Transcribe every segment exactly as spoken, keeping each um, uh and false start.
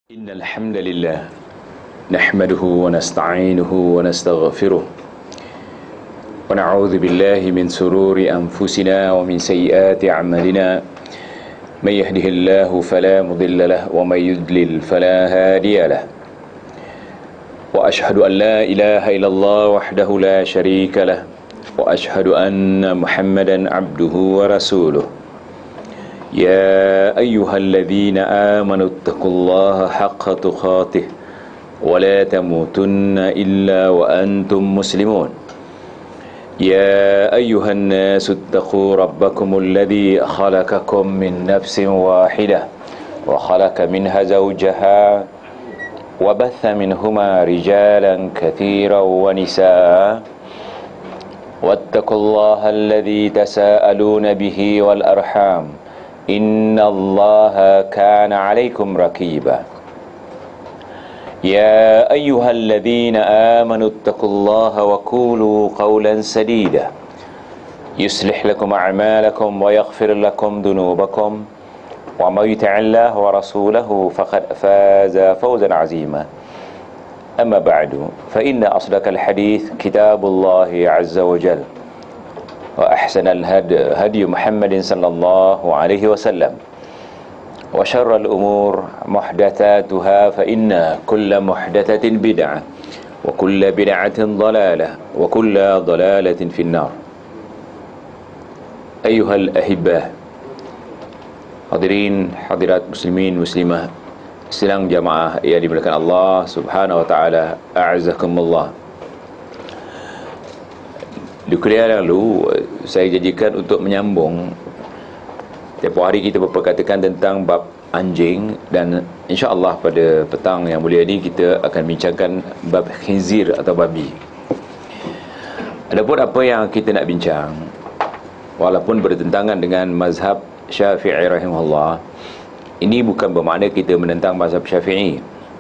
إن الحمد لله نحمده ونستعينه ونستغفره ونعوذ بالله من سرور أنفسنا ومن سيئات أعمالنا من يهده الله فلا مضل له ومن يضلل فلا هادي له وأشهد أن لا إله إلا الله وحده لا شريك له وأشهد أن محمدا عبده ورسوله يا أيها الذين آمنوا اتقوا الله حق تقاته ولا تموتن إلا وأنتم مسلمون يا أيها الناس اتقوا ربكم الذي خلقكم من نفس واحدة وخلق منها زوجها وبث منهما رجالا كثيرا ونساء واتقوا الله الذي تساءلون به والأرحام إن الله كان عليكم رقيبا يا أيها الذين آمنوا اتقوا الله وقولوا قولا سديدا يصلح لكم أعمالكم ويغفر لكم ذنوبكم ومن يطع الله ورسوله فقد فاز فوزا عظيما أما بعد فإن أصدق الحديث كتاب الله عز وجل وأحسن الهدي هدي محمد صلى الله عليه وسلم وشر الأمور محدثاتها فإن كل محدثة بدعة وكل بدعة ضلالة وكل ضلالة في النار. أيها الأحبة hadirin hadirat muslimin muslimah sidang jamaah yang dimuliakan Allah Subhanahu wa taala, a'azzakumullah. Di kuliah lalu saya jadikan untuk menyambung. Tiap hari kita berperkatakan tentang bab anjing, dan insya-Allah pada petang yang mulia ini kita akan bincangkan bab khinzir atau babi. Adapun apa yang kita nak bincang, walaupun bertentangan dengan mazhab Syafi'i rahimahullah, ini bukan bermakna kita menentang mazhab Syafi'i.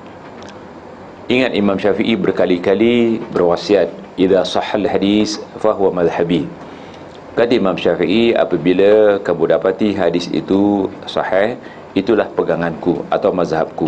Ingat, Imam Syafi'i berkali-kali berwasiat, idza sahhal hadis fahuwa madhhabi. Kata Imam Syafi'i, apabila kamu dapati hadis itu sahih, itulah peganganku atau mazhabku.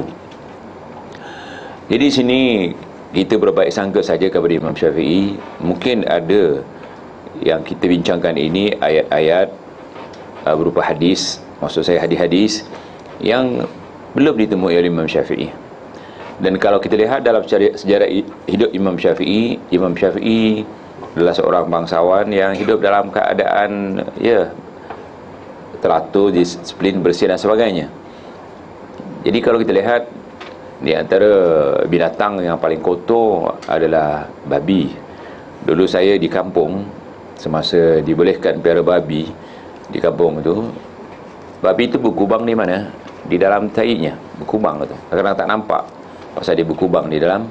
Jadi sini kita berbaik sangka saja kepada Imam Syafi'i. Mungkin ada yang kita bincangkan ini ayat-ayat uh, berupa hadis, maksud saya hadis-hadis yang belum ditemui oleh Imam Syafi'i. Dan kalau kita lihat dalam sejarah hidup Imam Syafi'i, Imam Syafi'i adalah seorang bangsawan yang hidup dalam keadaan ya teratur, disiplin, bersih dan sebagainya. Jadi kalau kita lihat, di antara binatang yang paling kotor adalah babi. Dulu saya di kampung, semasa dibolehkan pelihara babi di kampung tu, babi itu berkubang di mana? Di dalam taiknya, berkubang tu. Kadang-kadang tak nampak, pasal dia berkubang di dalam.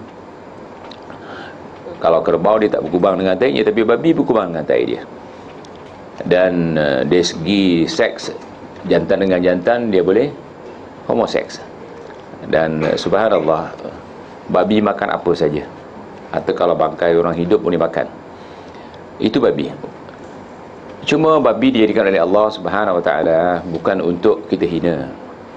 Kalau kerbau dia tak berkubang dengan taiknya, tapi babi berkubang dengan taik dia. Dan uh, dari segi seks, jantan dengan jantan dia boleh homoseks. Dan uh, subhanallah, babi makan apa saja, atau kalau bangkai orang hidup boleh makan. Itu babi. Cuma babi dijadikan oleh Allah Subhanahu wa taala bukan untuk kita hina.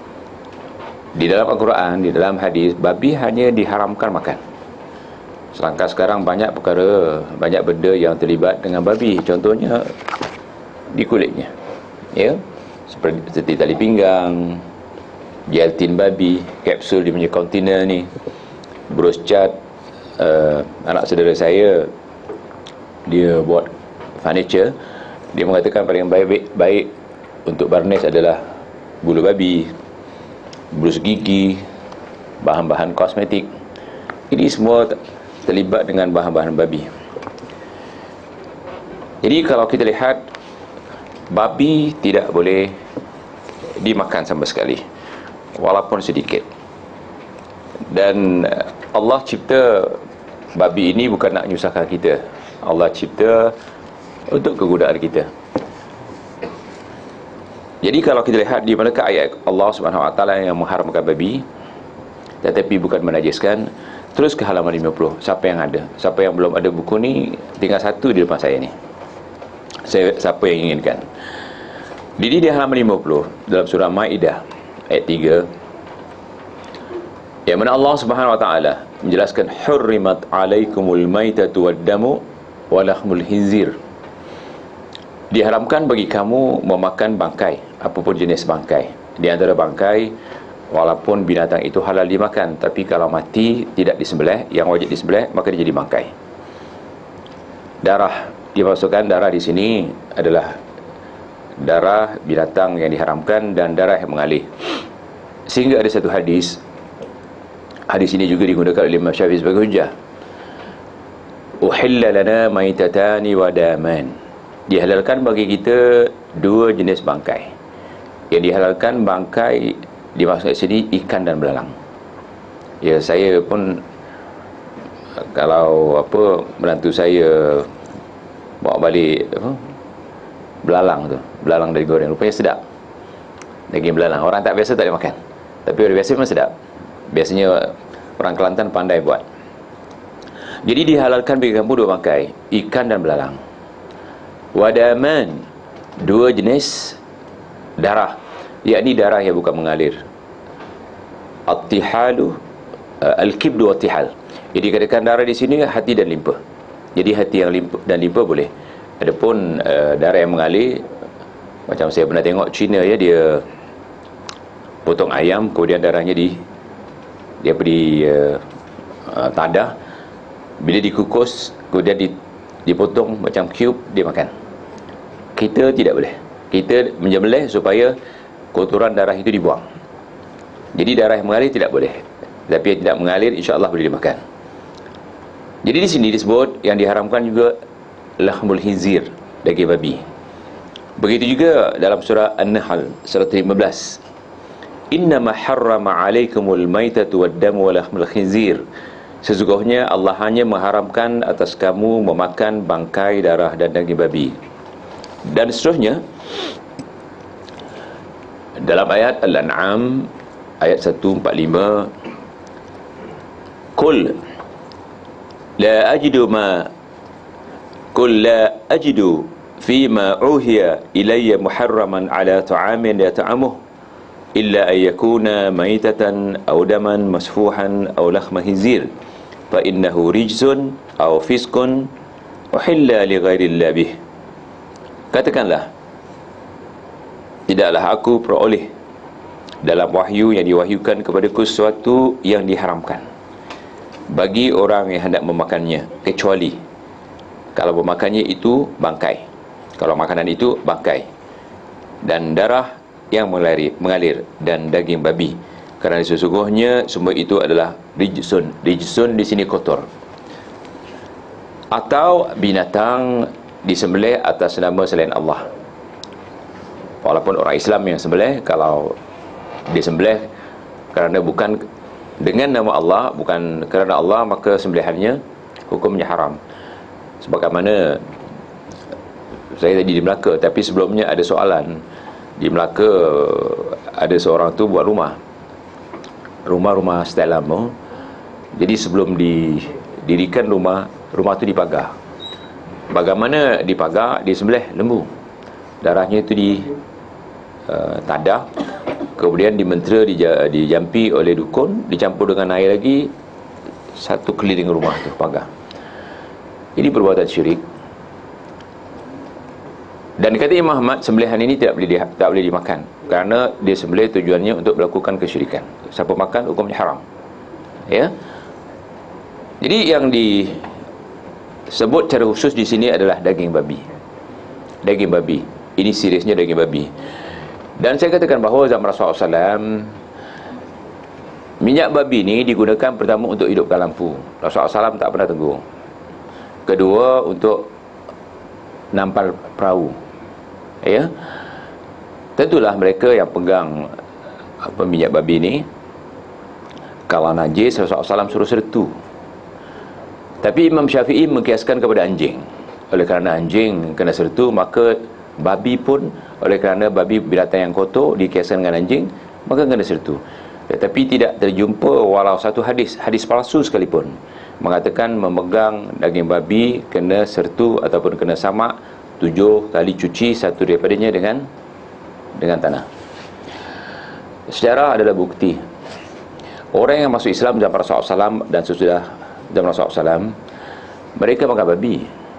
Di dalam Al-Quran, di dalam hadis, babi hanya diharamkan makan. Sedangkan sekarang banyak perkara, banyak benda yang terlibat dengan babi. Contohnya di kulitnya, ya, seperti, seperti tali pinggang, gelatin babi, kapsul di punya kontainer ni, brus cat. uh, Anak saudara saya, dia buat furniture. Dia mengatakan paling baik, baik untuk barnis adalah bulu babi, brus gigi, bahan-bahan kosmetik. Ini semua terlibat dengan bahan-bahan babi. Jadi kalau kita lihat, babi tidak boleh dimakan sama sekali, walaupun sedikit. Dan Allah cipta babi ini bukan nak menyusahkan kita. Allah cipta untuk kegunaan kita. Jadi kalau kita lihat di manakah ayat Allah Subhanahu wa taala yang mengharamkan babi tetapi bukan menajiskan, terus ke halaman lima puluh. Siapa yang ada? Siapa yang belum ada buku ni, tinggal satu di depan saya ni. Saya, siapa yang inginkan? Jadi di halaman lima puluh dalam surah Maidah ayat tiga, Yang mana Allah Subhanahu wa taala menjelaskan hurrimat alaikumul maitatu waddamu wa lahmul khinzir. Diharamkan bagi kamu memakan bangkai, apapun jenis bangkai. Di antara bangkai, walaupun binatang itu halal dimakan, tapi kalau mati tidak disembelih, yang wajib disembelih, maka dia jadi bangkai. Darah, dimasukkan darah di sini adalah darah binatang yang diharamkan dan darah yang mengalir. Sehingga ada satu hadis, hadis ini juga digunakan oleh Imam Syafi'i sebagai hujjah. Uhilla lana maitatani wa daman. Dihalalkan bagi kita dua jenis bangkai. Yang dihalalkan bangkai dimaksud sini ikan dan belalang. Ya, saya pun kalau apa menantu saya bawa balik apa belalang tu, belalang dari goreng, rupanya sedap. Daging belalang, orang tak biasa tak boleh makan, tapi orang biasa memang sedap. Biasanya orang Kelantan pandai buat. Jadi dihalalkan bagi kamu dua bangkai, ikan dan belalang. Wadaman, dua jenis darah, yakni darah yang bukan mengalir. At-tihalu, uh, al-kibdu wat-tihal. Jadi dikatakan darah di sini hati dan limpa. Jadi hati yang limpa dan limpa boleh. Adapun uh, darah yang mengalir, macam saya pernah tengok Cina ya, dia potong ayam, kemudian darahnya di dia beri uh, uh, tadah, bila dikukus, kemudian di, dipotong macam cube, dia makan. Kita tidak boleh. Kita menyembelih supaya kotoran darah itu dibuang. Jadi darah yang mengalir tidak boleh, tapi yang tidak mengalir insya-Allah boleh dimakan. Jadi di sini disebut yang diharamkan juga lahmul khinzir, daging babi. Begitu juga dalam surah An-Nahl seratus lima belas. Innama harrama alaikumul maitatu waddamu wa lahmul khinzir. Sesungguhnya Allah hanya mengharamkan atas kamu memakan bangkai, darah dan daging babi. Dan seterusnya dalam ayat Al-An'am ayat seratus empat puluh lima, Qul la ajidu ma Qul la ajidu fima uhiya ilayya muharraman ala ta'amin yata'amuh illa an yakuna maitatan aw daman masfuhan aw lakhma khinzir fa innahu rijsun aw fiskun uhilla li ghairillah bih. Katakanlah, tidaklah aku peroleh dalam wahyu yang diwahyukan kepadaku sesuatu yang diharamkan bagi orang yang hendak memakannya, kecuali kalau memakannya itu bangkai, kalau makanan itu bangkai dan darah yang mengalir, mengalir dan daging babi, kerana sesungguhnya semua itu adalah rijsun. Rijsun di sini kotor. Atau binatang disembelih atas nama selain Allah. Walaupun orang Islam yang sembelih, kalau disembelih kerana bukan dengan nama Allah, bukan kerana Allah, maka sembelihannya hukumnya haram. Sebagaimana saya tadi di Melaka, tapi sebelumnya ada soalan. Di Melaka ada seorang tu buat rumah rumah-rumah style lama. Jadi sebelum didirikan rumah, rumah tu dipagar. Bagaimana dipagar? Disembelih lembu, darahnya itu di uh, tadah, kemudian dimentera, dijampi oleh dukun, dicampur dengan air lagi, satu keliling rumah tu pagar. Ini perbuatan syirik. Dan kata Imam Ahmad, sembelihan ini tidak boleh di, tak boleh dimakan, kerana dia sembelih tujuannya untuk melakukan kesyirikan. Siapa makan, hukumnya haram. Ya. Jadi yang disebut secara khusus di sini adalah daging babi. Daging babi. Ini seriusnya daging babi. Dan saya katakan bahawa zaman Rasulullah sallallahu alaihi wasallam, minyak babi ini digunakan pertama untuk hidupkan lampu. Rasulullah sallallahu alaihi wasallam tak pernah tegur. Kedua, untuk nampal perahu. Ya, tentulah mereka yang pegang apa minyak babi ni, kalau najis Rasulullah sallallahu alaihi wasallam suruh sertu. Tapi Imam Syafi'i mengkiaskan kepada anjing. Oleh kerana anjing kena sertu, maka babi pun, oleh kerana babi binatang yang kotor, dikiaskan dengan anjing, maka kena sertu. Tetapi tidak terjumpa walau satu hadis, hadis palsu sekalipun, mengatakan memegang daging babi kena sertu ataupun kena samak tujuh kali cuci satu daripadanya dengan dengan tanah. Sejarah adalah bukti Orang yang masuk Islam zaman Rasulullah sallallahu alaihi wasallam dan sesudah zaman Rasulullah sallallahu alaihi wasallam, mereka makan babi.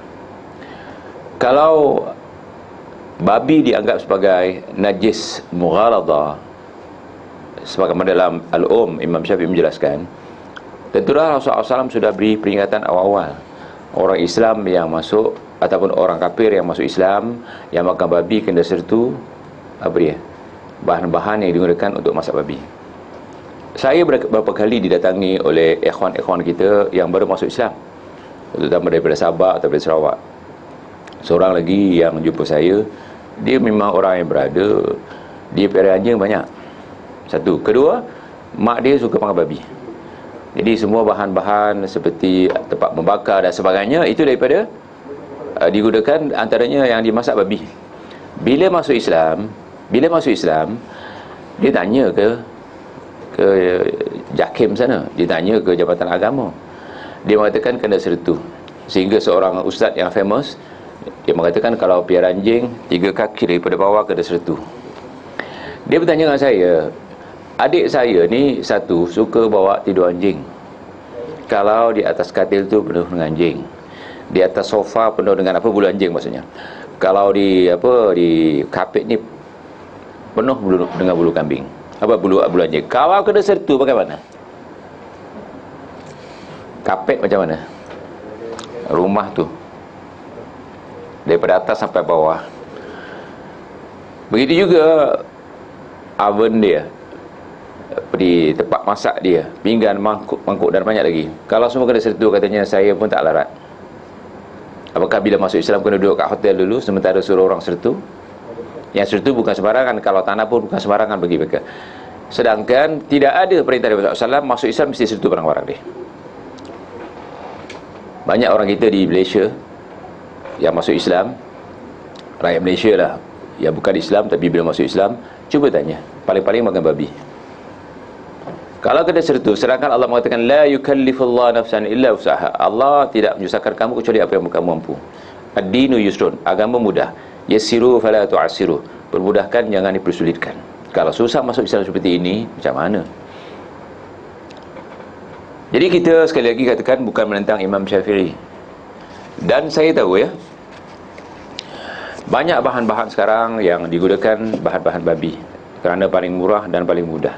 Kalau babi dianggap sebagai najis mughaladha, sebagaimana dalam Al-Um Imam Syafi'i menjelaskan, tentulah Rasulullah sallallahu alaihi wasallam sudah beri peringatan awal-awal. Orang Islam yang masuk ataupun orang kafir yang masuk Islam yang makan babi kena sertu apa dia? Bahan-bahan yang digunakan untuk masak babi. Saya beberapa kali didatangi oleh ikhwan-ikhwan kita yang baru masuk Islam, terutama daripada Sabah atau daripada Sarawak. Seorang lagi yang jumpa saya, dia memang orang yang berada, dia pelihara anjing banyak. Satu. Kedua, mak dia suka makan babi. Jadi semua bahan-bahan seperti tempat membakar dan sebagainya itu daripada uh, digunakan, antaranya yang dimasak babi. Bila masuk Islam, bila masuk Islam, dia tanya ke ke Jakim sana, dia tanya ke Jabatan Agama. Dia mengatakan kena sertu. Sehingga seorang ustaz yang famous, dia mengatakan kalau piara anjing tiga kaki daripada bawah kena sertu. Dia bertanya dengan saya, adik saya ni satu suka bawa tidur anjing. Kalau di atas katil tu penuh dengan anjing, di atas sofa penuh dengan apa, bulu anjing maksudnya. Kalau di apa di kapet ni penuh bulu, dengan bulu kambing, apa bulu bulu anjing. Kalau kena sertu bagaimana? Kapet macam mana? Rumah tu daripada atas sampai bawah. Begitu juga oven dia, di tempat masak dia, pinggan, mangkuk, mangkuk dan banyak lagi. Kalau semua kena sertu, katanya, saya pun tak larat. Apakah bila masuk Islam kena duduk kat hotel dulu sementara suruh orang sertu? Yang sertu bukan sembarangan, kalau tanah pun bukan sembarangan bagi mereka. Sedangkan tidak ada perintah daripada Rasulullah sallallahu alaihi wasallam masuk Islam mesti sertu barang-barang dia. Banyak orang kita di Malaysia yang masuk Islam, rakyat Malaysia lah, yang bukan Islam tapi bila masuk Islam, cuba tanya, paling-paling makan babi. Kalau kena sertu, sedangkan Allah mengatakan la yukallifullahu nafsan illa usaha. Allah tidak menyusahkan kamu kecuali apa yang kamu mampu. Ad-dinu yusrun, agama mudah. Yassiru fala tu'assiru, permudahkan, jangan dipersulitkan. Kalau susah masuk Islam seperti ini, macam mana? Jadi kita sekali lagi katakan bukan menentang Imam Syafi'i. Dan saya tahu ya, banyak bahan-bahan sekarang yang digunakan bahan-bahan babi kerana paling murah dan paling mudah.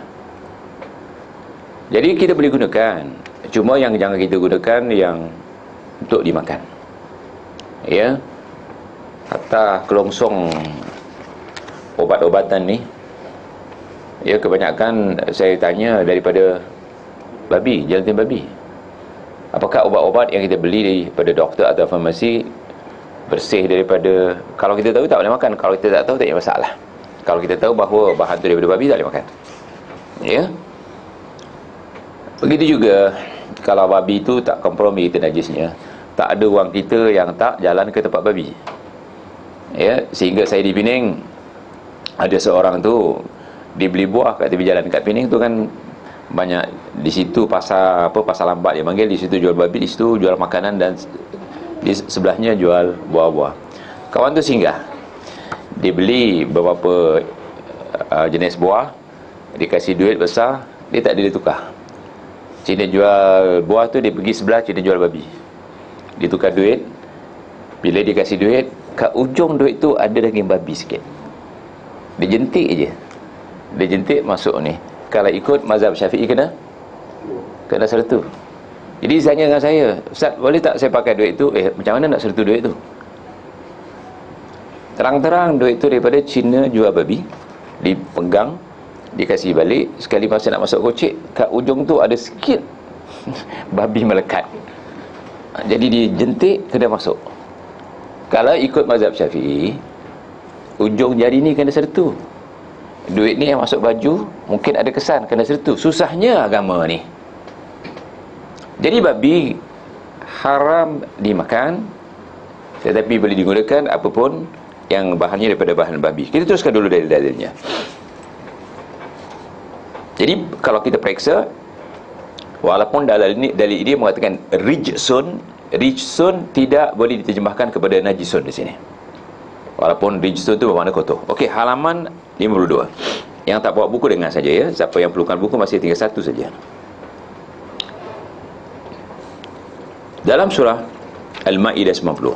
Jadi kita boleh gunakan, cuma yang jangan kita gunakan yang untuk dimakan. Ya, hatta kelongsong obat-obatan ni, ya, kebanyakan saya tanya daripada babi, gelatin babi. Apakah obat-obat yang kita beli daripada doktor atau farmasi bersih daripada, kalau kita tahu tak boleh makan, kalau kita tak tahu tak ada masalah. Kalau kita tahu bahawa bahan tu daripada babi, tak boleh makan. Ya. Begitu juga kalau babi tu tak kompromi kita najisnya, tak ada wang kita yang tak jalan ke tempat babi. Ya, sehingga saya di Pening ada seorang tu dia beli buah kat tepi jalan kat Pening tu kan, banyak di situ pasar apa, pasar lambat dia panggil, di situ jual babi, di situ jual makanan dan di sebelahnya jual buah-buah. Kawan tu singgah, dia beli beberapa uh, jenis buah, dia kasih duit besar, dia tak ada dia tukar. Cina jual buah tu, dia pergi sebelah Cina jual babi, dia tukar duit. Bila dia kasih duit, kat ujung duit tu ada daging babi sikit, dia jentik je, dia jentik masuk ni. Kalau ikut mazhab Syafi'i kena kena sertu. Jadi tanya dengan saya, Ustaz, boleh tak saya pakai duit tu? Eh, macam mana nak sertu duit tu? Terang-terang duit tu daripada Cina jual babi, dipegang, dikasih balik. Sekali masa nak masuk kocek, kat ujung tu ada sikit babi melekat. Jadi dia jentik, kena masuk. Kalau ikut mazhab Syafi'i, ujung jari ni kena sertu. Duit ni yang masuk baju, mungkin ada kesan, kena sertu. Susahnya agama ni. Jadi babi haram dimakan, tetapi boleh digunakan apapun yang bahannya daripada bahan babi. Kita teruskan dulu dari dalilnya. Jadi kalau kita periksa, walaupun dalil ini, dalil ini mengatakan rijsun, rijsun tidak boleh diterjemahkan kepada najisun di sini. Walaupun rijsun itu bermakna kotor. Okey, halaman lima puluh dua. Yang tak bawa buku dengar saja ya. Siapa yang perlukan buku masih tinggal satu saja. Dalam surah Al-Ma'idah sembilan puluh,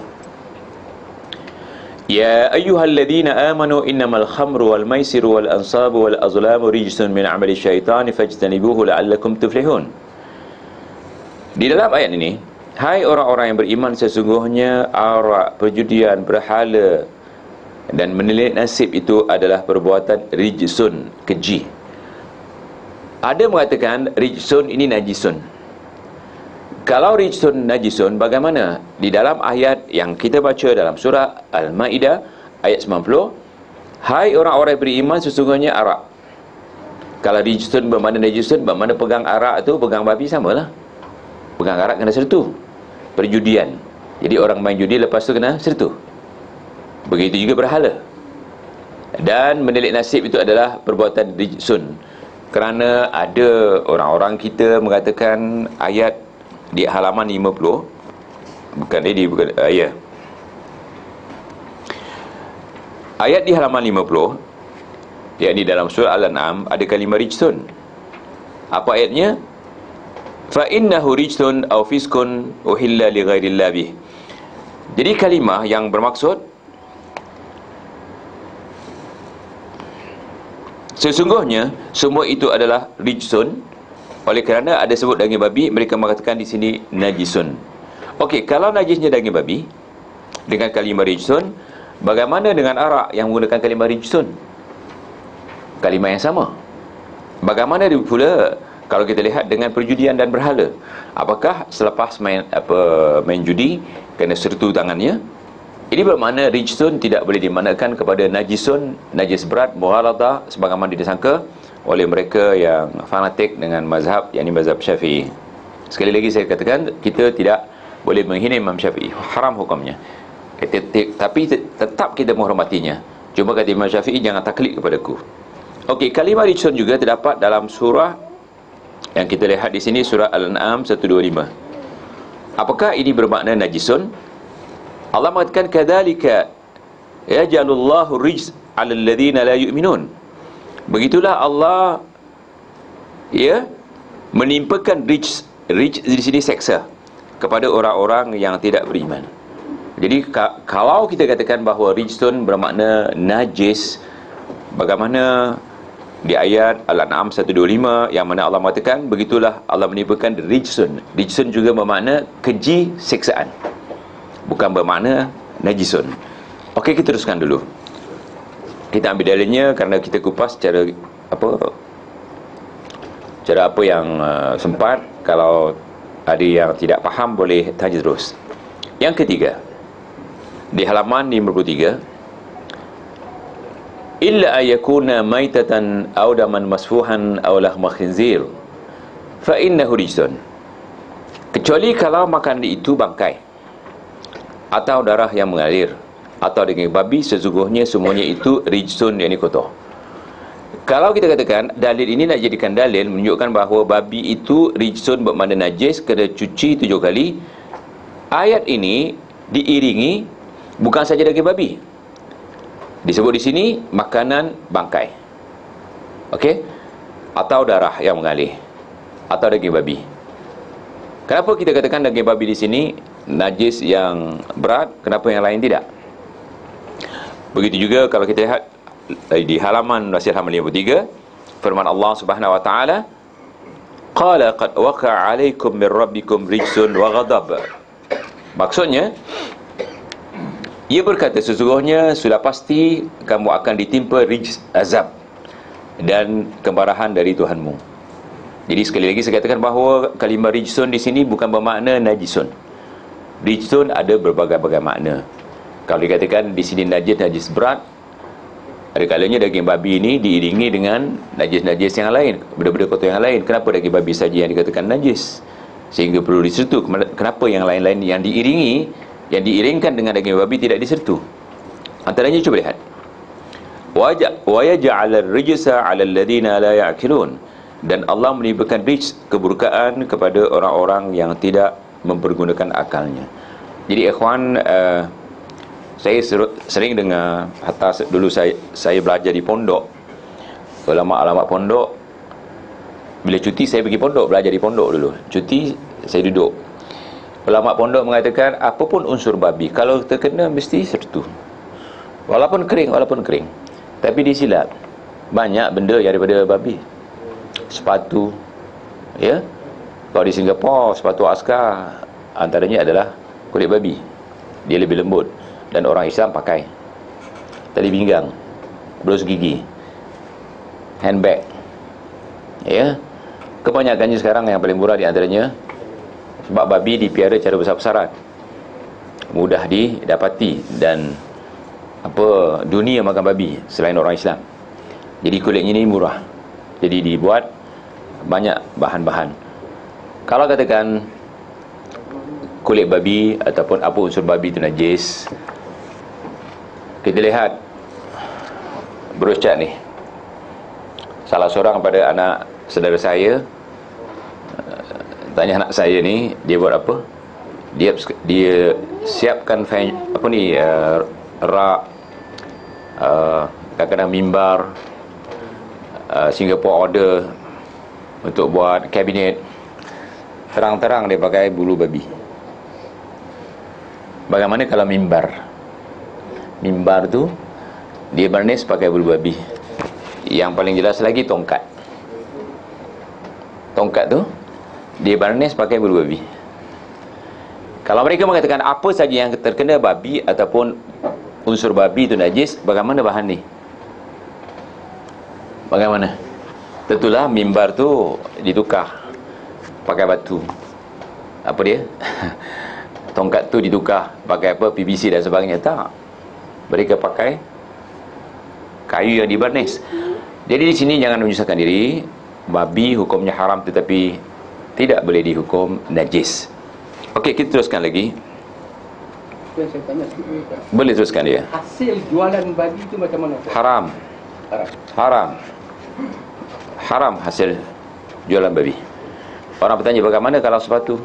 Ya ayyuhalladzina amanu innamal khamru wal maisiru wal ansabu wal azlamu rijsun min amali syaitani fajtanibuhu la'allakum tuflihun. Di dalam ayat ini, hai orang-orang yang beriman, sesungguhnya arak, perjudian, berhala dan menilik nasib itu adalah perbuatan rijsun, keji. Ada mengatakan rijsun ini najisun. Kalau rijsun najisun, bagaimana? Di dalam ayat yang kita baca dalam surah Al-Ma'idah ayat sembilan puluh, hai orang-orang yang beriman, sesungguhnya arak. Kalau rijsun bermakna najisun, bermakna pegang arak tu, pegang babi samalah. Pegang arak kena sertu. Perjudian, jadi orang main judi lepas tu kena sertu. Begitu juga berhala. Dan menilik nasib itu adalah perbuatan rijsun. Kerana ada orang-orang kita mengatakan ayat di halaman lima puluh, bukan dia, bukan ayat. Ayat di halaman lima puluh, yakni dalam surah Al-An'am, ada kalimah rijsun. Apa ayatnya? Fa innahu rijsun aw fiskun uhilla li ghairillah bih. Jadi kalimah yang bermaksud sesungguhnya semua itu adalah rijsun. Oleh kerana ada sebut daging babi, mereka mengatakan di sini najisun. Okey, kalau najisnya daging babi dengan kalimah rijsun, bagaimana dengan arak yang menggunakan kalimah rijsun? Kalimah yang sama. Bagaimana pula kalau kita lihat dengan perjudian dan berhala? Apakah selepas main apa main judi kena sertu tangannya? Ini bermakna rijsun tidak boleh dimaknakan kepada najisun, najis berat, mughaladah sebagaimana disangka oleh mereka yang fanatik dengan mazhab, yakni mazhab Syafi'i. Sekali lagi saya katakan, kita tidak boleh menghina Imam Syafi'i, haram hukumnya. Tapi tetap kita menghormatinya. Cuma kata Imam Syafi'i, jangan taklid kepadaku. Okey, kalimah rijsun juga terdapat dalam surah yang kita lihat di sini, surah Al-An'am seratus dua puluh lima. Apakah ini bermakna najisun? Allah mengatakan kadzalika yaj'alullahu rijs 'alal ladzina la yu'minun. Begitulah Allah ya menimpakan rijs, rijs di sini seksa kepada orang-orang yang tidak beriman. Jadi ka, kalau kita katakan bahawa rijsun bermakna najis, bagaimana di ayat Al-An'am seratus dua puluh lima yang mana Allah mengatakan begitulah Allah menimpakan rijsun. Rijsun juga bermakna keji, siksaan, bukan bermakna najisun. Okey, kita teruskan dulu. Kita ambil dalilnya kerana kita kupas secara apa cara apa yang uh, sempat. Kalau ada yang tidak faham boleh tanya terus. Yang ketiga, di halaman lima puluh tiga, illa ayakuna maitatan aw daman masfuhan aw lahma khinzir fa innahu rijsun. Kecuali kalau makanan itu bangkai atau darah yang mengalir atau daging babi, sesungguhnya semuanya itu rijsun, yakni kotor. Kalau kita katakan dalil ini nak jadikan dalil menunjukkan bahawa babi itu rijsun bermakna najis, kena cuci tujuh kali, ayat ini diiringi bukan saja daging babi, disebut di sini makanan bangkai, okey, atau darah yang mengalir atau daging babi. Kenapa kita katakan daging babi di sini najis yang berat, kenapa yang lain tidak? Begitu juga kalau kita lihat di halaman Nasir halaman lima puluh tiga, firman Allah Subhanahu wa taala, qala qad waqa'a 'alaikum min rabbikum rijsun wa ghadab. Maksudnya ia berkata sesungguhnya sudah pasti kamu akan ditimpa rijs, azab dan kemarahan dari Tuhanmu. Jadi sekali lagi saya katakan bahawa kalimah rijsun di sini bukan bermakna najisun. Rijsun ada berbagai-bagai makna. Kalau dikatakan di sini najis, najis berat, ada kalanya daging babi ini diiringi dengan najis-najis yang lain, benda-benda kotor yang lain. Kenapa daging babi saja yang dikatakan najis sehingga perlu disertu? Kenapa yang lain-lain yang diiringi, yang diiringkan dengan daging babi tidak disertu? Antaranya cuba lihat, wa yaj'al ar-rijsa 'ala alladhina la ya'qilun, dan Allah menimpakan rijs, keburukan kepada orang-orang yang tidak mempergunakan akalnya. Jadi ikhwan, uh, saya sering dengar, hatta dulu saya saya belajar di pondok, ulama-ulama pondok, bila cuti saya pergi pondok, belajar di pondok dulu, cuti saya duduk, Ulama pondok mengatakan apapun unsur babi, kalau terkena mesti sertu. Walaupun kering, walaupun kering. Tapi disilap. Banyak benda yang daripada babi. Sepatu, ya. Kalau di Singapura, sepatu askar antaranya adalah kulit babi. Dia lebih lembut dan orang Islam pakai. Tali pinggang, belus gigi, handbag, ya. Kebanyakannya sekarang yang paling murah di antaranya sebab babi dipiara cara besar-besaran, mudah didapati, dan apa, dunia makan babi selain orang Islam. Jadi kulitnya ni murah, jadi dibuat banyak bahan-bahan. Kalau katakan kulit babi ataupun apa unsur babi itu najis, kita lihat Bro Chat ni, salah seorang pada anak saudara saya tanya anak saya ni, dia buat apa? Dia dia siapkan fan, apa ni, uh, rak, uh, kadang-kadang mimbar, uh, Singapore order untuk buat kabinet. Terang-terang dia pakai bulu babi. Bagaimana kalau mimbar? Mimbar tu dia barnis pakai bulu babi. Yang paling jelas lagi tongkat. Tongkat tu dia barnis pakai bulu babi. Kalau mereka mengatakan apa saja yang terkena babi ataupun unsur babi itu najis, bagaimana bahan ni? Bagaimana? Tentulah mimbar tu ditukar pakai batu. Apa dia? Tongkat tu ditukar pakai apa? P V C dan sebagainya. Tak. Mereka pakai kayu yang dibarnis. Jadi di sini jangan menyusahkan diri. Babi hukumnya haram tetapi tidak boleh dihukum najis. Okey, kita teruskan lagi. Saya tanya sikit. Boleh teruskan dia. Hasil jualan babi itu macam mana? Haram. Haram. Haram. Haram hasil jualan babi. Orang bertanya bagaimana kalau sepatu?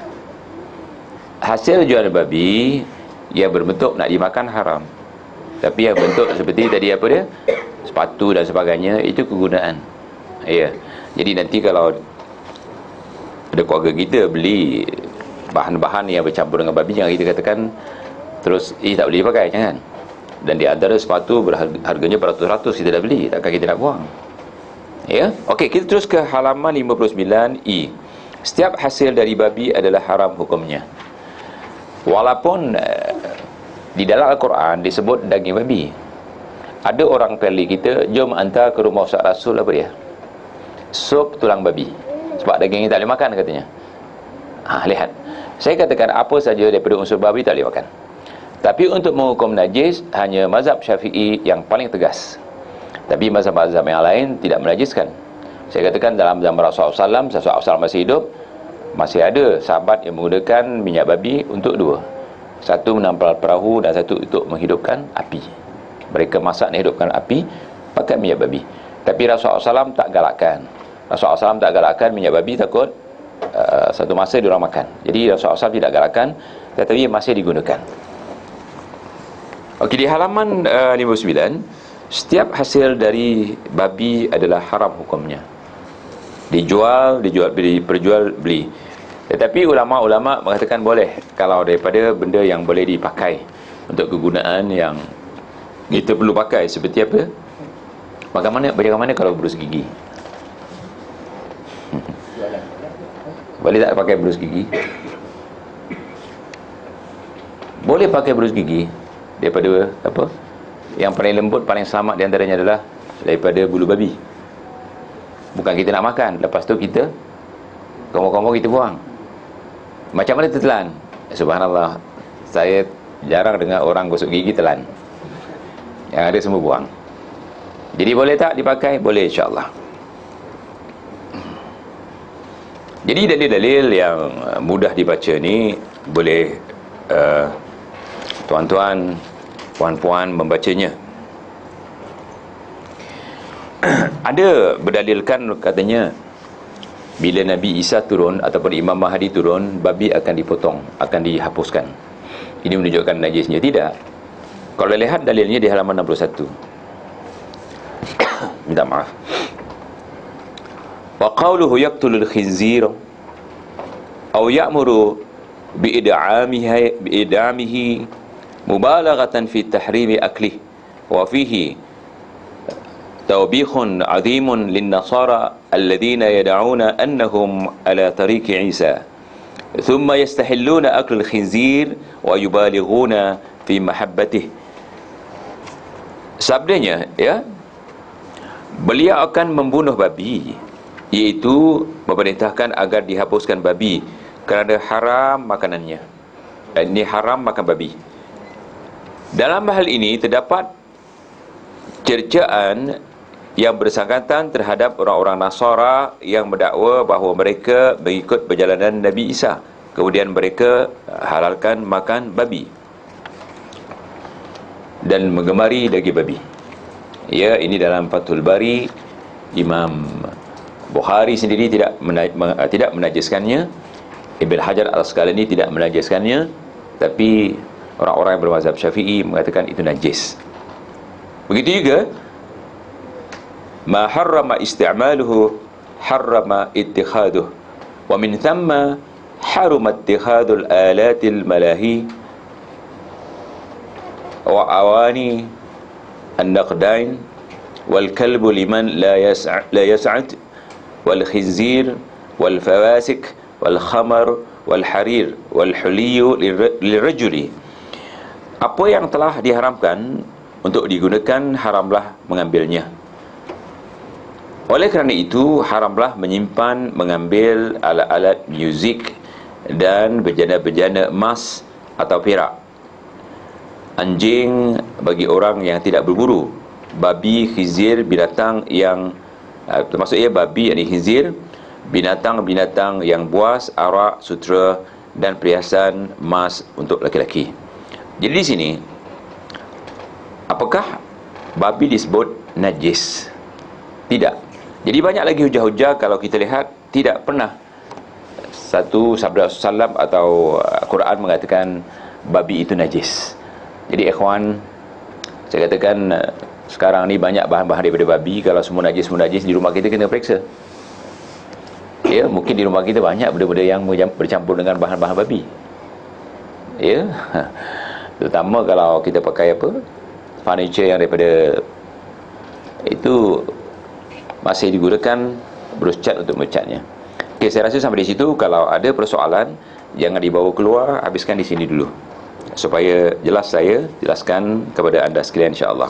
Hasil jualan babi yang berbentuk nak dimakan haram. Tapi yang bentuk seperti tadi apa dia? Sepatu dan sebagainya, itu kegunaan. Ya. Jadi nanti kalau ada keluarga kita beli bahan-bahan yang bercampur dengan babi, jangan kita katakan terus eh tak boleh dipakai, jangan. Dan di antara sepatu berharga, harganya beratus-ratus kita dah beli, takkan kita nak buang. Ya. Okey, kita terus ke halaman lima puluh sembilan I. Setiap hasil dari babi adalah haram hukumnya. Walaupun uh, di dalam Al-Quran disebut daging babi. Ada orang kali kita, jom hantar ke rumah Ustaz Rasul, apa dia? Sup tulang babi. Sebab daging ini tak boleh makan katanya. Ha, lihat. Saya katakan apa saja daripada unsur babi tak boleh makan. Tapi untuk menghukum najis, hanya mazhab Syafi'i yang paling tegas. Tapi mazhab-mazhab yang lain tidak menajiskan. Saya katakan dalam zaman Rasulullah sallallahu alaihi wasallam, Rasulullah sallallahu alaihi wasallam masih hidup, masih ada sahabat yang menggunakan minyak babi untuk dua. Satu menampal perahu dan satu untuk menghidupkan api. Mereka masak dan hidupkan api pakai minyak babi. Tapi Rasulullah sallallahu alaihi wasallam tak galakkan. Rasulullah sallallahu alaihi wasallam tak galakkan minyak babi, takut uh, satu masa diorang makan. Jadi Rasulullah sallallahu alaihi wasallam tidak galakkan, tetapi masih digunakan. Okey, di halaman uh, lima puluh sembilan, setiap hasil dari babi adalah haram hukumnya. Dijual, dijual beli, perjual beli. Tetapi ulama-ulama mengatakan boleh kalau daripada benda yang boleh dipakai untuk kegunaan yang kita perlu pakai, seperti apa? Bagaimana bagaimana kalau berus gigi? Boleh tak pakai berus gigi? Boleh pakai berus gigi daripada apa? Yang paling lembut, paling selamat di antaranya adalah daripada bulu babi. Bukan kita nak makan, lepas tu kita kompor-kompor kita buang. Macam mana tertelan? Subhanallah, saya jarang dengar orang gosok gigi telan. Yang ada semua buang. Jadi boleh tak dipakai? Boleh, insya-Allah. Jadi dalil-dalil yang mudah dibaca ni boleh uh, tuan-tuan, puan-puan membacanya. Ada berdalilkan katanya bila Nabi Isa turun ataupun Imam Mahdi turun, babi akan dipotong, akan dihapuskan. Ini menunjukkan najisnya. Tidak. Kalau lihat dalilnya di halaman enam puluh satu. Minta maaf. Wa qawluhu yaqtulul khinzir aw ya'muru bi'id'amihi bi'id'amihi mubalaghatan fi tahrimi aklih wa fihi tawbikhun 'azimun lin-nasara alladhina yad'una annahum ala tariqi Isa thumma yastahilluna akl al-khinzir wa yubalighuna fi mahabbatih. Sabdanya, ya, beliau akan membunuh babi, iaitu memerintahkan agar dihapuskan babi kerana haram makanannya. Ini haram makan babi. Dalam hal ini terdapat cercaan yang bersangkutan terhadap orang-orang Nasara yang mendakwa bahawa mereka mengikut perjalanan Nabi Isa, kemudian mereka halalkan makan babi dan menggemari daging babi. Ya, ini dalam Fathul Bari. Imam Bukhari sendiri tidak mena tidak menajiskannya. Ibn Hajar Al-Asqalani tidak menajiskannya, tapi orang-orang yang bermazhab Syafi'i mengatakan itu najis. Begitu juga ma harrama isti'maluhu harrama ittikhaduhu wa min thamma haruma ittikhadul alatil malahi wa awani an-naqdain wal kalbu liman la yas'ad la yas'ad wal khinzir wal fawasik wal khamar wal harir wal huliyu lirajuli. Apa yang telah diharamkan untuk digunakan, haramlah mengambilnya. Oleh kerana itu, haramlah menyimpan, mengambil alat-alat muzik dan bejana-bejana emas atau perak. Anjing bagi orang yang tidak berburu, babi, khizir, binatang yang uh, termasuk ia babi, yakni khizir, binatang-binatang yang buas, arak, sutera dan perhiasan emas untuk lelaki-lelaki. Jadi di sini, apakah babi disebut najis? Tidak. Jadi banyak lagi hujah-hujah. Kalau kita lihat, tidak pernah satu sabda Rasulullah atau Quran mengatakan babi itu najis. Jadi ikhwan, saya katakan sekarang ni banyak bahan-bahan daripada babi. Kalau semua najis, semua najis, di rumah kita kena periksa. Ya, mungkin di rumah kita banyak benda-benda yang bercampur dengan bahan-bahan babi. Ya, terutama kalau kita pakai apa, furniture yang daripada itu masih digunakan brush cat untuk mencatnya. Okey, saya rasa sampai di situ. Kalau ada persoalan, jangan dibawa keluar, habiskan di sini dulu supaya jelas saya jelaskan kepada anda sekalian, insya-Allah.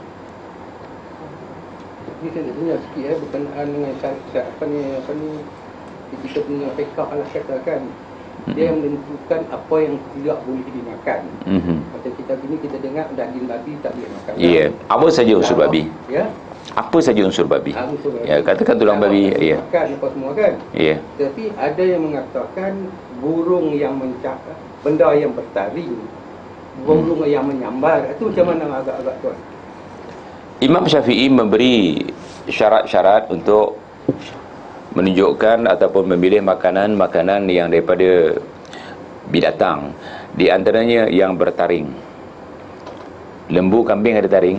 Ini saya nak tanya sikit ya, berkenaan dengan syarat apa ni, apa ni kita punya fiqh al-syar'i kan. Dia yang menentukan apa yang tidak boleh dimakan. Mm-hmm. Macam kita gini, kita dengar daging babi tak boleh makan. Ya, yeah. Apa saja unsur babi? Ya. Apa saja unsur babi? Ha, unsur babi. Ya, katakan tulang babi, ya. Makan apa semua kan? Ya. Tapi ada yang mengatakan burung yang mencakap, benda yang bertaring, burung hmm. yang menyambar, itu macam mana agak-agak tuan? Imam Syafi'i memberi syarat-syarat untuk menunjukkan ataupun memilih makanan-makanan yang daripada binatang. Di antaranya yang bertaring. Lembu, kambing ada taring.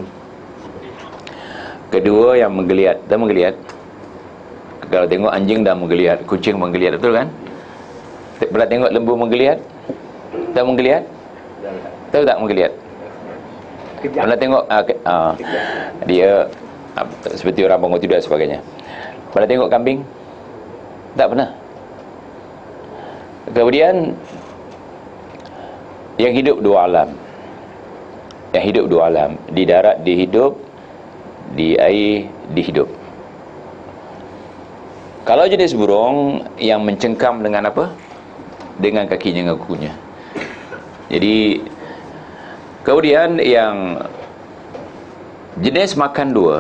Kedua, yang menggeliat. Dah menggeliat. Kalau tengok anjing dah menggeliat, kucing menggeliat, betul kan? Pernah tengok lembu menggeliat? Tak menggeliat? Tahu tak menggeliat? Pernah tengok ah, ke, ah, dia ah, seperti orang bangun tidur dan sebagainya. Pernah tengok kambing? Tak pernah. Kemudian yang hidup dua alam. Yang hidup dua alam, di darat dihidup, di air dihidup. Kalau jenis burung yang mencengkam dengan apa? Dengan kakinya, dengan kukunya. Jadi kemudian yang jenis makan dua,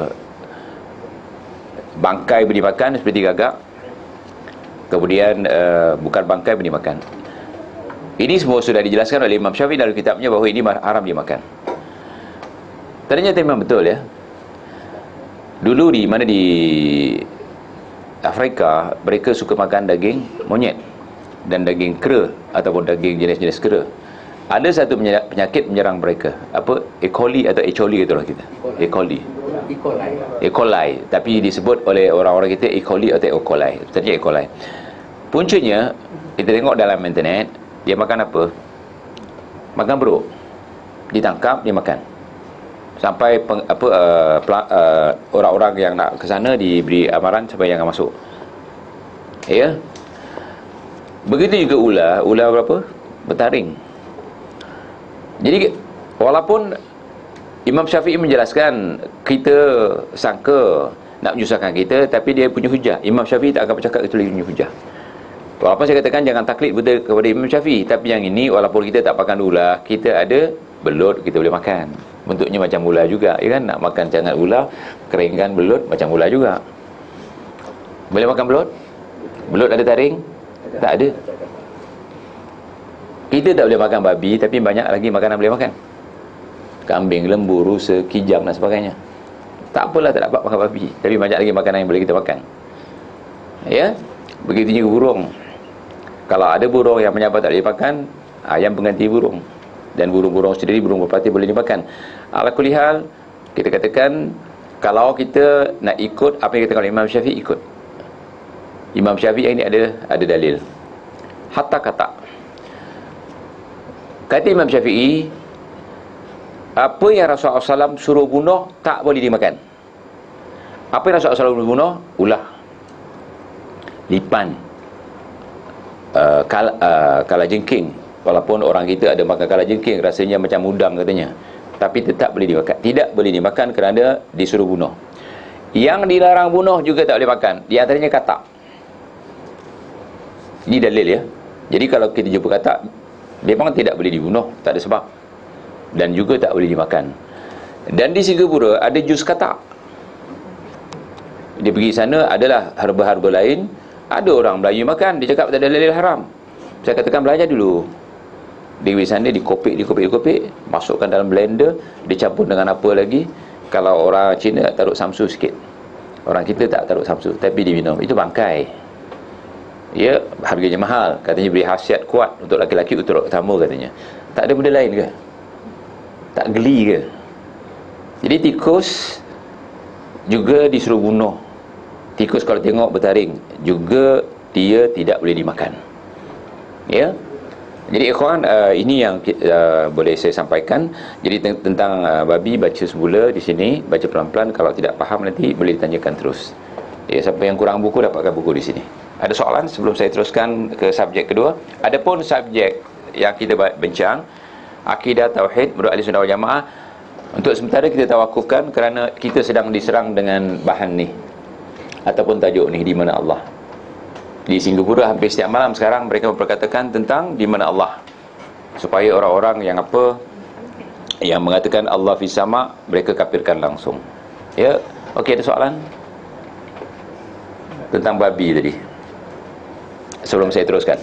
bangkai boleh makan seperti gagak. Kemudian uh, bukan bangkai boleh makan. Ini semua sudah dijelaskan oleh Imam Syafi'i dalam kitabnya bahawa ini haram dimakan. Ternyata memang betul ya. Dulu di mana di Afrika, mereka suka makan daging monyet dan daging kera ataupun daging jenis-jenis kera. Ada satu penyakit menyerang mereka. Apa? E. coli atau E. coli itulah kita. E. coli. E. coli. E. coli. Tapi disebut oleh orang-orang kita E. coli atau E. coli. Ternyata E. coli. Puncanya, kita tengok dalam internet, dia makan apa? Makan beruk. Ditangkap, dia makan. Sampai peng, apa uh, pela, uh, orang-orang yang nak ke sana diberi amaran supaya jangan masuk. Ya. Begitu juga ular, ular berapa? Bertaring. Jadi walaupun Imam Syafi'i menjelaskan, kita sangka nak menyusahkan kita, tapi dia punya hujah. Imam Syafi'i tak akan bercakap kecuali punya hujah. Walaupun saya katakan jangan taklid betul kepada Imam Syafi'i, tapi yang ini walaupun kita tak makan ular, kita ada belut, kita boleh makan. Bentuknya macam ular juga, ya kan? Nak makan cangat ular, keringkan belut macam ular juga. Boleh makan belut? Belut ada taring? Tak ada. Kita tak boleh makan babi, tapi banyak lagi makanan boleh makan. Kambing, lembu, rusa, kijang dan sebagainya. Tak apalah tak dapat makan babi, tapi banyak lagi makanan yang boleh kita makan. Ya. Begitu juga burung. Kalau ada burung yang menyabak tak boleh makan, ayam pengganti burung. Dan burung-burung sendiri, burung merpati boleh dimakan. Ala kulli hal, kita katakan kalau kita nak ikut apa yang dikatakan oleh Imam Syafi'i, ikut. Imam Syafi'i ini ada ada dalil. Hatta kata. Kata Imam Syafi'i, apa yang Rasulullah sallallahu alaihi wasallam suruh bunuh tak boleh dimakan. Apa yang Rasulullah sallallahu alaihi wasallam suruh bunuh? Ular, lipan, uh, kala, uh, kalajengking. Walaupun orang kita ada makan kalajengking, rasanya macam udang katanya, tapi tetap boleh dimakan. Tidak boleh dimakan kerana disuruh bunuh. Yang dilarang bunuh juga tak boleh makan. Di antaranya katak. Ini dalil ya. Jadi kalau kita jumpa katak, memang tidak boleh dibunuh, tak ada sebab. Dan juga tak boleh dimakan. Dan di Singapura ada jus katak. Dia pergi sana, adalah herba-herba lain. Ada orang Melayu makan, dia cakap tak ada dalil haram. Saya katakan belajar dulu. Dia pergi sana, dikopik, dikopik, dikopik, masukkan dalam blender, dicampur dengan apa lagi. Kalau orang Cina taruh samsu sikit, orang kita tak taruh samsu, tapi diminum. Itu bangkai. Ya, harganya mahal. Katanya beri khasiat kuat untuk laki-laki, untuk utama katanya. Tak ada benda lain ke? Tak geli ke? Jadi tikus juga disuruh bunuh. Tikus kalau tengok bertaring, juga dia tidak boleh dimakan. Ya. Jadi ikhwan, uh, ini yang uh, boleh saya sampaikan. Jadi tentang uh, babi, baca semula di sini, baca pelan-pelan. Kalau tidak faham nanti boleh ditanyakan terus. Ya, siapa yang kurang buku dapatkan buku di sini. Ada soalan sebelum saya teruskan ke subjek kedua? Adapun subjek yang kita bincang, akidah tauhid menurut Ahli Sunnah wal Jamaah, untuk sementara kita tawakufkan kerana kita sedang diserang dengan bahan ni ataupun tajuk ni, di mana Allah. Di Singapura hampir setiap malam sekarang mereka memperkatakan tentang di mana Allah, supaya orang-orang yang apa yang mengatakan Allah fis sama, mereka kafirkan langsung. Ya, okey, ada soalan tentang babi tadi sebelum saya teruskan?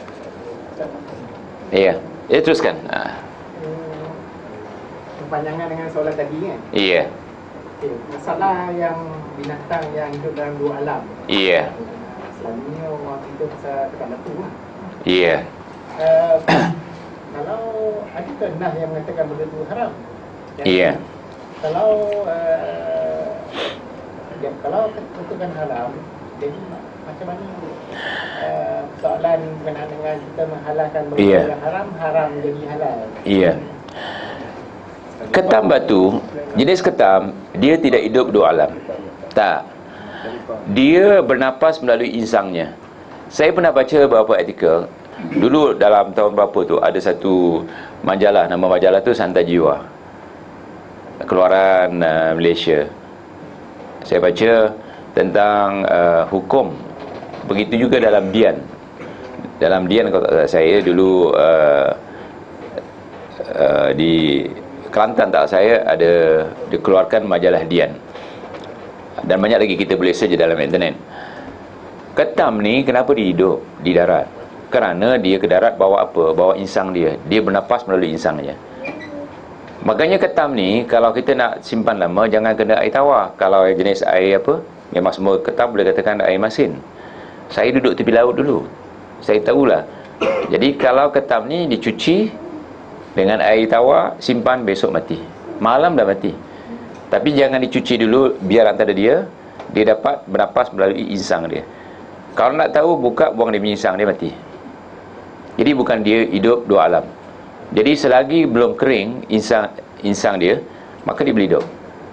Ya, ya teruskan. Ha. Panjangan dengan soalan tadi kan? Iya. Okay. Masalah yang binatang yang hidup dalam dua alam. Iya. Selalunya orang kita pasal dekat batu lah. Iya. Uh, kalau ada nas yang mengatakan benda itu haram. Iya. Kalau uh, ya, kalau tentukan haram, jadi macam mana uh, soalan berkenaan dengan kita menghalalkan benda iya. yang haram, haram jadi halal. Iya. Ketam batu, jenis ketam, dia tidak hidup dua alam. Tak. Dia bernapas melalui insangnya. Saya pernah baca beberapa artikel. Dulu dalam tahun berapa tu, ada satu majalah, nama majalah tu Santai Jiwa, keluaran uh, Malaysia. Saya baca tentang uh, hukum. Begitu juga dalam Dian. Dalam Dian, kalau tak salah saya dulu uh, uh, di Kelantan tak saya ada dikeluarkan majalah Dian. Dan banyak lagi kita boleh search dalam internet. Ketam ni kenapa dia hidup di darat? Kerana dia ke darat bawa apa? Bawa insang dia. Dia bernapas melalui insangnya. Makanya ketam ni kalau kita nak simpan lama, jangan kena air tawar. Kalau jenis air apa, memang semua ketam boleh katakan air masin. Saya duduk tepi laut dulu, saya tahulah. Jadi kalau ketam ni dicuci dengan air tawar, simpan, besok mati, malam dah mati. Tapi jangan dicuci dulu, biar antara dia dia dapat bernapas melalui insang dia. Kalau nak tahu, buka, buang dia punya insang, dia mati. Jadi bukan dia hidup dua alam. Jadi selagi belum kering insang insang dia, maka dia boleh hidup.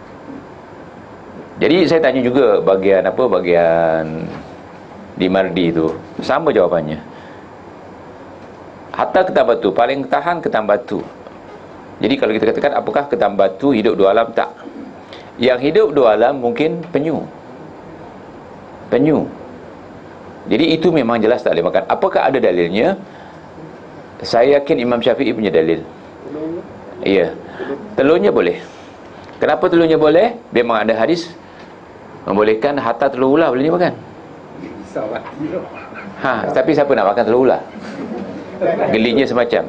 Jadi saya tanya juga bahagian apa, bahagian di Mardi tu, sama jawapannya. Hatta ketam batu, paling tahan ketam batu. Jadi kalau kita katakan apakah ketam batu hidup dua alam, tak. Yang hidup dua alam mungkin penyu. Penyu. Jadi itu memang jelas tak boleh makan. Apakah ada dalilnya? Saya yakin Imam Syafi'i punya dalil. Iya. Telurnya boleh. Kenapa telurnya boleh? Memang ada hadis membolehkan hatta telur ular boleh dimakan. Ha, tapi siapa nak makan telur ular? Gelinya semacam.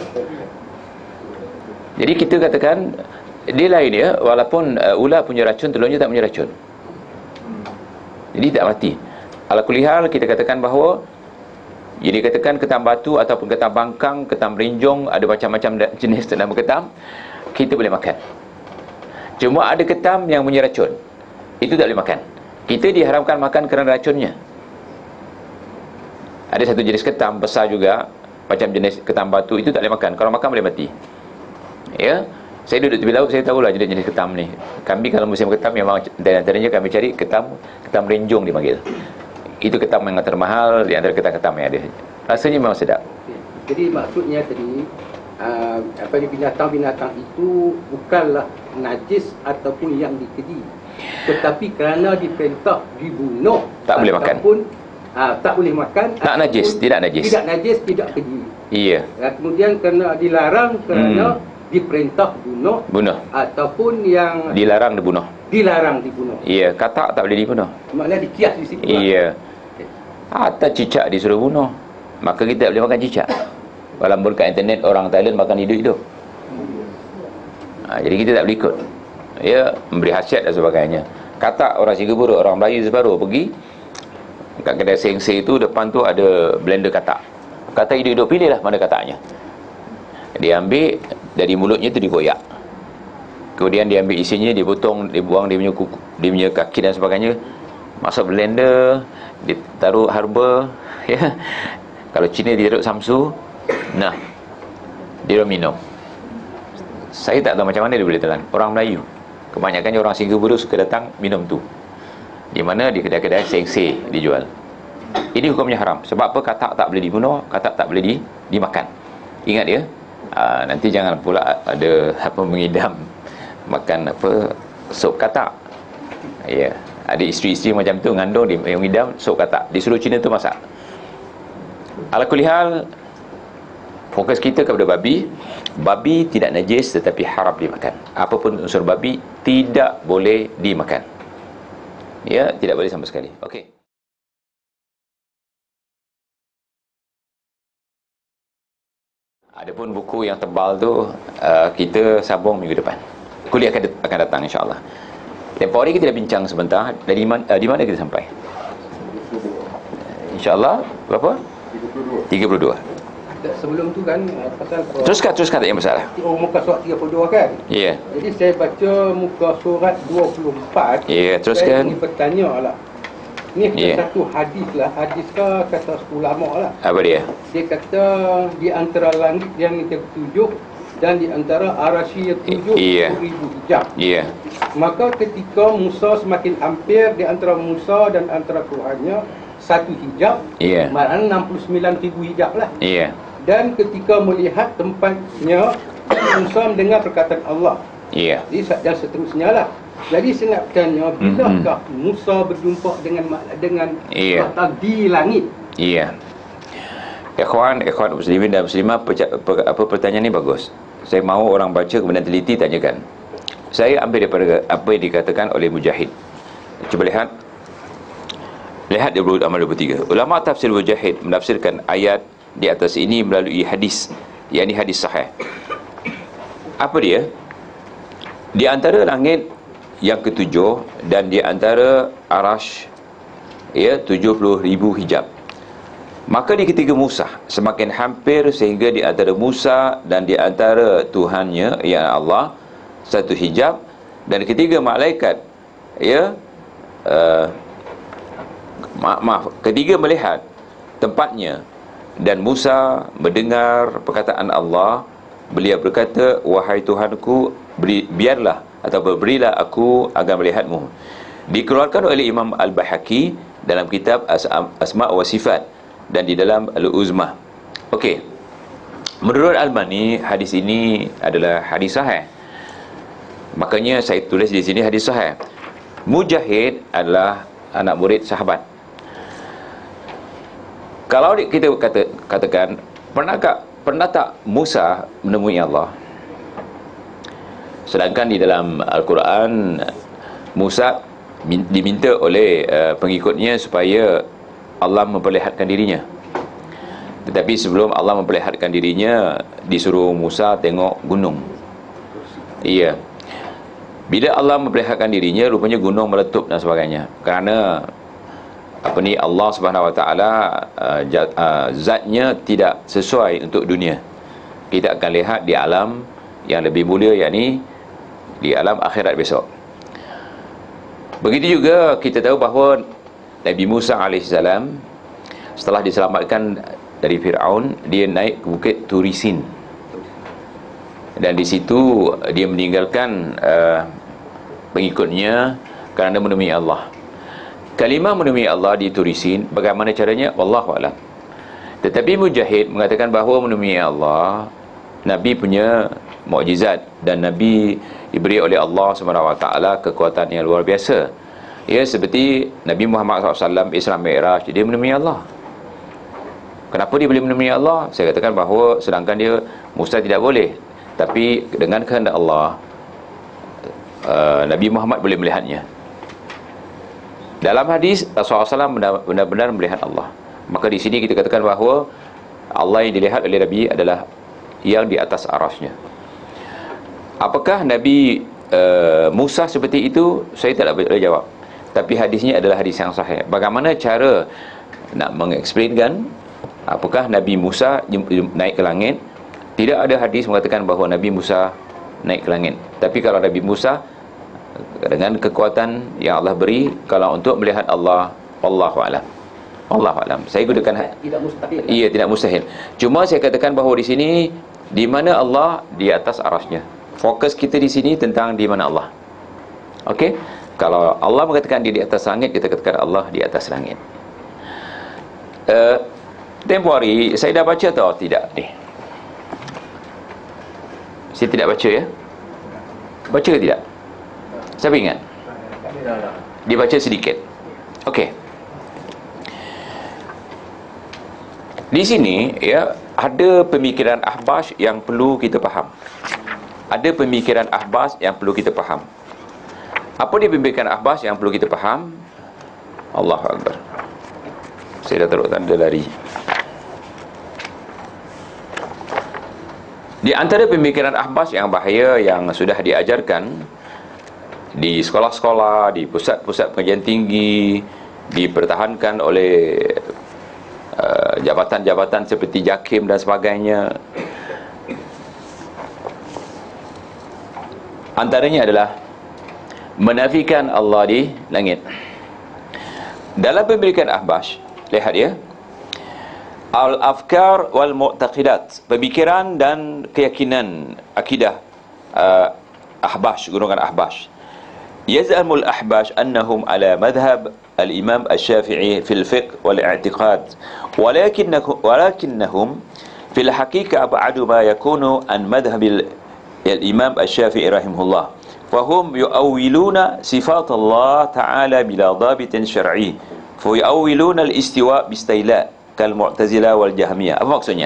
Jadi kita katakan dia lain ya, walaupun uh, ular punya racun, telurnya tak punya racun. Jadi tak mati. Ala kulihal kita katakan bahawa jadi katakan ketam batu ataupun ketam bangkang, ketam rinjong, ada macam-macam jenis nama ketam, kita boleh makan. Cuma ada ketam yang punya racun, itu tak boleh makan. Kita diharamkan makan kerana racunnya. Ada satu jenis ketam besar juga, macam jenis ketam batu, itu tak boleh makan. Kalau makan boleh mati. Ya, saya duduk tepi laut, saya tahulah jenis-jenis ketam ni. Kami kalau musim ketam memang antaranya kami cari ketam ketam rinjong dipanggil. Itu ketam yang termahal di antara ketam-ketam yang ada. Rasanya memang sedap. Jadi maksudnya tadi uh, apa ni, binatang-binatang itu bukanlah najis ataupun yang dikeji, tetapi kerana diperintah dibunuh tak boleh makan. Uh, tak boleh makan. Tak najis, tidak najis. Tidak najis, tidak keji. Iya. Uh, kemudian kerana dilarang kerana hmm. diperintah bunuh, bunuh, ataupun yang dilarang dibunuh. Dilarang dibunuh. Iya, katak tak boleh dibunuh. Maknanya dikias di situ. Iya. Atau cicak disuruh bunuh, maka kita tak boleh makan cicak. Walaupun kat internet orang Thailand makan hidup-hidup. Ha, jadi kita tak boleh ikut. Ya, memberi khasiat dan sebagainya. Katak orang Singapura, orang Melayu separuh pergi kat kedai seng-seng itu, depan tu ada blender katak. Katak hidup-hidup, pilihlah mana kataknya. Dia ambil dari mulutnya tu digoyak. Kemudian dia ambil isinya, dia potong, dia buang dia punya kuku, dia punya kaki dan sebagainya. Masuk blender, dia taruh herba, ya. Kalau Cina dia taruh samsu. Nah, dia minum. Saya tak tahu macam mana dia boleh telan. Orang Melayu, kebanyakannya orang Singapura suka datang minum tu. Di mana di kedai-kedai seng-seng dijual. Ini hukumnya haram. Sebab apa? Katak tak boleh dibunuh, katak tak boleh di, dimakan. Ingat ya. Aa, nanti jangan pula ada apa mengidam makan apa sup katak. Ya. Ada isteri-isteri macam tu ngandung dia yang mengidam sup katak. Disuruh Cina tu masak. Ala kulli hal, fokus kita kepada babi. Babi tidak najis tetapi haram dimakan. Apapun unsur babi tidak boleh dimakan. Ya, tidak boleh sama sekali. Okey. Adapun buku yang tebal tu uh, kita sambung minggu depan. Kuliah akan, akan datang insya-Allah. Tempoh hari kita dah bincang sebentar dari mana, uh, di mana kita sampai? InsyaAllah berapa? tiga puluh dua. Sebelum tu kan pasal Teruskan, teruskan tak ada masalah. Oh, muka surat tiga puluh dua kan? Ya. Yeah. Jadi saya baca muka surat dua puluh empat. Ya, yeah, teruskan. Saya bertanya lah. Ni yeah. satu hadis lah. Hadis ke kata ulama lah. Apa dia? Dia kata di antara langit yang ketujuh dan di antara arasy yang tujuh yeah. ribu hijab. Ya. Yeah. Maka ketika Musa semakin hampir di antara Musa dan antara Tuhannya satu hijab, yeah. maknanya enam puluh sembilan ribu hijab lah. Ya. Yeah. Dan ketika melihat tempatnya, Musa mendengar perkataan Allah. Ya. Jadi dan seterusnya lah. Jadi saya nak bertanya, bilakah mm-hmm. Musa berjumpa dengan dengan yeah. Allah di langit? Iya. Ikhwan, ikhwan muslimin dan muslimah, apa pertanyaan ni bagus. Saya mahu orang baca kemudian teliti tanyakan. Saya ambil daripada apa yang dikatakan oleh Mujahid. Cuba lihat. Lihat dia amal dua puluh tiga. Ulama tafsir Mujahid menafsirkan ayat di atas ini melalui hadis, yakni hadis sahih. Apa dia? Di antara langit yang ketujuh dan di antara arash, ya, tujuh puluh ribu hijab. Maka di ketika Musa semakin hampir sehingga di antara Musa dan di antara Tuhannya, ya Allah, satu hijab, dan ketiga malaikat, ya, uh, maaf, maaf, ketiga melihat tempatnya dan Musa mendengar perkataan Allah, beliau berkata, wahai Tuhanku, beri, biarlah atau berilah aku agar melihatmu. Dikeluarkan oleh Imam Al-Bahaki dalam kitab As Asma' wa Sifat dan di dalam Al-Uzmah. Okey, menurut Albani, hadis ini adalah hadis sahih. Makanya saya tulis di sini hadis sahih. Mujahid adalah anak murid sahabat. Kalau kita kata, katakan, pernahkah pernah tak Musa menemui Allah? Sedangkan di dalam Al-Quran, Musa diminta oleh uh, pengikutnya supaya Allah memperlihatkan dirinya. Tetapi sebelum Allah memperlihatkan dirinya, disuruh Musa tengok gunung. Iya. Bila Allah memperlihatkan dirinya, rupanya gunung meletup dan sebagainya. Kerana apa ni, Allah Subhanahu Wa Taala uh, uh, zatnya tidak sesuai untuk dunia. Kita akan lihat di alam yang lebih mulia, yakni di alam akhirat besok. Begitu juga kita tahu bahawa Nabi Musa alaihissalam setelah diselamatkan dari Fir'aun, dia naik ke bukit Turisin, dan di situ dia meninggalkan uh, pengikutnya kerana menemui Allah. Kalimah menemui Allah di Turisin, bagaimana caranya? Wallahu a'lam. Tetapi Mujahid mengatakan bahawa menemui Allah, Nabi punya mukjizat, dan Nabi diberi oleh Allah subhanahu wa taala kekuatan yang luar biasa. Ya, seperti Nabi Muhammad sallallahu alaihi wasallam Isra Mi'raj, dia menemui Allah. Kenapa dia boleh menemui Allah? Saya katakan bahawa sedangkan dia, Musa tidak boleh, tapi dengan kehendak Allah, uh, Nabi Muhammad boleh melihatnya. Dalam hadis, Rasulullah sallallahu alaihi wasallam benar-benar melihat Allah. Maka di sini kita katakan bahawa Allah yang dilihat oleh Nabi adalah yang di atas arasnya. Apakah Nabi uh, Musa seperti itu? Saya tak boleh jawab. Tapi hadisnya adalah hadis yang sahih. Bagaimana cara nak mengeksplainkan apakah Nabi Musa naik ke langit? Tidak ada hadis mengatakan bahawa Nabi Musa naik ke langit. Tapi kalau Nabi Musa dengan kekuatan yang Allah beri, kalau untuk melihat Allah, wallahu a'lam. Wallahu a'lam. Saya gunakan tidak mustahil. Iya, tidak mustahil. Cuma saya katakan bahawa di sini, di mana Allah? Di atas arasnya. Fokus kita di sini tentang di mana Allah. Okey? Kalau Allah mengatakan dia di atas langit, kita katakan Allah di atas langit. Uh, tempoh hari saya dah baca atau tidak ni? Saya tidak baca ya? Baca ke tidak? Siapa ingat? Dibaca sedikit. Okey. Di sini ya, ada pemikiran Ahbash yang perlu kita faham. Ada pemikiran Ahbash yang perlu kita faham. Apa dia pemikiran Ahbash yang perlu kita faham? Allahu Akbar. Saya dah taruh tanda lari. Di antara pemikiran Ahbash yang bahaya yang sudah diajarkan di sekolah-sekolah, di pusat-pusat pengajian tinggi, dipertahankan oleh uh, jabatan-jabatan seperti JAKIM dan sebagainya, antaranya adalah menafikan Allah di langit. Dalam pemikiran Ahbash, lihat ya, al-afkar wal mu'taqidat, pemikiran dan keyakinan akidah uh, Ahbash, golongan Ahbash. Yaz'amul Ahbash annahum ala madhab al-Imam Asy-Syafi'i fil fiqh wal i'tiqad, walakinnahum walakinnahum fil haqiqah ab'adu ma yakunu an madhhabil al-Imam Asy-Syafi'i rahimahullah. Fahum yu'awwiluna sifat Allah Ta'ala bila dhabitin syar'i, fa yu'awwiluna al-istiwa' bistaila kal Mu'tazilah wal Jahmiyah. Apa maksudnya?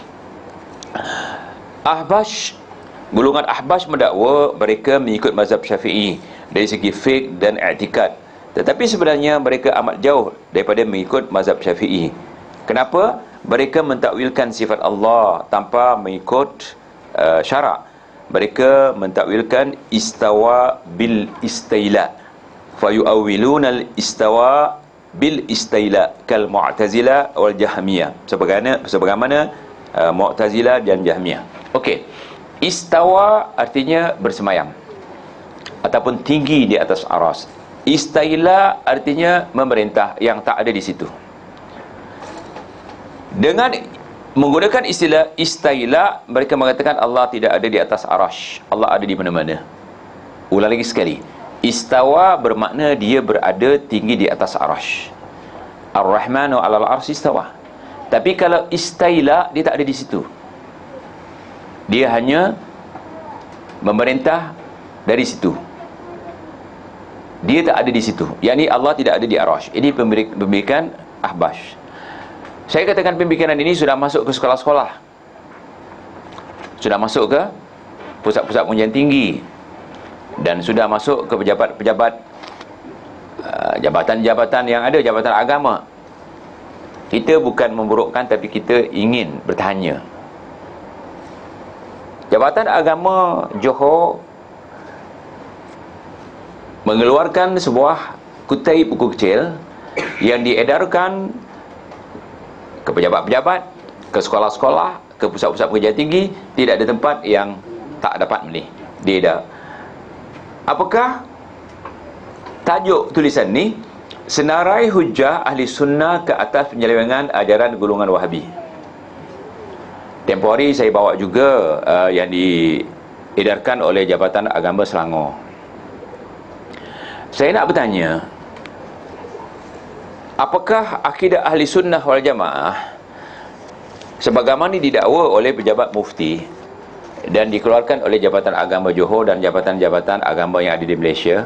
Ahbash, golongan Ahbash mendakwa mereka mengikut mazhab Syafi'i dari segi fiqh dan i'tikad, tetapi sebenarnya mereka amat jauh daripada mengikut mazhab Syafi'i. Kenapa? Mereka mentakwilkan sifat Allah tanpa mengikut uh, syarak. Mereka mentakwilkan istawa bil istaila, fa yu'awwiluna al istawa bil istaila kal Mu'tazilah wal Jahmiyah, sebagaimana sebagaimana uh, Mu'tazilah dan Jahmiyah. Okey. Istawa artinya bersemayam ataupun tinggi di atas aras. Istaila artinya memerintah, yang tak ada di situ. Dengan menggunakan istilah istaila, mereka mengatakan Allah tidak ada di atas arash, Allah ada di mana-mana. Ulang lagi sekali, istawa bermakna dia berada tinggi di atas arash. Ar-Rahmanu 'alal arsy istawa. Tapi kalau istaila, dia tak ada di situ. Dia hanya memerintah dari situ. Dia tak ada di situ. Yang ni Allah tidak ada di arash. Ini pemikiran Ahbash. Saya katakan pemikiran ini sudah masuk ke sekolah-sekolah, sudah masuk ke pusat-pusat pengajian tinggi, dan sudah masuk ke pejabat-pejabat uh, jabatan-jabatan yang ada, jabatan agama. Kita bukan memburukkan, tapi kita ingin bertanya. Jabatan Agama Johor mengeluarkan sebuah kutai buku kecil yang diedarkan ke pejabat-pejabat, ke sekolah-sekolah, ke pusat-pusat pengajian tinggi. Tidak ada tempat yang tak dapat ni. Dia dah. Apakah tajuk tulisan ni? Senarai hujah ahli sunnah ke atas penyelewengan ajaran golongan Wahabi. Tempoh hari saya bawa juga uh, yang diedarkan oleh Jabatan Agama Selangor. Saya nak bertanya, apakah akidah ahli sunnah wal jamaah sebagaimana didakwa oleh pejabat mufti dan dikeluarkan oleh Jabatan Agama Johor dan jabatan-jabatan agama yang ada di Malaysia,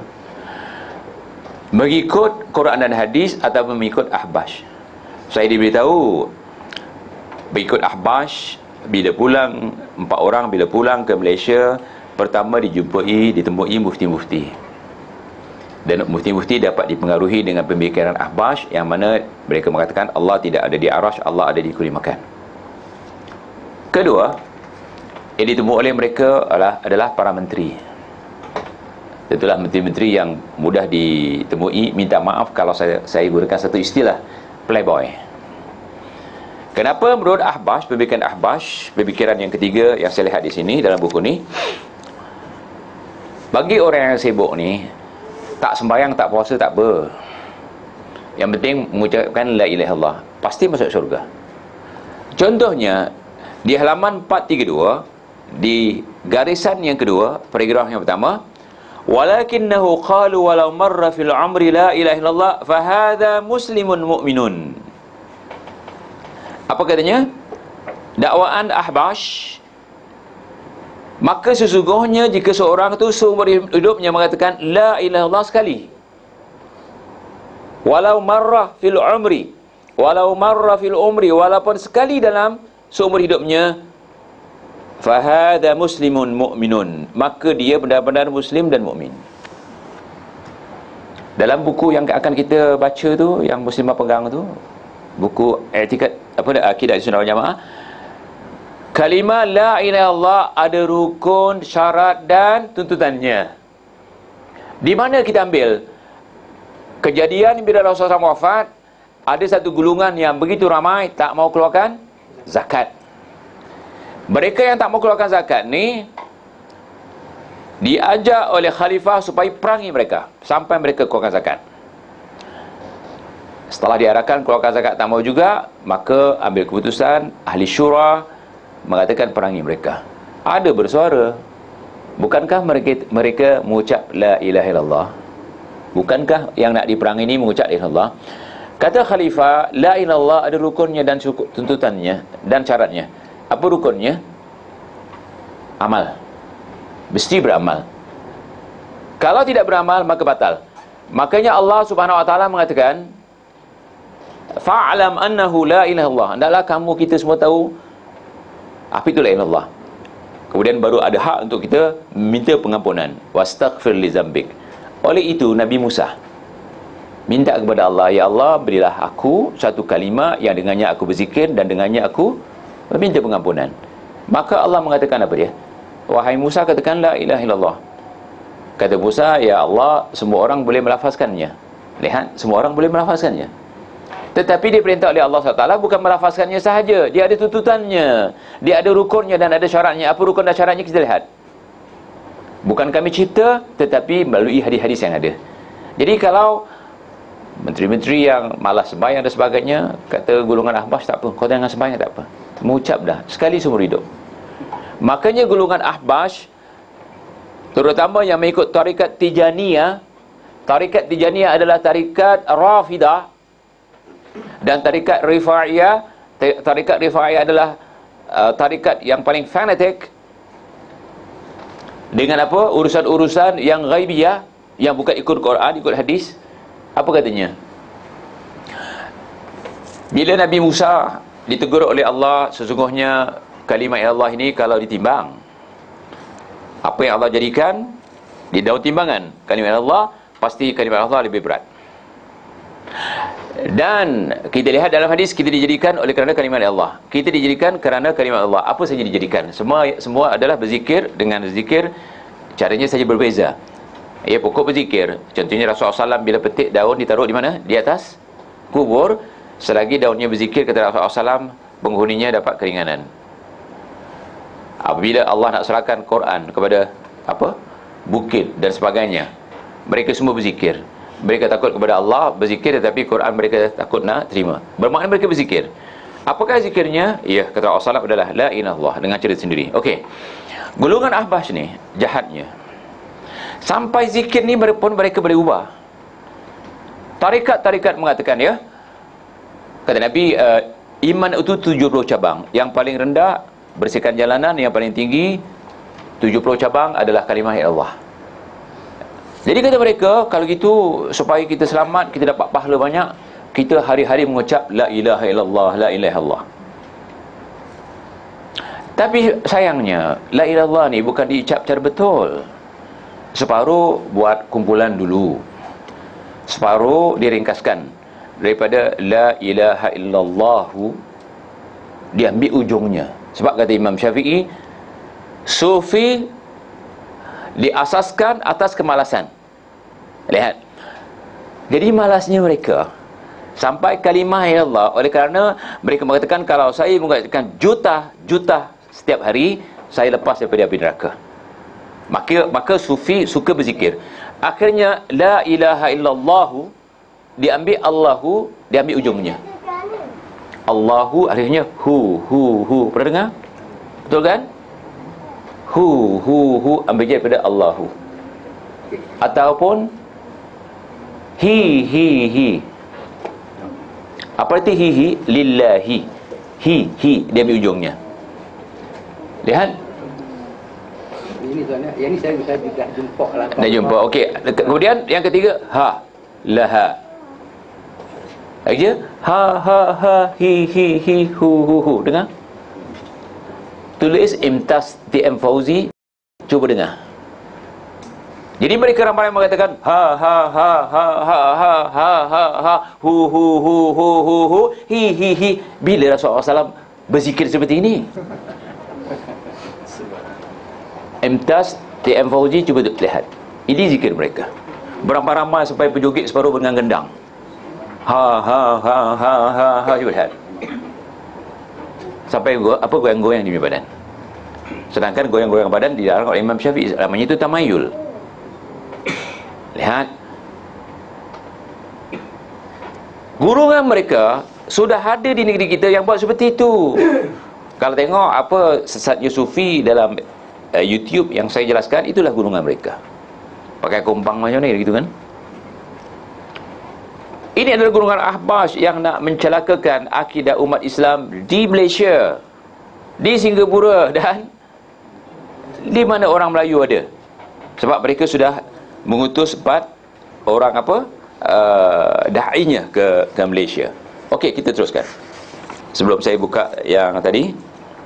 mengikut Quran dan hadis atau mengikut Ahbash? Saya diberitahu mengikut Ahbash. Bila pulang, empat orang bila pulang ke Malaysia, pertama dijumpai, ditemui mufti-mufti, dan mufti-mufti dapat dipengaruhi dengan pemikiran Ahbash, yang mana mereka mengatakan Allah tidak ada di arash, Allah ada di kursi makan. Kedua, yang ditemui oleh mereka adalah, adalah para menteri. Tentulah menteri-menteri yang mudah ditemui. Minta maaf kalau saya, saya gunakan satu istilah, playboy. Kenapa menurut Ahbash, pemikiran Ahbash, pemikiran yang ketiga yang saya lihat di sini dalam buku ni, bagi orang yang sibuk ni, tak sembahyang, tak puasa, tak apa, yang penting mengucapkan la ilaha illallah, pasti masuk syurga. Contohnya di halaman empat tiga dua, di garisan yang kedua, paragraf yang pertama, walakinnahu qalu walau marra fil umri la ilaha illallah fahadha muslimun mu'minun. Apa katanya? Dakwaan Ahbash, maka sesungguhnya jika seorang itu seumur hidupnya mengatakan la ilaha illallah sekali, walau marrah fil umri, walau marrah fil umri, walaupun sekali dalam seumur hidupnya, fahadha muslimun mu'minun, maka dia benar-benar muslim dan mukmin. Dalam buku yang akan kita baca tu, yang Muslimah pegang tu, buku I'tikad apa dah Akidah Sunnah wal Jamaah, kalimah la ilaha illallah ada rukun, syarat dan tuntutannya. Di mana kita ambil kejadian bila Rasulullah wafat, ada satu golongan yang begitu ramai tak mau keluarkan zakat. Mereka yang tak mau keluarkan zakat ni diajak oleh khalifah supaya perangi mereka sampai mereka keluarkan zakat. Setelah diarahkan keluarkan zakat tak mau juga, maka ambil keputusan ahli syura mengatakan perangi mereka. Ada bersuara, bukankah mereka mereka mengucap la ilaha illallah? Bukankah yang nak diperangi ini mengucap la ilaha illallah? Kata khalifah, la ilaha illallah ada rukunnya dan tuntutannya dan syaratnya. Apa rukunnya? Amal. Mesti beramal. Kalau tidak beramal, maka batal. Makanya Allah Subhanahu wa taala mengatakan, fa'lam annahu la ilaha illallah. Hendaklah kamu kita semua tahu apa itu la ilaha illallah. Kemudian baru ada hak untuk kita minta pengampunan. Wastaghfir li dzambik. Oleh itu Nabi Musa minta kepada Allah, ya Allah, berilah aku satu kalimah yang dengannya aku berzikir dan dengannya aku meminta pengampunan. Maka Allah mengatakan apa dia? Wahai Musa, katakan la ilaha illallah. Kata Musa, ya Allah, semua orang boleh melafazkannya. Lihat, semua orang boleh melafazkannya. Tetapi diperintah oleh Allah subhanahu wa taala bukan melafazkannya sahaja. Dia ada tuntutannya, dia ada rukunnya dan ada syaratnya. Apa rukun dan syaratnya kita lihat. Bukan kami cipta, tetapi melalui hadis-hadis yang ada. Jadi kalau Menteri-menteri yang malas sembahyang dan sebagainya, kata golongan Ahbas, tak apa, kau jangan sembahyang, tak apa, mengucap dah sekali seumur hidup. Makanya golongan Ahbas, terutama yang mengikut tarikat Tijaniyah, tarikat Tijaniyah adalah tarikat Rafidah, dan tarikat Rifa'iyah, tarikat Rifa'iyah adalah uh, tarikat yang paling fanatik dengan apa? Urusan-urusan yang ghaibiyah, yang bukan ikut Quran, ikut hadis. Apa katanya? Bila Nabi Musa ditegur oleh Allah, sesungguhnya kalimat Allah ini kalau ditimbang, apa yang Allah jadikan di daun timbangan kalimat Allah, pasti kalimat Allah lebih berat. Dan kita lihat dalam hadis, kita dijadikan oleh kerana kalimat Allah, kita dijadikan kerana kalimat Allah. Apa saja dijadikan? Semua semua adalah berzikir. Dengan zikir, caranya saja berbeza. Ya, pokok berzikir. Contohnya Rasulullah sallallahu alaihi wasallam bila petik daun ditaruh di mana? Di atas kubur. Selagi daunnya berzikir, kata Rasulullah sallallahu alaihi wasallam, penghuninya dapat keringanan. Apabila Allah nak serahkan Quran kepada apa? Bukit dan sebagainya, mereka semua berzikir. Mereka takut kepada Allah, berzikir, tetapi Quran mereka takut nak terima. Bermakna mereka berzikir. Apakah zikirnya? Ya, kata Rasulullah sallallahu alaihi wasallam adalah la ilaha illallah, dengan cerita sendiri. Okey. Golongan Ahbas ni jahatnya, sampai zikir ni pun mereka boleh ubah. Tarikat-tarikat mengatakan, ya, kata Nabi, uh, iman itu tujuh puluh cabang. Yang paling rendah bersihkan jalanan, yang paling tinggi tujuh puluh cabang adalah kalimah Allah. Jadi kata mereka, kalau gitu supaya kita selamat, kita dapat pahala banyak, kita hari-hari mengucap la ilaha illallah, la ilaha illallah. Tapi sayangnya la ilaha illallah ni bukan diucap secara betul. Separuh buat kumpulan dulu, separuh diringkaskan. Daripada la ilaha illallahu, diambil ujungnya. Sebab kata Imam Syafi'i, sufi diasaskan atas kemalasan. Lihat, jadi malasnya mereka sampai kalimah ya Allah, oleh kerana mereka mengatakan, kalau saya mengatakan juta-juta setiap hari, saya lepas daripada api neraka. Maka maka sufi suka berzikir. Akhirnya la ilaha illallahu diambil Allahu, diambil ujungnya. Allahu akhirnya hu hu hu. Pernah dengar? Betul kan? Hu hu hu ambil je daripada Allahu. Ataupun hi hi hi. Apa arti hi hi? Lillahi. Hi hi diambil ujungnya. Lihat. Ini tuan, yang ni saya saya dah jumpa lah. Dah jumpa. Okey. Kemudian yang ketiga, ha, laha. Lagi ha ha ha hi hi hi hu hu hu. Dengar? Tulis Imtas T M Fauzi, cuba dengar. Jadi mereka ramai mengatakan ha ha ha ha ha ha ha ha ha hu hu hu hu hu hu hi hi hi. Bila Rasulullah sallallahu alaihi wasallam berzikir seperti ini? Imtas T M Fauzi, cuba lihat. Ini zikir mereka. Beramai-ramai sampai berjoget separuh dengan gendang. Ha ha ha ha ha ha, cuba lihat. Sampai gua, apa goyang-goyang di badan. Sedangkan goyang-goyang badan dilarang oleh Imam Syafi'i. Namanya itu tamayul. Lihat. Golongan mereka sudah ada di negeri kita yang buat seperti itu. Kalau tengok apa sesatnya sufi dalam uh, YouTube yang saya jelaskan, itulah golongan mereka. Pakai kompang macam ni gitu kan. Ini adalah golongan Ahbas yang nak mencelakakan akidah umat Islam di Malaysia, di Singapura, dan di mana orang Melayu ada. Sebab mereka sudah mengutus empat orang apa uh, da'inya ke, ke Malaysia. Okey, kita teruskan. Sebelum saya buka yang tadi,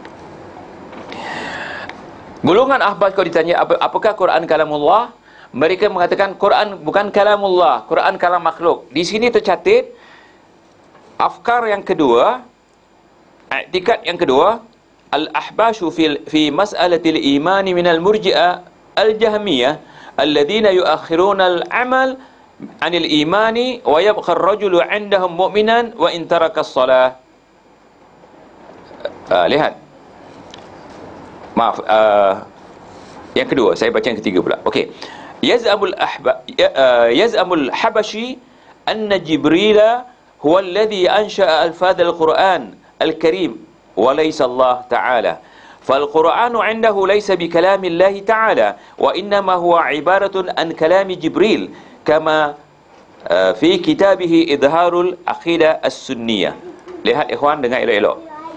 golongan Ahbas, kalau ditanya apa, apakah Quran kalamullah, mereka mengatakan Quran bukan kalamullah, Quran kalam makhluk. Di sini tercatat afkar yang kedua, i'tikad yang kedua, al-ahbashu fi fi mas'alatil iman min al-murji'ah al-jahmiyah alladhina yuakhiruna al-amal 'anil imani wa yabqa ar-rajulu 'indahum mu'minan wa in taraka as-salah. Uh, lihat. Maaf, uh, yang kedua, saya baca yang ketiga pula. Okey. Yaz'amul ahba yaz'amul habashi anna Jibril huwa alladhi ansha'a alfadh al-Quran al-Karim wa laysa Allah ta'ala. فالقرآن عنده ليس بكلام الله تعالى وإنما هو عبارة عن كلام جبريل كما في كتابه إظهار العقيدة السنية. Lihat ikhwan, dengar elok-elok.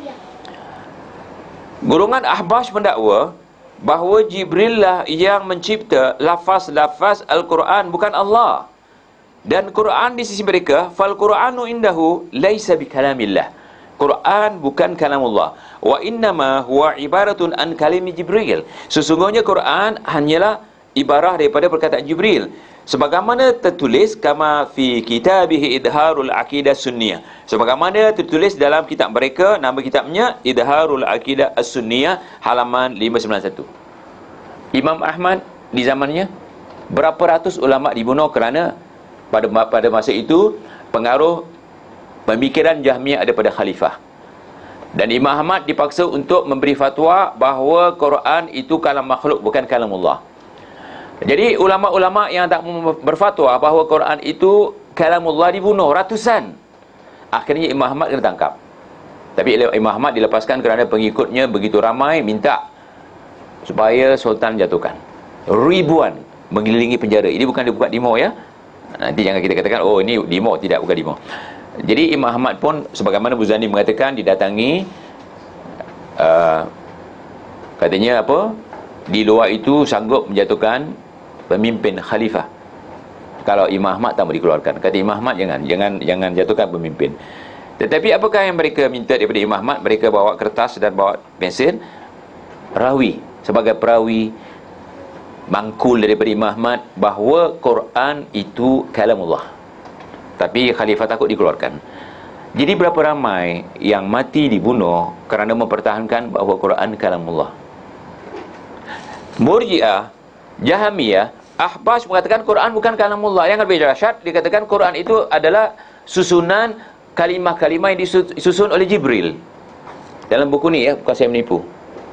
Golongan Ahbash mendakwa bahawa Jibril lah yang mencipta lafaz-lafaz Al-Quran, bukan Allah. Dan Quran di sisi mereka, fal Quranu indahu laisa bikalamillah. Quran bukan kalamullah. Wa innama huwa ibaratun an kalimi Jibril. Sesungguhnya Quran hanyalah ibarah daripada perkataan Jibril. Sebagaimana tertulis kama fi kitabihi Idharul Aqidah Sunniyah. Sebagaimana tertulis dalam kitab mereka, nama kitabnya Idharul Aqidah As-Sunniyah, halaman lima sembilan satu. Imam Ahmad di zamannya, berapa ratus ulama dibunuh kerana pada pada masa itu pengaruh pemikiran Jahmiyah ada pada khalifah. Dan Imam Ahmad dipaksa untuk memberi fatwa bahawa Quran itu kalam makhluk, bukan kalamullah. Jadi ulama-ulama yang tak berfatwa bahawa Quran itu kalamullah dibunuh ratusan. Akhirnya Imam Ahmad kena tangkap. Tapi Imam Ahmad dilepaskan kerana pengikutnya begitu ramai minta supaya Sultan jatuhkan. Ribuan mengelilingi penjara. Ini bukan dibuat demo ya. Nanti jangan kita katakan oh ini demo, tidak, bukan demo. Jadi Imam Ahmad pun sebagaimana Buzani mengatakan didatangi, uh, katanya apa, di luar itu sanggup menjatuhkan pemimpin khalifah. Kalau Imam Ahmad tak mau dikeluarkan. Kata Imam Ahmad jangan jangan jangan jatuhkan pemimpin. Tetapi apakah yang mereka minta daripada Imam Ahmad? Mereka bawa kertas dan bawa pensel, rawi sebagai perawi mangkul daripada Imam Ahmad bahawa Quran itu kalamullah. Tapi khalifah takut dikeluarkan. Jadi berapa ramai yang mati dibunuh kerana mempertahankan bahawa Quran kalamullah. Murji'ah, Jahmiyah, Ahbash mengatakan Quran bukan kalamullah. Yang lebih dahsyat, dikatakan Quran itu adalah susunan kalimah-kalimah yang disusun oleh Jibril. Dalam buku ni ya, bukan saya menipu.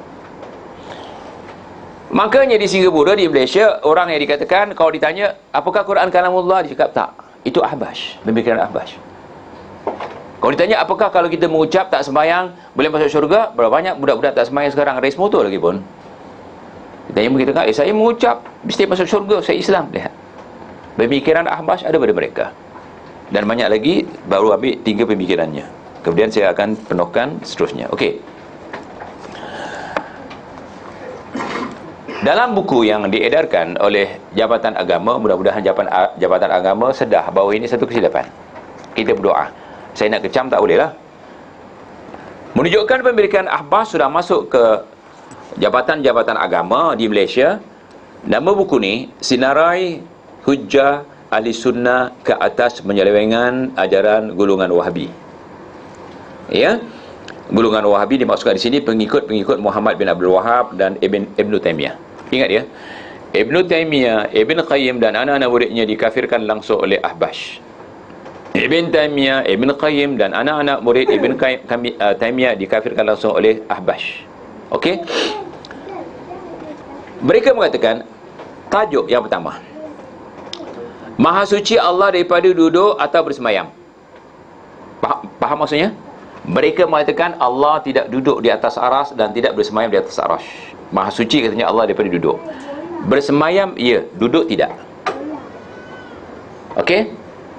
Makanya di Singapura, di Malaysia, orang yang dikatakan kalau ditanya apakah Quran kalamullah, dia cakap tak. Itu Ahbash, pemikiran Ahbash. Kalau ditanya apakah kalau kita mengucap tak sembahyang boleh masuk syurga, berapa banyak budak-budak tak sembahyang sekarang race motor lagi pun. Ditanya begitu kan, eh, saya mengucap mesti masuk syurga, saya Islam. Lihat, pemikiran Ahbash ada pada mereka. Dan banyak lagi, baru ambil tiga pemikirannya. Kemudian saya akan penuhkan seterusnya. Okey. Dalam buku yang diedarkan oleh Jabatan Agama, mudah-mudahan Jabatan, Jabatan Agama sedah bahawa ini satu kesilapan. Kita berdoa. Saya nak kecam tak boleh lah. Menunjukkan pemilikan Ahbash sudah masuk ke Jabatan-Jabatan Agama di Malaysia. Nama buku ni, Sinarai Hujjah Ahli Sunnah ke atas penyelewengan ajaran golongan Wahabi. Ya, golongan Wahabi dimaksudkan di sini pengikut-pengikut Muhammad bin Abdul Wahab dan Ibn Ibn Taymiyah. Ingat ya, Ibn Taymiyah, Ibn Qayyim dan anak-anak muridnya dikafirkan langsung oleh Ahbash. Ibn Taymiyah, Ibn Qayyim dan anak-anak murid Ibn Taymiyah dikafirkan langsung oleh Ahbash. Okey. Mereka mengatakan tajuk yang pertama, Maha suci Allah daripada duduk atau bersemayam. Faham, faham maksudnya? Mereka mengatakan Allah tidak duduk di atas aras dan tidak bersemayam di atas aras. Maha suci katanya Allah daripada duduk. Bersemayam, ya. Duduk, tidak. Okey?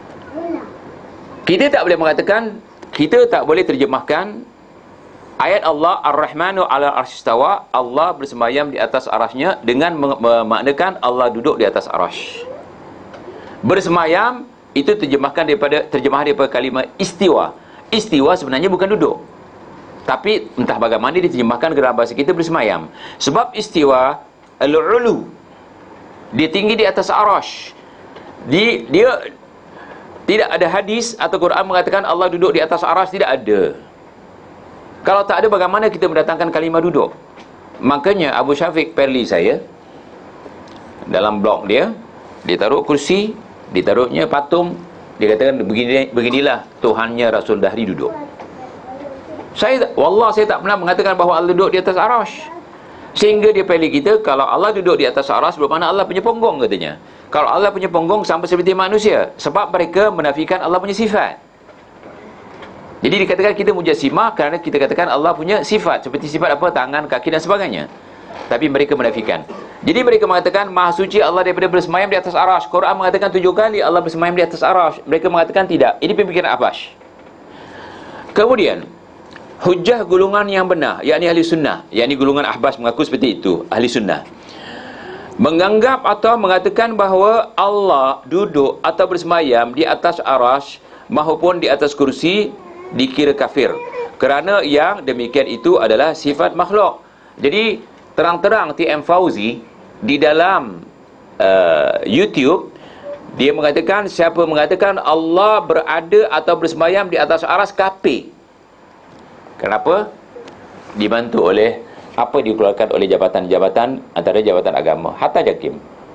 Kita tak boleh mengatakan, kita tak boleh terjemahkan ayat Allah Ar-Rahmanu ala arsyistawa, Allah bersemayam di atas arasnya, dengan memaknakan Allah duduk di atas aras. Bersemayam itu terjemahkan daripada terjemahan daripada kalimah istiwa. Istiwa sebenarnya bukan duduk, tapi entah bagaimana diterjemahkan ke dalam bahasa kita bersemayam. Sebab istiwa al-ulu, dia tinggi di atas arasy. Dia, dia tidak ada hadis atau Quran mengatakan Allah duduk di atas arasy, tidak ada. Kalau tak ada, bagaimana kita mendatangkan kalimah duduk? Makanya Abu Syafiq Perli saya, dalam blog dia, dia taruh kursi, ditaruhnya patung, dia katakan begini, beginilah Tuhannya Rasul Dahri duduk. Saya, wallah saya tak pernah mengatakan bahawa Allah duduk di atas arasy. Sehingga dia pilih kita, kalau Allah duduk di atas aras, bermakna Allah punya punggung katanya. Kalau Allah punya punggung sama seperti manusia, sebab mereka menafikan Allah punya sifat. Jadi dikatakan kita mujassimah kerana kita katakan Allah punya sifat. Seperti sifat apa? Tangan, kaki dan sebagainya. Tapi mereka menafikan. Jadi mereka mengatakan Maha suci Allah daripada bersemayam di atas aras. Quran mengatakan tujuh kali Allah bersemayam di atas aras. Mereka mengatakan tidak. Ini pemikiran Ahbash. Kemudian hujah golongan yang benar, yakni ahli sunnah, yakni golongan Ahbash mengaku seperti itu, ahli sunnah, menganggap atau mengatakan bahawa Allah duduk atau bersemayam di atas aras maupun di atas kursi dikira kafir, kerana yang demikian itu adalah sifat makhluk. Jadi terang-terang T M Fauzi di dalam uh, YouTube dia mengatakan, siapa mengatakan Allah berada atau bersemayam di atas aras, kafir. Kenapa? Dibantu oleh apa dikeluarkan oleh jabatan-jabatan antara jabatan agama, hatta JAKIM.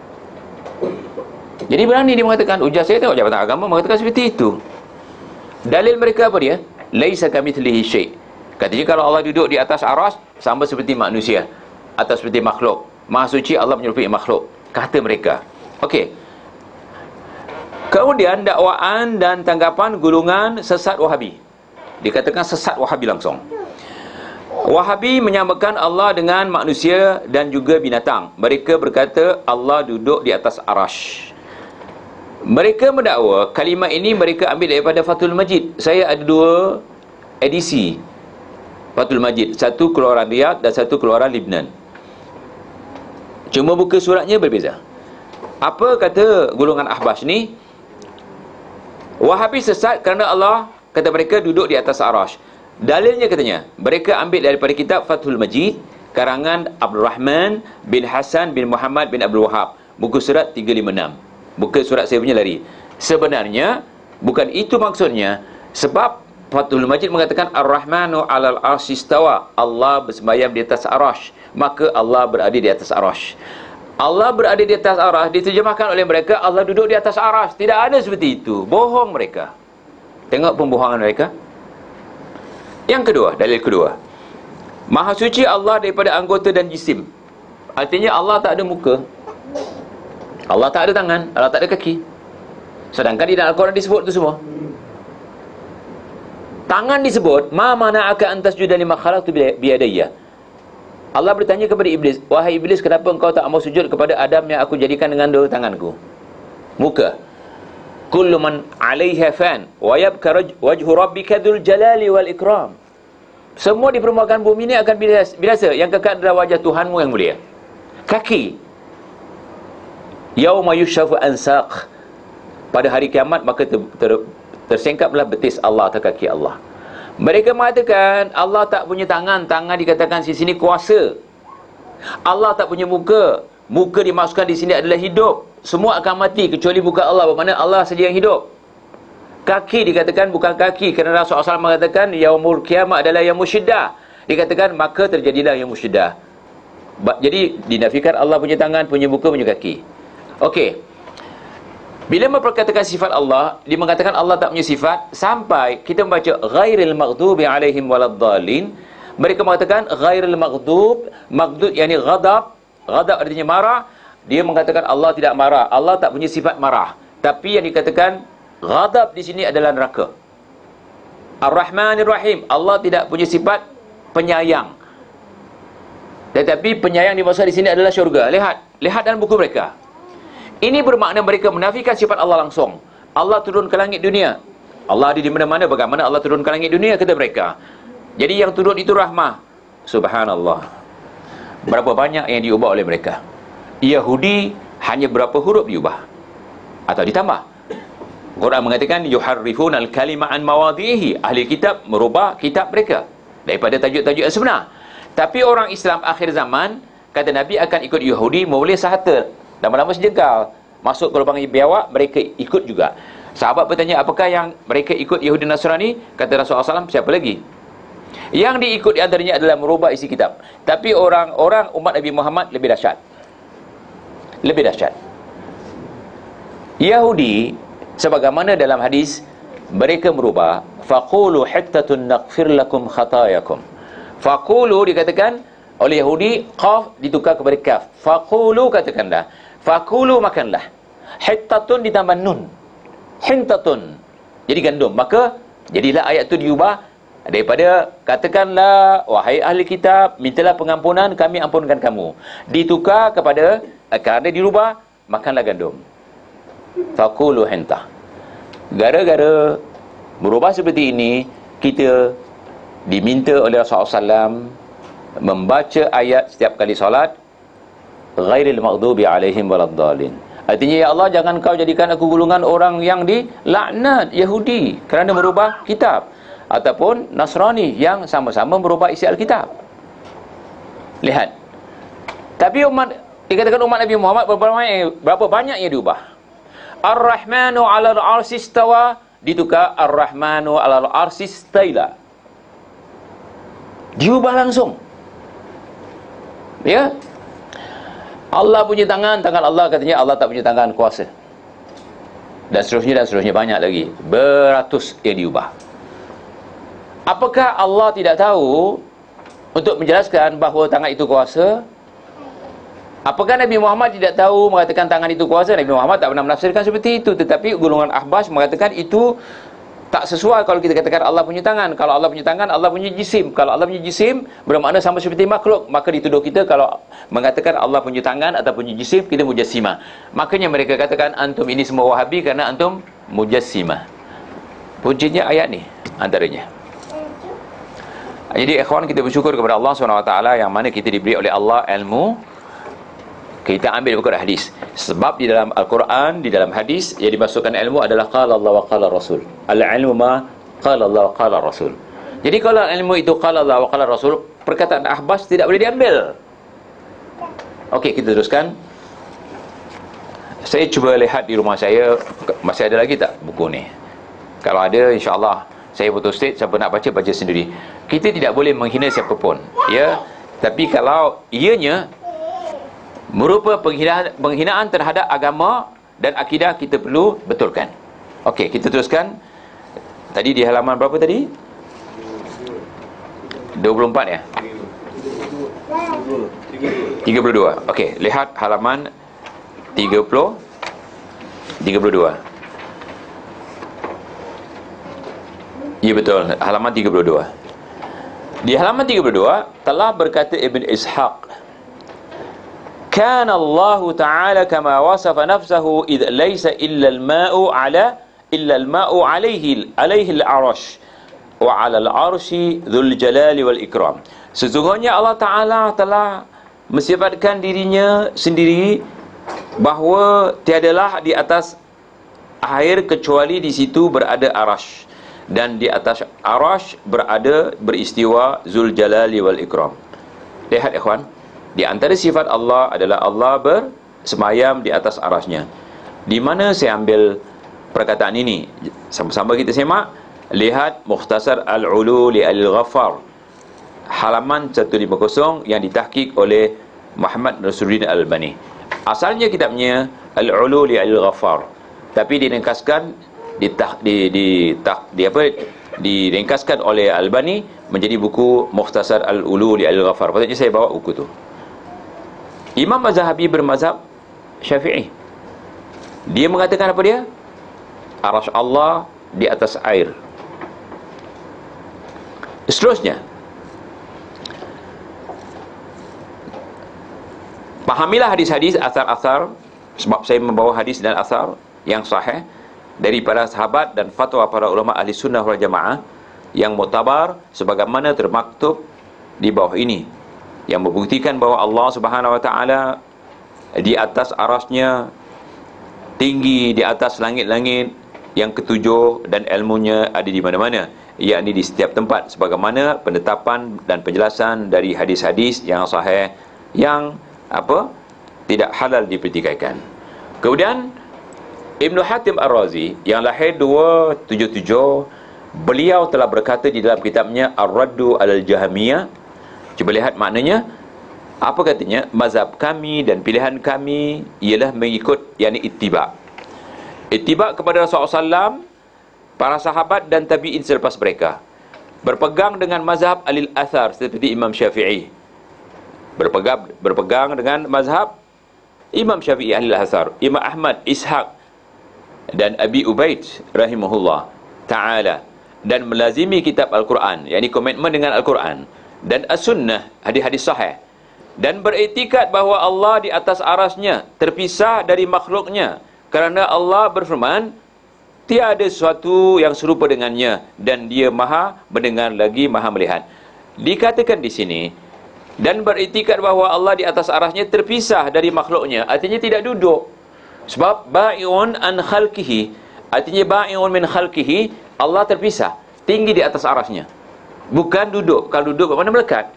Jadi berani dia mengatakan, ujar saya tengok jabatan agama mengatakan seperti itu. Dalil mereka apa dia? Laisa kamitslihi syai'. Katanya kalau Allah duduk di atas aras sama seperti manusia atau seperti makhluk. Maha suci Allah menyerupai makhluk, kata mereka. Okey. Kemudian dakwaan dan tanggapan golongan sesat Wahabi. Dikatakan sesat Wahabi langsung. Wahabi menyamakan Allah dengan manusia dan juga binatang. Mereka berkata Allah duduk di atas arash. Mereka mendakwa kalimah ini mereka ambil daripada Fathul Majid. Saya ada dua edisi Fathul Majid, satu keluaran Riyadh dan satu keluaran Lebanon. Cuma buka suratnya berbeza. Apa kata golongan Ahbash ni? Wahabi sesat kerana Allah, kata mereka, duduk di atas arash. Dalilnya katanya, mereka ambil daripada kitab Fathul Majid karangan Abdul Rahman bin Hasan bin Muhammad bin Abdul Wahab, buku surat tiga lima enam. Buka surat saya punya lari. Sebenarnya bukan itu maksudnya, sebab Fathul Majid mengatakan Ar-Rahmanu 'alal 'arsy istawa, Allah bersemayam di atas arash, maka Allah berada di atas arash. Allah berada di atas arash diterjemahkan oleh mereka Allah duduk di atas arash. Tidak ada seperti itu. Bohong mereka. Tengok pembohongan mereka. Yang kedua, dalil kedua, Maha suci Allah daripada anggota dan jisim. Artinya Allah tak ada muka, Allah tak ada tangan, Allah tak ada kaki. Sedangkan di dalam Al-Quran disebut itu semua. Tangan disebut, ma mana'aka an tasjuda lima khalaqtu biyadayya. Allah bertanya kepada Iblis, wahai Iblis, kenapa engkau tak mau sujud kepada Adam yang aku jadikan dengan dua tanganku? Muka. Kullu man 'alaiha fan wa yabqa wajhu rabbika dzul jalali wal ikram. Semua di permukaan bumi ini akan binasa, yang kekal adalah wajah Tuhanmu yang mulia. Kaki. Yauma yushaffu an saq. Pada hari kiamat maka ter, ter, tersengkaplah betis Allah atau kaki Allah. Mereka mengatakan Allah tak punya tangan, tangan dikatakan di sini kuasa. Allah tak punya muka, muka dimaksudkan di sini adalah hidup. Semua akan mati kecuali muka Allah, bermakna Allah saja yang hidup. Kaki dikatakan bukan kaki, kerana Rasulullah shallallahu alaihi wasallam mengatakan yaumul qiyamah adalah yaumul syiddah. Dikatakan maka terjadilah yaumul syiddah. Jadi dinafikan Allah punya tangan, punya muka, punya kaki. Okey. Bila memperkatakan sifat Allah, dia mengatakan Allah tak punya sifat, sampai kita membaca ghairil maghdubi alaihim waladdallin. Mereka mengatakan ghairil maghdub, maghdub yakni ghadab, ghadab artinya marah. Dia mengatakan Allah tidak marah, Allah tak punya sifat marah. Tapi yang dikatakan ghadab di sini adalah neraka. Ar-Rahmanir Rahim, Allah tidak punya sifat penyayang. Tetapi penyayang dimaksud di sini adalah syurga. Lihat, lihat dalam buku mereka. Ini bermakna mereka menafikan sifat Allah langsung. Allah turun ke langit dunia. Allah ada di mana-mana, bagaimana Allah turun ke langit dunia, kata mereka. Jadi yang turun itu rahmah. Subhanallah. Berapa banyak yang diubah oleh mereka. Yahudi hanya berapa huruf diubah atau ditambah. Quran mengatakan yuharrifuna al-kalima an mawadhihi. Ahli kitab merubah kitab mereka daripada tajuk-tajuk yang sebenar. Tapi orang Islam akhir zaman, kata Nabi, akan ikut Yahudi boleh sahata, lama-lama sejengkal, masuk ke lubang biawak, mereka ikut juga. Sahabat bertanya, apakah yang mereka ikut Yahudi Nasrani? Kata Rasulullah sallallahu alaihi wasallam, siapa lagi? Yang diikut di antaranya adalah merubah isi kitab. Tapi orang-orang umat Nabi Muhammad lebih dahsyat. Lebih dahsyat. Yahudi, sebagaimana dalam hadis, mereka merubah, faqulu hittatun naghfir lakum khatayakum. Faqulu dikatakan, Oleh Yahudi, qaf ditukar kepada kaf. Faqulu, katakanlah. Faqulu, makanlah. Hittatun ditambah nun. Hintatun. Jadi gandum. Maka, jadilah ayat itu diubah daripada, katakanlah, wahai ahli kitab, mintalah pengampunan, kami ampunkan kamu. Ditukar kepada, kerana dirubah, makanlah gandum. Faqulu hintah. Gara-gara berubah seperti ini, kita diminta oleh Rasulullah sallallahu alaihi wasallam membaca ayat setiap kali solat, ghairil maghdubi alaihim waladdallin. Artinya, ya Allah, jangan kau jadikan aku golongan orang yang dilaknat, Yahudi, kerana merubah kitab, ataupun Nasrani yang sama-sama merubah isi Alkitab. Lihat. Tapi umat, dikatakan umat Nabi Muhammad berapa banyak, berapa banyak yang diubah. Ar-Rahmanu 'alal 'arsy istawa ditukar Ar-Rahmanu 'alal 'arsy istaila. Diubah langsung. Ya. Allah punya tangan, tangan Allah, katanya Allah tak punya tangan, kuasa. Dan seterusnya dan seterusnya, banyak lagi. Beratus yang diubah. Apakah Allah tidak tahu untuk menjelaskan bahawa tangan itu kuasa? Apakah Nabi Muhammad tidak tahu mengatakan tangan itu kuasa? Nabi Muhammad tak pernah menafsirkan seperti itu. Tetapi golongan Ahbas mengatakan itu tak sesuai kalau kita katakan Allah punya tangan. Kalau Allah punya tangan, Allah punya jisim. Kalau Allah punya jisim, bermakna sama seperti makhluk. Maka dituduh kita kalau mengatakan Allah punya tangan atau punya jisim, kita mujassimah. Makanya mereka katakan antum ini semua Wahabi kerana antum mujassimah. Pujinya ayat ni antaranya. Jadi ikhwan, kita bersyukur kepada Allah subhanahu wa taala yang mana kita diberi oleh Allah ilmu. Kita ambil daripada hadis. Sebab di dalam Al-Quran, di dalam hadis, yang dimasukkan ilmu adalah qala Allah wa qala Rasul. Al-ilmu ma qala Allah wa qala Rasul. Jadi kalau ilmu itu qala Allah wa qala Rasul, perkataan Ahbas tidak boleh diambil. Okey, kita teruskan. Saya cuba lihat di rumah saya, masih ada lagi tak buku ni? Kalau ada, insya-Allah saya photostat, siapa nak baca, baca sendiri. Kita tidak boleh menghina siapa pun, ya. Tapi kalau ianya merupa penghinaan, penghinaan terhadap agama dan akidah, kita perlu betulkan. Okey, kita teruskan. Tadi di halaman berapa tadi? dua puluh empat ya? tiga puluh dua. Okey, lihat halaman tiga puluh tiga puluh dua. Ya betul, halaman tiga puluh dua. Di halaman tiga puluh dua telah berkata Ibn Ishaq, Kana Allah Ta'ala kama wasafa nafsahu idh laysa illa al-ma'u ala illa al-ma'u alayhi alayhi al-'arash wa 'ala al-'arshi dzul jalali wal ikram. Sesungguhnya Allah Ta'ala telah mensifatkan dirinya sendiri bahawa tiadalah di atas air kecuali di situ berada arash, dan di atas arash berada beristiwa dzul jalali wal ikram. Lihat ikhwan, di antara sifat Allah adalah Allah bersemayam di atas arasnya. Di mana saya ambil perkataan ini? Sama-sama kita semak. Lihat Mukhtasar Al-Ulu li Al-Ghaffar, halaman seratus lima puluh, yang ditahqiq oleh Muhammad Nasruddin Al-Albani. Asalnya kitabnya Al-Ulu li Al-Ghaffar, tapi diringkaskan di di di, di apa diringkaskan oleh Al-Albani menjadi buku Mukhtasar Al-Ulu li Al-Ghaffar. Patutnya saya bawa buku tu. Imam Az-Zahabi bermazhab Syafi'i. Dia mengatakan apa dia? Arasy Allah di atas air. Seterusnya, pahamilah hadis-hadis, asar-asar, sebab saya membawa hadis dan asar yang sahih dari para sahabat dan fatwa para ulama ahli sunnah wal jamaah yang muktabar sebagaimana termaktub di bawah ini, yang membuktikan bahawa Allah Subhanahu wa taala di atas arasnya, tinggi di atas langit-langit yang ketujuh, dan ilmunya ada di mana-mana, yakni di setiap tempat, sebagaimana penetapan dan penjelasan dari hadis-hadis yang sahih yang apa tidak halal dipertikaikan. Kemudian Ibn Hatim Ar-Razi yang lahir dua ratus tujuh puluh tujuh, beliau telah berkata di dalam kitabnya Ar-Raddu Al-Jahmiyah. Cuba lihat maknanya. Apa katanya? Mazhab kami dan pilihan kami ialah mengikut, yakni ittiba. Ittiba kepada Rasulullah sallallahu alaihi wasallam, para sahabat dan tabi'in selepas mereka. Berpegang dengan mazhab alil athar seperti Imam Syafi'i. berpegang berpegang dengan mazhab Imam Syafi'i ahli al-Asar, Imam Ahmad, Ishaq dan Abi Ubaid rahimahullah ta'ala, dan melazimi kitab Al-Quran, yakni komitmen dengan Al-Quran dan As-Sunnah, hadis-hadis sahih, dan beriktikad bahawa Allah di atas arasnya, terpisah dari makhluknya, kerana Allah berfirman, tiada sesuatu yang serupa dengannya, dan dia maha mendengar lagi maha melihat. Dikatakan di sini, dan beriktikad bahawa Allah di atas arasnya terpisah dari makhluknya, artinya tidak duduk. Sebab ba'iun an khalqihi, artinya ba'iun min khalqihi, Allah terpisah, tinggi di atas arasnya, bukan duduk. Kalau duduk bermakna melekat.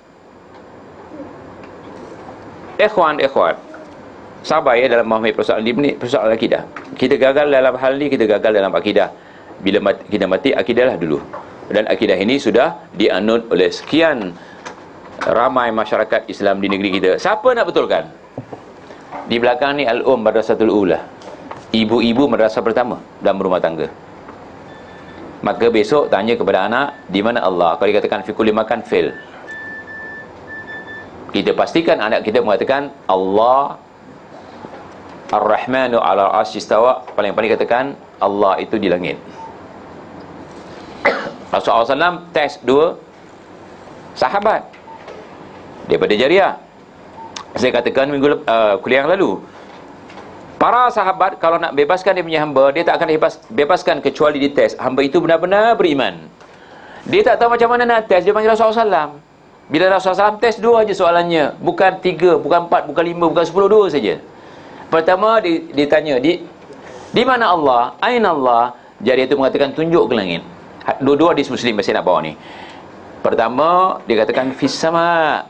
Ikhwan, ikhwan, sabar ya dalam memahami persoalan ini, persoalan akidah. Kita gagal dalam hal ini, kita gagal dalam akidah. Bila mati, kita mati, akidahlah dulu. Dan akidah ini sudah dianut oleh sekian ramai masyarakat Islam di negeri kita. Siapa nak betulkan? Di belakang ni Al-Um Madrasatul Ula, ibu-ibu madrasah pertama dalam rumah tangga. Maka besok tanya kepada anak, di mana Allah? Kalau dikatakan fi kulli makan, fail. Kita pastikan anak kita mengatakan Allah Ar-Rahmanu ala arsy istawa, paling-paling katakan Allah itu di langit. Rasulullah sallallahu alaihi wasallam test dua sahabat daripada Jariah. Saya katakan minggu uh, kuliah yang lalu, para sahabat kalau nak bebaskan dia punya hamba, dia tak akan bebas, bebaskan kecuali dites hamba itu benar-benar beriman. Dia tak tahu macam mana nak test, dia panggil Rasulullah sallallahu alaihi wasallam. Bila Rasulullah sallallahu alaihi wasallam test dua aja soalannya, bukan tiga, bukan empat, bukan lima, bukan sepuluh, dua saja. Pertama ditanya, di di mana Allah? Aina Allah? Jadi itu mengatakan tunjuk ke langit. Dua-dua hadis Muslim saya nak bawa ni. Pertama dia katakan fis sama.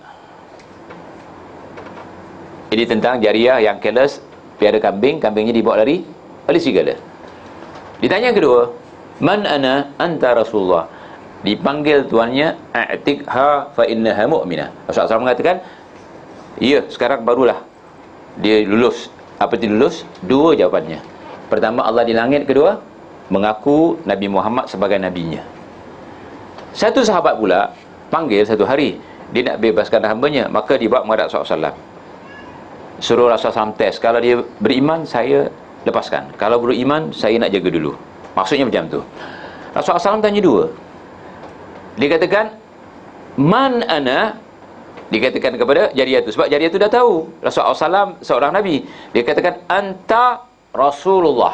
Ini tentang Jariah yang careless, piara kambing, kambingnya dibawa lari oleh serigala. Ditanya yang kedua, man ana anta Rasulullah. Dipanggil tuannya, a'tikha fa innaha mu'minah. Rasulullah sallallahu alaihi wasallam mengatakan, ya, sekarang barulah dia lulus. Apa itu lulus? Dua jawapannya. Pertama, Allah di langit. Kedua, mengaku Nabi Muhammad sebagai nabinya. Satu sahabat pula panggil satu hari, dia nak bebaskan hambanya, maka dibawa menghadap Rasulullah sallallahu alaihi wasallam. Suruh Rasulullah sallallahu alaihi wasallam tes. Kalau dia beriman, saya lepaskan. Kalau beriman, saya nak jaga dulu. Maksudnya macam tu. Rasulullah sallallahu alaihi wasallam tanya dua. Dia katakan, man ana? Dikatakan kepada Jariah itu, sebab Jariah itu dah tahu Rasulullah sallallahu alaihi wasallam seorang Nabi. Dia katakan, anta Rasulullah.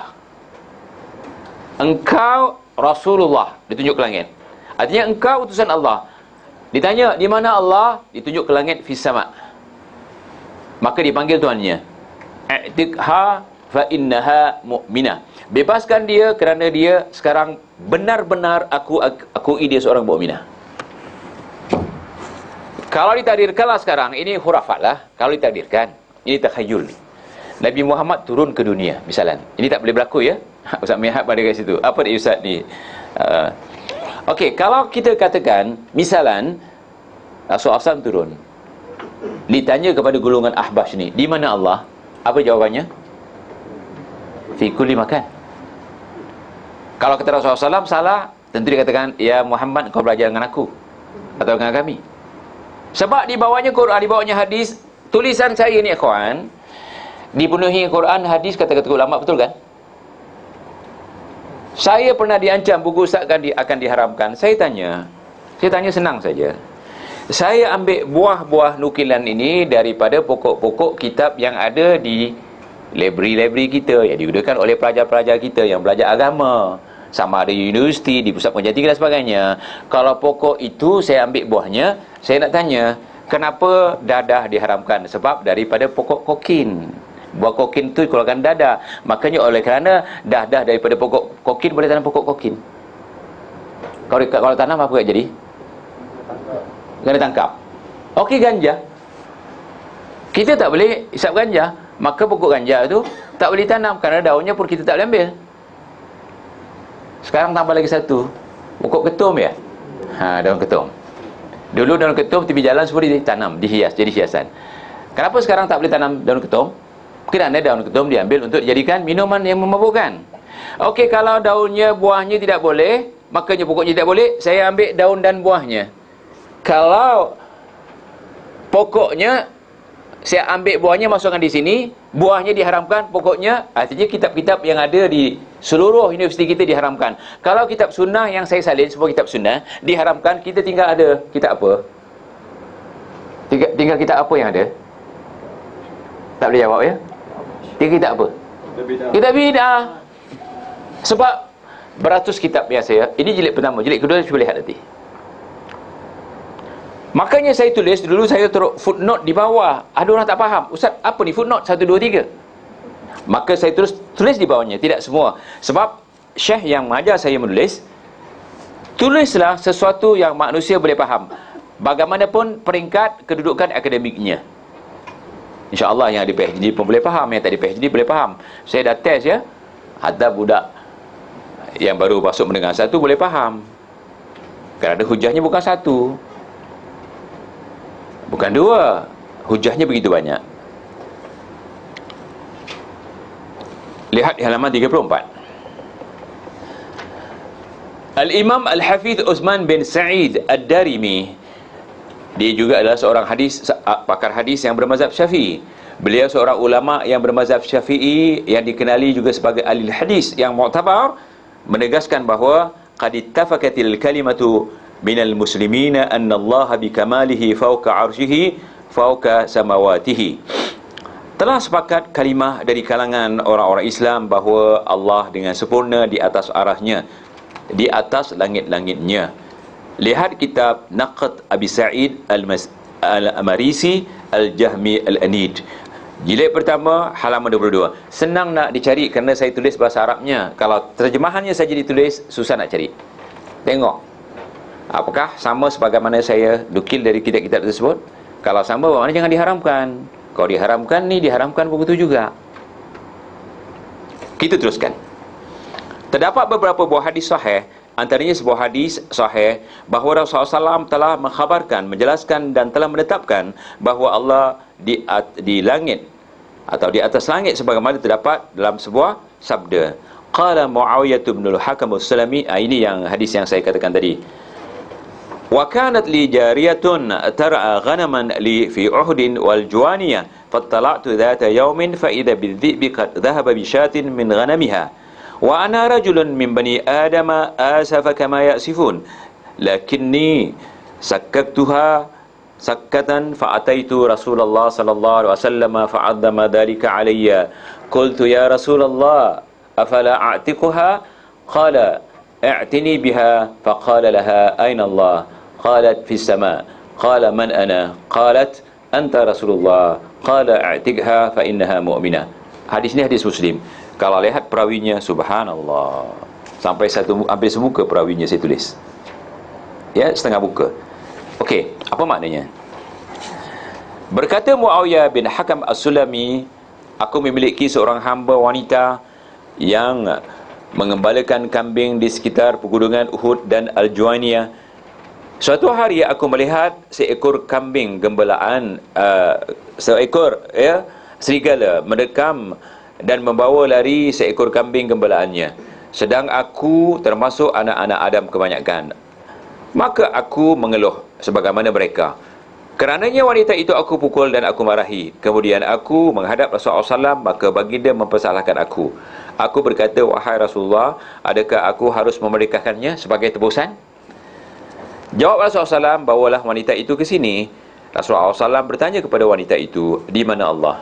Engkau Rasulullah. Ditunjuk ke langit. Artinya engkau utusan Allah. Ditanya, di mana Allah? Ditunjuk ke langit, fis sama. Maka dipanggil tuannya, i'tikha fa innaha mu'minah. Bebaskan dia kerana dia sekarang benar-benar aku aku dia seorang mukminah. Kalau ditakdirkanlah sekarang, ini khurafat lah. Kalau ditakdirkan, ini takhayyul. Nabi Muhammad turun ke dunia, misalan. Ini tak boleh berlaku ya. Ustaz Mihat pada kat situ. Apa dia Ustaz ni? Uh, Okey, kalau kita katakan, misalan Rasulullah sallallahu alaihi wasallam turun, ditanya kepada golongan Ahbash ni, di mana Allah? Apa jawabannya? Fi kulli makan. Kalau kata Rasulullah sallallahu alaihi wasallam salah, tentu dia katakan, ya Muhammad, kau belajar dengan aku atau dengan kami. Sebab di bawahnya Quran, di bawahnya hadis. Tulisan saya ni ikhwan, dipenuhi Quran, hadis, kata-kata ulama, betul kan? Saya pernah diancam buku Ustaz akan, di, akan diharamkan. Saya tanya, saya tanya senang saja. Saya ambil buah-buah nukilan ini daripada pokok-pokok kitab yang ada di library-library kita, yang digunakan oleh pelajar-pelajar kita yang belajar agama, sama ada universiti, di pusat pengajian tinggi dan sebagainya. Kalau pokok itu saya ambil buahnya, saya nak tanya, kenapa dadah diharamkan? Sebab daripada pokok kokin. Buah kokin tu keluarkan dadah. Makanya oleh kerana dadah daripada pokok kokin, boleh tanam pokok kokin. Kalau kalau tanam apa jadi? Kena tangkap. Okey, ganja. Kita tak boleh hisap ganja. Maka pokok ganja tu tak boleh tanam, kerana daunnya pun kita tak boleh ambil. Sekarang tambah lagi satu, pokok ketum ya. Ha, daun ketum. Dulu daun ketum tepi jalan semua ditanam, dihias, jadi hiasan. Kenapa sekarang tak boleh tanam daun ketum? Kerana daun ketum diambil untuk dijadikan minuman yang memabukkan. Okey, kalau daunnya, buahnya tidak boleh, makanya pokoknya tidak boleh, saya ambil daun dan buahnya. Kalau pokoknya saya ambil buahnya, masukkan di sini, buahnya diharamkan, pokoknya artinya kitab-kitab yang ada di seluruh universiti kita diharamkan. Kalau kitab sunnah yang saya salin, semua kitab sunnah diharamkan, kita tinggal ada kitab apa? Tinggal, tinggal kitab apa yang ada? Tak boleh jawab ya? Tinggal kitab apa? Kitab bidah. Sebab beratus kitab biasa ya. Ini jilid pertama, jilid kedua cuba lihat nanti. Makanya saya tulis dulu, saya taruh footnote di bawah. Ada orang tak faham, Ustaz, apa ni footnote? Satu, dua, tiga. Maka saya tulis tulis di bawahnya, tidak semua. Sebab Syekh yang mengajar saya menulis, tulislah sesuatu yang manusia boleh faham. Bagaimanapun peringkat kedudukan akademiknya. InsyaAllah yang ada P H D pun boleh faham, yang tak ada P H D boleh faham. Saya dah test ya. Hatta budak yang baru masuk mendengar satu boleh faham. Kerana hujahnya bukan satu, bukan dua, hujahnya begitu banyak. Lihat di halaman tiga puluh empat. Al-Imam Al-Hafidh Uthman bin Sa'id Ad-Darimi, dia juga adalah seorang hadis, pakar hadis yang bermazhab Syafi'i. Beliau seorang ulama yang bermazhab Syafi'i yang dikenali juga sebagai ahli hadis yang mu'tabar, menegaskan bahawa qad ittafaqatil kalimatu minal muslimina anna Allah bikamalihi fawqa arsyihi fawqa samawatihi. Telah sepakat kalimah dari kalangan orang-orang Islam bahawa Allah dengan sempurna di atas arasnya, di atas langit-langitnya. Lihat kitab Naqd Abi Sa'id Al-Marisi Al-Jahmi Al-Anid, jilid pertama halaman dua puluh dua. Senang nak dicari kerana saya tulis bahasa Arabnya. Kalau terjemahannya saja ditulis, susah nak cari. Tengok apakah sama sebagaimana saya nukil dari kitab-kitab tersebut. Kalau sama, bermakna jangan diharamkan. Kalau diharamkan, ni diharamkan begitu juga. Kita teruskan. Terdapat beberapa buah hadis sahih, antaranya sebuah hadis sahih bahawa Rasulullah sallallahu alaihi wasallam telah mengkhabarkan, menjelaskan dan telah menetapkan bahawa Allah di di langit atau di atas langit sebagaimana terdapat dalam sebuah sabda. Qala Muawiyah bin al-Hakam as-Sulami, ini yang hadis yang saya katakan tadi. Wa kanat li jariyatun tar'a ghanaman li fi Uhud wal Juwaniyah fattala'tu dhata yawmin fa idha bidh-dhi'bi qad dhahaba bi shatin min ghanamiha wa ana rajulun min bani adama asafa kama ya'sifun lakinni sakkaktuha sakkatan fa ataitu Rasulullah sallallahu alaihi wasallam fa 'azzama dhalika alayya qultu ya Rasulullah afala a'tiquha qala i'tini biha fa qala laha ayna Allah qalat fis sama qala man ana qalat anta Rasulullah qala i'tiqha fa innaha mu'minah. Hadis ni hadis Muslim. Kalau lihat perawinya, subhanallah, sampai satu hampir semuka perawinya saya tulis. Ya, setengah buka. Okey, apa maknanya? Berkata Muawiyah bin Hakam As-Sulami, aku memiliki seorang hamba wanita yang mengembalakan kambing di sekitar pegunungan Uhud dan Al-Juwaniyah. Suatu hari aku melihat seekor kambing gembalaan, uh, seekor ya serigala mendekam dan membawa lari seekor kambing gembalaannya, sedang aku termasuk anak-anak Adam kebanyakan. Maka aku mengeluh sebagaimana mereka. Kerananya wanita itu aku pukul dan aku marahi. Kemudian aku menghadap Rasulullah sallallahu alaihi wasallam, maka baginda mempersalahkan aku. Aku berkata, wahai Rasulullah, adakah aku harus memerdekakannya sebagai tebusan? Jawab Rasulullah sallallahu alaihi wasallam, bawalah wanita itu ke sini. Rasulullah sallallahu alaihi wasallam bertanya kepada wanita itu, di mana Allah?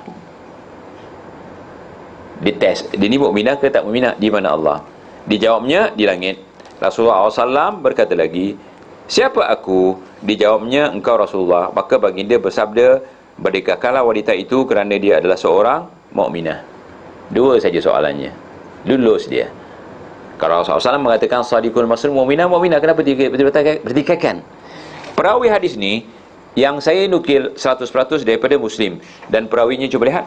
Dites, dia ni mukminah ke tak mukminah? Di mana Allah? Dijawabnya, di langit. Rasulullah sallallahu alaihi wasallam berkata lagi, siapa aku? Dijawabnya, engkau Rasulullah. Maka baginda bersabda, merdekakanlah wanita itu kerana dia adalah seorang mukminah. Dua saja soalannya, lulus dia. Kalau Rasulullah sallallahu alaihi wasallam mengatakan sadiqul masrur, mukminah, mukminah, kenapa berdekatkan? Perawi hadis ni yang saya nukil seratus peratus daripada Muslim, dan perawinya cuba lihat.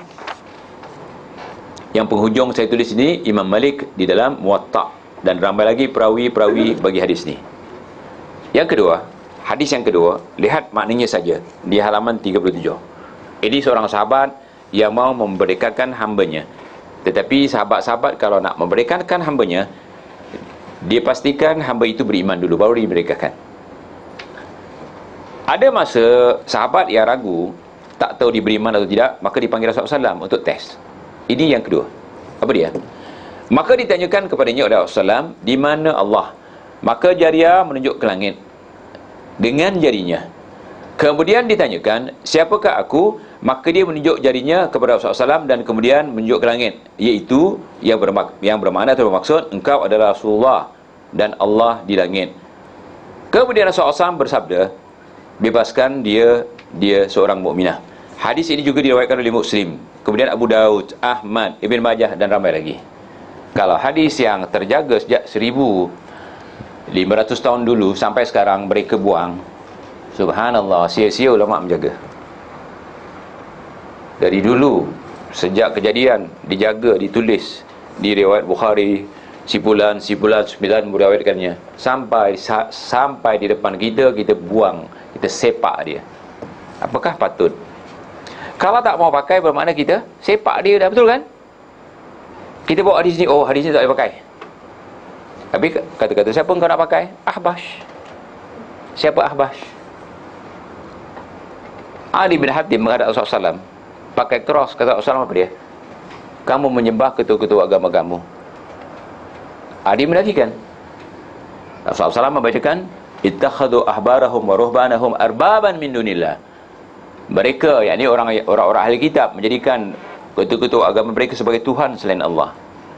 Yang penghujung saya tulis ini Imam Malik di dalam Muwatta', dan ramai lagi perawi-perawi bagi hadis ni. Yang kedua, hadis yang kedua, lihat maknanya saja di halaman tiga puluh tujuh. Ini seorang sahabat yang mau memerdekakan hambanya. Tetapi sahabat-sahabat kalau nak memerdekakan hambanya, dia pastikan hamba itu beriman dulu, baru dimerdekakan. Ada masa sahabat yang ragu, tak tahu diberi iman atau tidak, maka dipanggil Rasulullah sallallahu alaihi wasallam untuk tes. Ini yang kedua. Apa dia? Maka ditanyakan kepadanya oleh Rasulullah sallallahu alaihi wasallam, di mana Allah? Maka Jariyah menunjuk ke langit dengan jarinya. Kemudian ditanyakan, siapakah aku? Maka dia menunjuk jarinya kepada Rasulullah sallallahu alaihi wasallam dan kemudian menunjuk ke langit, iaitu yang, bermak yang bermakna atau bermaksud, engkau adalah Rasulullah dan Allah di langit. Kemudian Rasulullah sallallahu alaihi wasallam bersabda, bebaskan dia, dia seorang mukminah. Hadis ini juga diriwayatkan oleh Muslim, kemudian Abu Daud, Ahmad, Ibn Majah dan ramai lagi. Kalau hadis yang terjaga sejak seribu lima ratus tahun dulu sampai sekarang mereka buang, subhanallah, sia-sia ulama menjaga. Dari dulu, sejak kejadian, dijaga, ditulis di riwayat Bukhari, sipulan, sipulan, sembilan meriwayatkannya, sampai sa sampai di depan kita, kita buang, kita sepak dia. Apakah patut? Kalau tak mau pakai, bermakna kita sepak dia dah, betul kan? Kita bawa hadis ni, oh hadis ni tak boleh pakai. Habis kata-kata, siapa kau nak pakai? Ahbash. Siapa Ahbash? Ali bin Hatim menghadap Rasulullah sallallahu alaihi wasallam, pakai cross. Kata Rasulullah, apa dia? Kamu menyembah ketua-ketua agama kamu. Ali menafikan. Rasulullah sallallahu alaihi wasallam membacakan, ittakhadhu ahbarahum wa ruhbanahum arbaban min dunillah. Mereka, yakni orang orang-orang ahli kitab, menjadikan ketua-ketua agama mereka sebagai Tuhan selain Allah.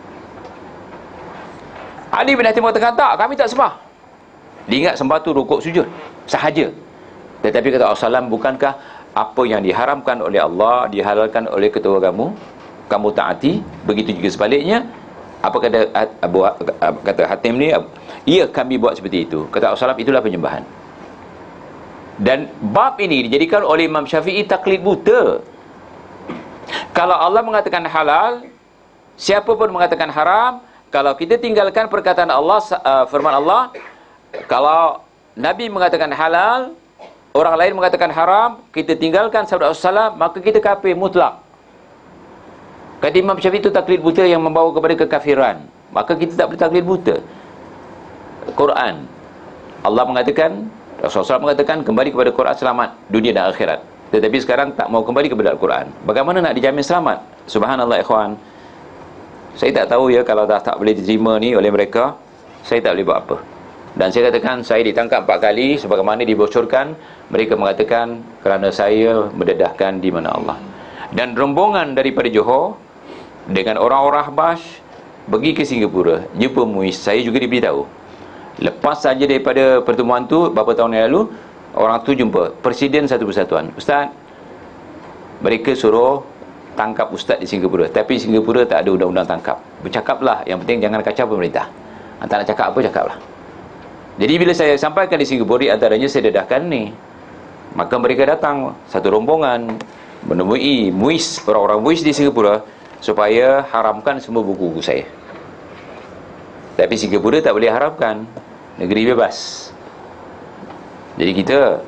Ali bin Hatim mengatakan, tak, kami tak sembah. Dia ingat sembah tu rukuk sujud sahaja. Tetapi kata Rasulullah, bukankah apa yang diharamkan oleh Allah dihalalkan oleh ketua kamu, kamu taati? Begitu juga sebaliknya. Apa kata Abu kata Hatim ni? Iya, kami buat seperti itu. Kata Rasulullah, itulah penyembahan. Dan bab ini dijadikan oleh Imam Syafi'i taklid buta. Kalau Allah mengatakan halal, siapa pun mengatakan haram. Kalau kita tinggalkan perkataan Allah, uh, firman Allah, kalau Nabi mengatakan halal, orang lain mengatakan haram, kita tinggalkan sabda Rasulullah, maka kita kafir mutlak. Kata Imam Syafi'i, itu taklid buta yang membawa kepada kekafiran. Maka kita tak boleh taklid buta. Quran, Allah mengatakan, Rasulullah mengatakan, kembali kepada Quran selamat dunia dan akhirat. Tetapi sekarang tak mau kembali kepada Al-Quran. Bagaimana nak dijamin selamat? Subhanallah ikhwan. Saya tak tahu ya, kalau dah tak boleh diterima ni oleh mereka, saya tak boleh buat apa. Dan saya katakan, saya ditangkap empat kali sebagaimana dibocorkan. Mereka mengatakan kerana saya mendedahkan di mana Allah. Dan rombongan daripada Johor dengan orang-orang Ahbash pergi ke Singapura, jumpa Muiz. Saya juga diberitahu. Lepas saja daripada pertemuan tu, beberapa tahun yang lalu, orang tu jumpa Presiden Satu Persatuan. Ustaz, mereka suruh tangkap Ustaz di Singapura, tapi Singapura tak ada undang-undang tangkap. Bercakaplah, yang penting jangan kacau pemerintah. Tak nak cakap apa, cakaplah. Jadi bila saya sampaikan di Singapura, di antaranya saya dedahkan ni, maka mereka datang satu rombongan menemui Muiz, orang-orang Muiz di Singapura, supaya haramkan semua buku-buku saya. Tapi Singapura tak boleh haramkan, negeri bebas. Jadi kita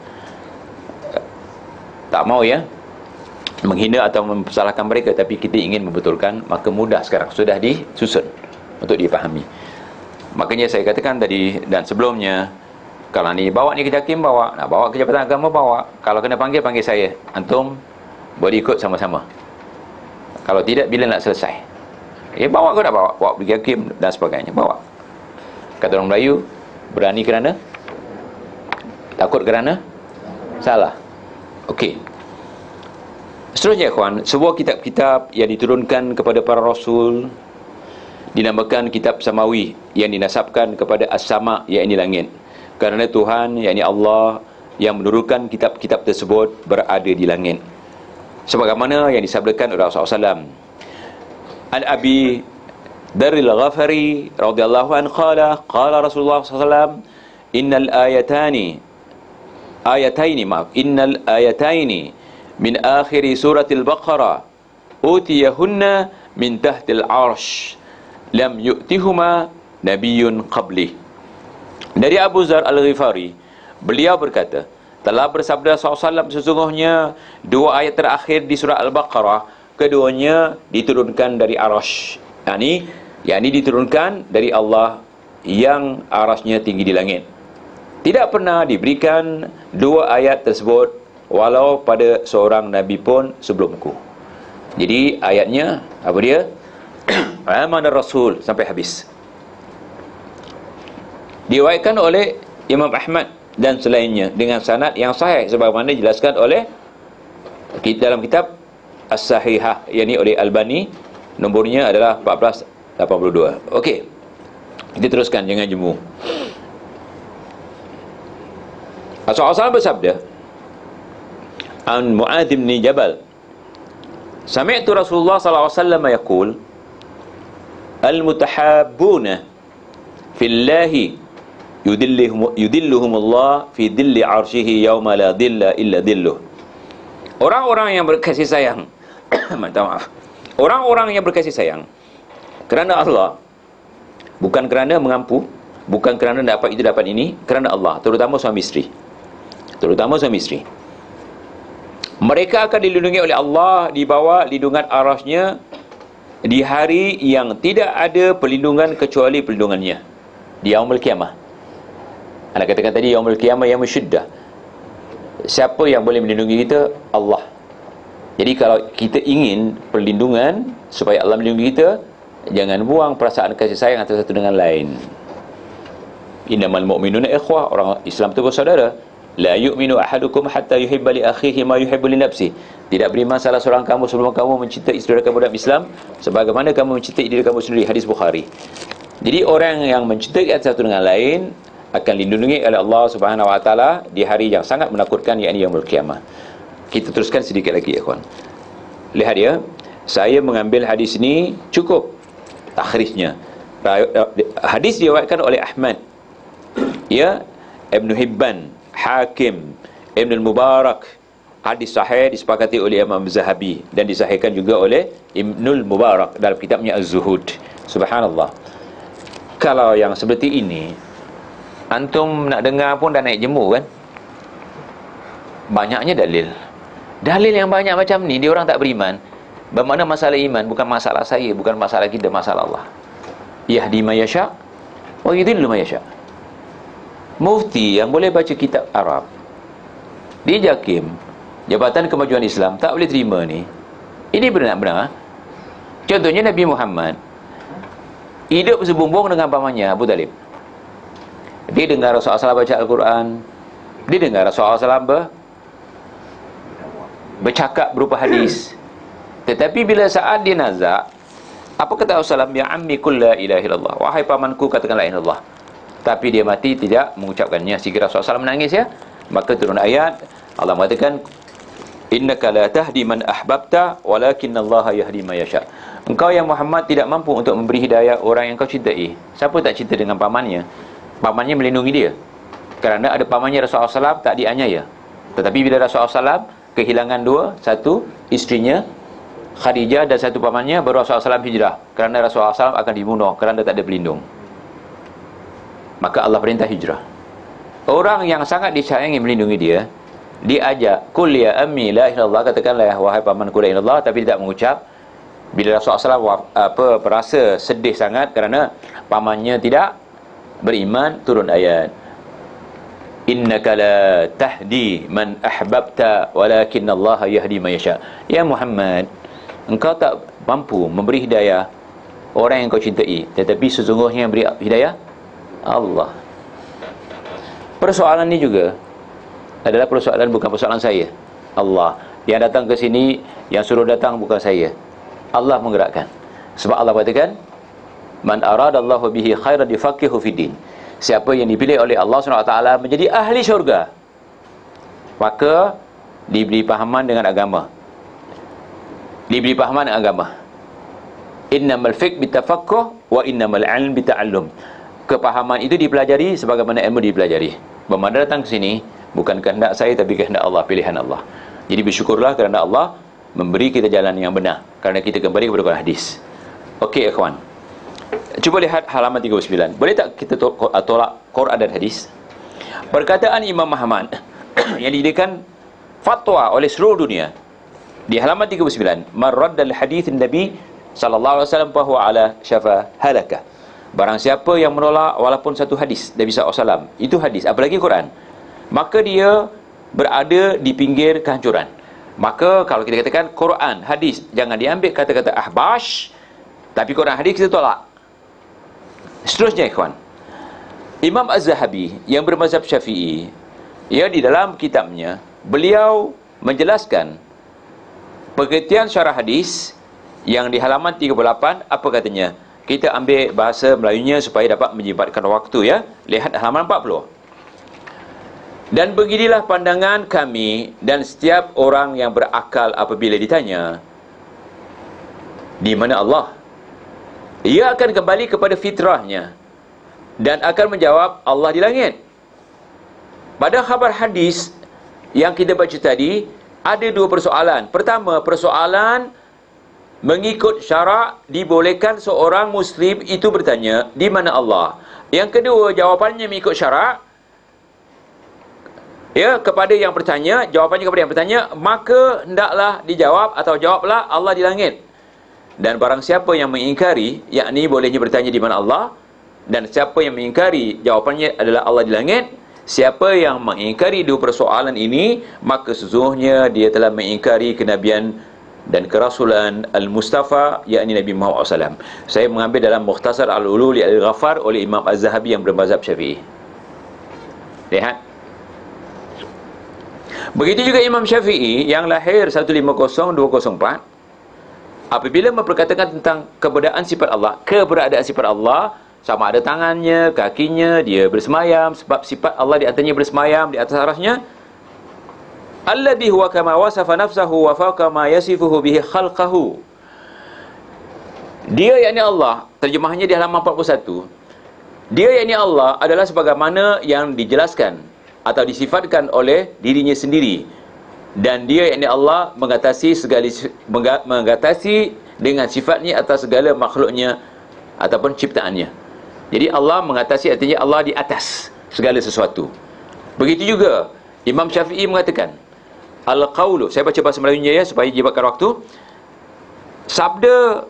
tak mau ya menghina atau mempersalahkan mereka, tapi kita ingin membetulkan, maka mudah sekarang sudah disusun untuk dipahami. Makanya saya katakan tadi dan sebelumnya, kalau ni bawa ni ke Jakim, bawa, nak bawa ke Jabatan Agama, bawa. Kalau kena panggil, panggil saya. Antum boleh ikut sama-sama. Kalau tidak, bila nak selesai, eh bawa ke nak bawa, bawa pergi Hakim dan sebagainya, bawa. Kata orang Melayu, berani kerana takut kerana salah. Okey. Seterusnya ikhwan, sebuah kitab-kitab yang diturunkan kepada para rasul dinamakan kitab samawi, yang dinasabkan kepada as-sama, yakni langit. Kerana Tuhan, yakni Allah, yang menurunkan kitab-kitab tersebut berada di langit. Sebagaimana yang disabdakan oleh Rasulullah sallallahu alaihi wasallam. Al-Abi Daril Ghafari radhiyallahu anhu qala qala Rasulullah sallallahu alaihi wasallam, innal ayatani ayataini maaf innal ayataini min akhiri suratil Baqarah utiyahunna min tahtil arsh lam yu'tihuma nabiyyun qabli. Dari Abu Dzar Al-Ghifari, beliau berkata, telah bersabda sallallahu alaihi wasallam, sesungguhnya dua ayat terakhir di surah Al-Baqarah, keduanya diturunkan dari arsh, yakni yakni diturunkan dari Allah yang arasnya tinggi di langit. Tidak pernah diberikan dua ayat tersebut walau pada seorang nabi pun sebelumku. Jadi ayatnya apa dia? Amanar Rasul sampai habis. Diriwayatkan oleh Imam Ahmad dan selainnya dengan sanad yang sahih sebagaimana dijelaskan oleh dalam kitab As-Sahihah, yakni oleh Albani, nombornya adalah empat belas lapan puluh dua. Okey. Kita teruskan, jangan jemu. Rasulullah bersabda an Mu'adz bin Jabal, sami'tu Rasulullah sallallahu alaihi wasallam yaqul al-mutahabbuna fillahi yudilluhum yudilluhum Allah fi dhilli 'arsyihi yauma la dhilla illa dhilluh. Orang-orang yang berkasih sayang minta maaf. Orang-orang yang berkasih sayang kerana Allah, bukan kerana mengampu, bukan kerana dapat itu dapat ini, kerana Allah, terutama suami isteri. Terutama suami isteri. Mereka akan dilindungi oleh Allah di bawah lindungan arasy-Nya di hari yang tidak ada perlindungan kecuali perlindungannya, di yaumul qiyamah. Anda katakan tadi yaumul qiyamah yang syiddah. Siapa yang boleh melindungi kita? Allah. Jadi kalau kita ingin perlindungan supaya Allah melindungi kita, jangan buang perasaan kasih sayang antara satu dengan lain. Innamal mu'minuna ikhwah, orang Islam itu bersaudara. La yu'minu ahadukum hatta yuhibba li akhihi ma yuhibbu li nafsihi. Tidak beriman salah seorang kamu sebelum kamu mencintai saudara kamu dalam Islam sebagaimana kamu mencintai diri kamu sendiri. Hadis Bukhari. Jadi orang yang mencintai satu dengan lain akan dilindungi oleh Allah Subhanahu wa taala di hari yang sangat menakutkan, yakni yaumul qiyamah. Kita teruskan sedikit lagi ya kawan. Lihat ya, saya mengambil hadis ini cukup takhrijnya. Hadis diriwayatkan oleh Ahmad, ya, Ibn Hibban, Hakim, Ibn al-Mubarak. Hadis sahih disepakati oleh Imam Zahabi dan disahihkan juga oleh Ibnul Mubarak dalam kitabnya Az-Zuhud. Subhanallah. Kalau yang seperti ini antum nak dengar pun dah naik jemu kan? Banyaknya dalil. Dalil yang banyak macam ni, dia orang tak beriman. Bermakna masalah iman bukan masalah saya, bukan masalah kita, masalah Allah. Yahdi ma yasha wa yudhillu ma yasha. Mufti yang boleh baca kitab Arab di Jakim, Jabatan Kemajuan Islam, tak boleh terima ni. Ini benar-benar. Contohnya Nabi Muhammad hidup sebumbung dengan pamannya Abu Talib. Dia dengar Rasulullah sallallahu alaihi wasallam baca Al-Quran, dia dengar Rasulullah sallallahu alaihi wasallam bercakap berupa hadis. Tetapi bila saat dia nazak, apa kata Rasulullah? Ya ammi qul la ilaha illallah, wahai pamanku katakan la ilaha illallah. Tapi dia mati tidak mengucapkannya, sehingga Rasulullah sallallahu alaihi wasallam menangis ya. Maka turun ayat, Allah mengatakan innaka la tahdi man ahbabta walakinallaha yahdi man yasha. Engkau yang Muhammad tidak mampu untuk memberi hidayah orang yang kau cintai. Siapa tak cinta dengan pamannya? Pamannya melindungi dia. Kerana ada pamannya Rasulullah sallallahu alaihi wasallam tak dianiaya. Tetapi bila Rasulullah sallallahu alaihi wasallam kehilangan dua, satu isterinya Khadijah dan satu pamannya, baru Rasulullah sallallahu alaihi wasallam hijrah. Kerana Rasulullah sallallahu alaihi wasallam akan dibunuh kerana tak ada pelindung. Maka Allah perintah hijrah. Orang yang sangat disayangi melindungi dia, diajak qul ya ammi la ilaha illallah, katakanlah wahai pamanku la ilaha illallah, tapi tidak mengucap. Bila Rasulullah sallallahu alaihi wasallam apa berasa sedih sangat kerana pamannya tidak beriman, turun ayat innaka la tahdi man ahbabta walakinallaha yahdi man yasha. Ya Muhammad, engkau tak mampu memberi hidayah orang yang kau cintai, tetapi sesungguhnya yang beri hidayah Allah. Persoalan ini juga adalah persoalan, bukan persoalan saya. Allah yang datang ke sini, yang suruh datang bukan saya. Allah menggerakkan. Sebab Allah katakan man aradallahu bihi khairan yufaqihu fiddin. Siapa yang dipilih oleh Allah subhanahu wa taala menjadi ahli syurga, maka diberi pahaman dengan agama, diberi pahaman dengan agama. Innamal fiqh bitafaqquh wa innamal ilm bita'allum. Kepahaman itu dipelajari sebagaimana ilmu dipelajari. Bermakna datang ke sini bukan kehendak saya, tapi kehendak Allah, pilihan Allah. Jadi bersyukurlah kerana Allah memberi kita jalan yang benar, kerana kita kembali kepada hadis. Okey ikhwan, cuba lihat halaman tiga puluh sembilan. Boleh tak kita tolak Quran dan hadis? Perkataan Imam Ahmad yang didirikan fatwa oleh seluruh dunia di halaman tiga puluh sembilan, man raddal hadits Nabi sallallahu alaihi wasallam fa huwa ala syafa halakah. Barang siapa yang menolak walaupun satu hadis Nabi sallallahu alaihi wasallam, itu hadis apalagi Quran, maka dia berada di pinggir kehancuran. Maka kalau kita katakan Quran, hadis, jangan diambil kata-kata ahbash, tapi Quran, hadis kita tolak. Seterusnya ikhwan, Imam Az-Zahabi yang bermazhab Syafi'i, ya, di dalam kitabnya beliau menjelaskan pengertian syarah hadis yang di halaman tiga puluh lapan. Apa katanya? Kita ambil bahasa Melayunya supaya dapat menyempatkan waktu, ya. Lihat halaman empat puluh. Dan beginilah pandangan kami dan setiap orang yang berakal apabila ditanya, di mana Allah? Ia akan kembali kepada fitrahnya dan akan menjawab, Allah di langit. Pada khabar hadis yang kita baca tadi, ada dua persoalan. Pertama, persoalan mengikut syarak, dibolehkan seorang Muslim itu bertanya, di mana Allah? Yang kedua, jawapannya mengikut syarak, ya, kepada yang bertanya, jawapannya kepada yang bertanya, maka hendaklah dijawab atau jawablah, Allah di langit. Dan barang siapa yang mengingkari, yakni bolehnya bertanya di mana Allah, dan siapa yang mengingkari, jawapannya adalah Allah di langit, siapa yang mengingkari dua persoalan ini, maka sesungguhnya dia telah mengingkari kenabian dan kerasulan Al-Mustafa, yakni Nabi Muhammad sallallahu alaihi wasallam. Saya mengambil dalam Mukhtasar Al-Ulul Al-Ghaffar oleh Imam Az-Zahabi yang bermazhab Syafi'i. Lihat. Begitu juga Imam Syafi'i yang lahir seratus lima puluh dua ratus empat, apabila memperkatakan tentang keberadaan sifat Allah, keberadaan sifat Allah, sama ada tangannya, kakinya, dia bersemayam, sebab sifat Allah di atasnya bersemayam, di atas arasnya. Alladhi huwa kama wasafa nafsahu wa fawqa ma yasifuhu bihi khalqahu. Dia, yakni Allah, terjemahannya di halaman empat puluh satu. Dia, yakni Allah, adalah sebagaimana yang dijelaskan atau disifatkan oleh dirinya sendiri. Dan dia, yakni Allah, mengatasi segala mengatasi dengan sifatnya atas segala makhluknya ataupun ciptaannya. Jadi Allah mengatasi, artinya Allah di atas segala sesuatu. Begitu juga Imam Syafi'i mengatakan, al-qawlu, saya baca bahasa Melayunya, ya, supaya jibatkan waktu. Sabda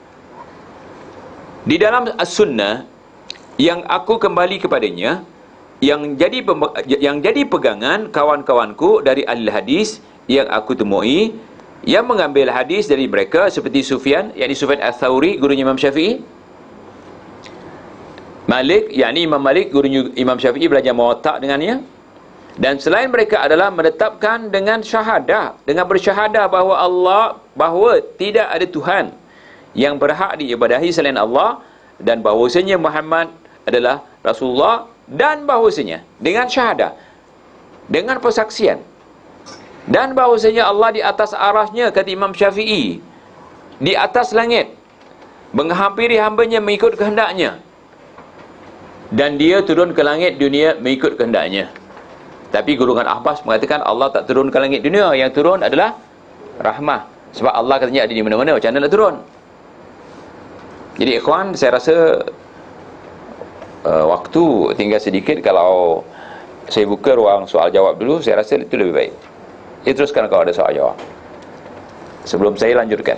di dalam as-sunnah yang aku kembali kepadanya, yang jadi yang jadi pegangan kawan-kawanku dari ahli hadis yang aku temui, yang mengambil hadis dari mereka seperti Sufyan, yakni Sufyan Ats-Tsauri, gurunya Imam Syafi'i. Malik, yakni Imam Malik, gurunya Imam Syafi'i, belajar Muwatta dengannya. Dan selain mereka adalah menetapkan dengan syahadah, dengan bersyahadah bahawa Allah, bahawa tidak ada Tuhan yang berhak diibadahi selain Allah, dan bahawasanya Muhammad adalah Rasulullah, dan bahawasanya dengan syahadah, dengan persaksian, dan bahawasanya Allah di atas arasnya, kata Imam Syafi'i, di atas langit, menghampiri hambanya mengikut kehendaknya, dan dia turun ke langit dunia mengikut kehendaknya. Tapi golongan Ahbas mengatakan Allah tak turun ke langit dunia, yang turun adalah rahmah, sebab Allah katanya ada di mana-mana, macam mana nak turun? Jadi ikhwan, saya rasa uh, waktu tinggal sedikit. Kalau saya buka ruang soal jawab dulu, saya rasa itu lebih baik. Saya teruskan kalau ada soal jawab sebelum saya lanjutkan.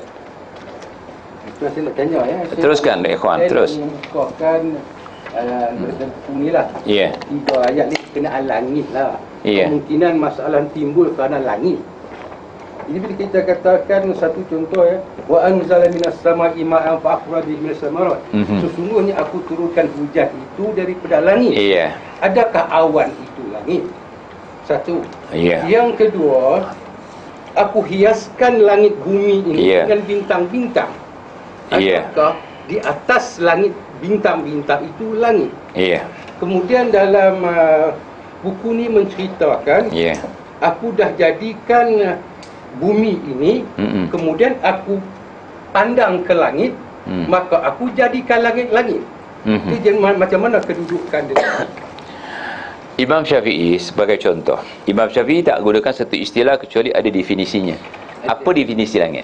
Saya nak tanya, ya. Teruskan ikhwan, saya terus. Saya Uh, hmm. inilah yeah. tiga ayat ni kenaan langit lah, yeah. Kemungkinan masalah timbul kerana langit. Jadi bila kita katakan satu contoh, ya, wa anzala minas sama'i ma'an fa akhraja minas samarat, mm-hmm. Sesungguhnya aku turunkan hujan itu daripada langit, yeah. Adakah awan itu langit? Satu, yeah. Yang kedua, aku hiaskan langit bumi ini, yeah, dengan bintang-bintang. Adakah, yeah, di atas langit bintang-bintang itu langit? Iya. Yeah. Kemudian dalam uh, buku ni menceritakan, yeah, aku dah jadikan uh, bumi ini, mm-mm, kemudian aku pandang ke langit, mm, maka aku jadikan langit-langit. Mm-hmm. Jadi macam mana kedudukan dia? Imam Syafi'i sebagai contoh, Imam Syafi'i tak gunakan satu istilah kecuali ada definisinya. Apa definisi langit?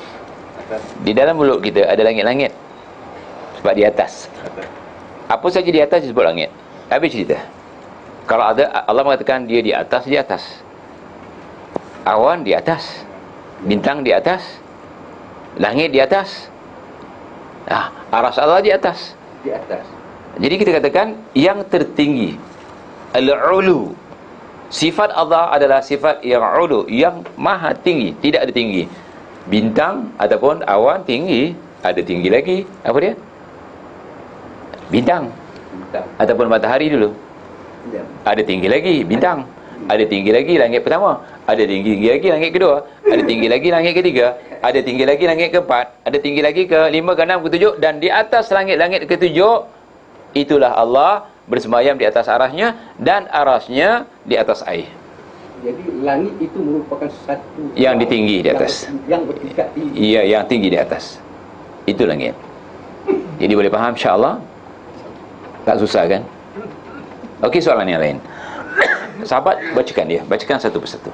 Di dalam mulut kita ada langit-langit, sebab di atas. Apa saja di atas disebut langit. Habis cerita. Kalau ada, Allah mengatakan dia di atas, di atas. Awan di atas, bintang di atas, langit di atas, ah, aras Allah di atas. Di atas. Jadi kita katakan yang tertinggi, al-ulu, Sifat Allah adalah sifat yang ulu, yang maha tinggi, tidak ada tinggi. Bintang ataupun awan tinggi, ada tinggi lagi. Apa dia? Bintang. Bintang. Ataupun matahari dulu. Ya. Ada tinggi lagi bintang. Ada tinggi lagi langit pertama. Ada tinggi lagi langit kedua. Ada tinggi lagi langit ketiga. Ada tinggi lagi langit keempat. Ada tinggi lagi ke lima, ke enam, ke tujuh. Dan di atas langit-langit ketujuh, itulah Allah bersemayam di atas arasnya, dan arasnya di atas air. Jadi langit itu merupakan satu yang ditinggi di atas. Yang, yang bertingkat tinggi. Iya, yang tinggi di atas. Itu langit. Jadi boleh faham insya-Allah? Tak susah kan? Okey, soalan yang lain. Sahabat, bacakan dia. Bacakan satu persatu.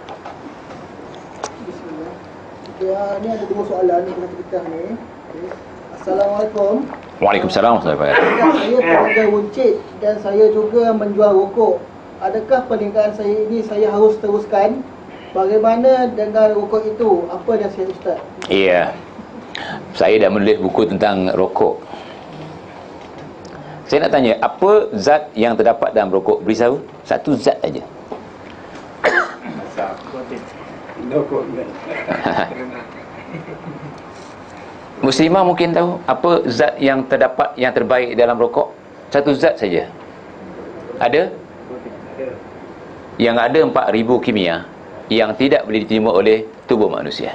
Ya, ni ada dua soalan ni kita ni. Assalamualaikum. Waalaikumsalam warahmatullahi wabarakatuh. Saya pedagang runcit dan saya juga menjual rokok. Adakah perniagaan saya ini saya harus teruskan? Bagaimana dengan rokok itu? Apa nasihat Ustaz? Iya. Saya dah menulis buku tentang rokok. Saya nak tanya, apa zat yang terdapat dalam rokok? Beritahu. Satu zat aja. Muslimah mungkin tahu apa zat yang terdapat yang terbaik dalam rokok? Satu zat saja. Ada? Yang ada empat ribu kimia yang tidak boleh diterima oleh tubuh manusia.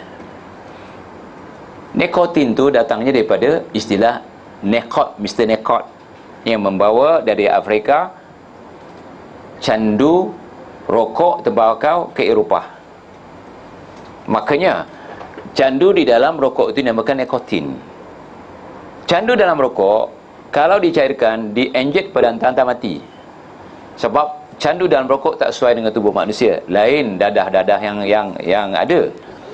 Nikotin tu datangnya daripada istilah Nekot, Mister Nekot, yang membawa dari Afrika candu rokok tembakau ke Eropah. Makanya candu di dalam rokok itu dinamakan nikotin. Candu dalam rokok kalau dicairkan, dienjek pada hantar mati. Sebab candu dalam rokok tak sesuai dengan tubuh manusia. Lain dadah-dadah yang yang yang ada.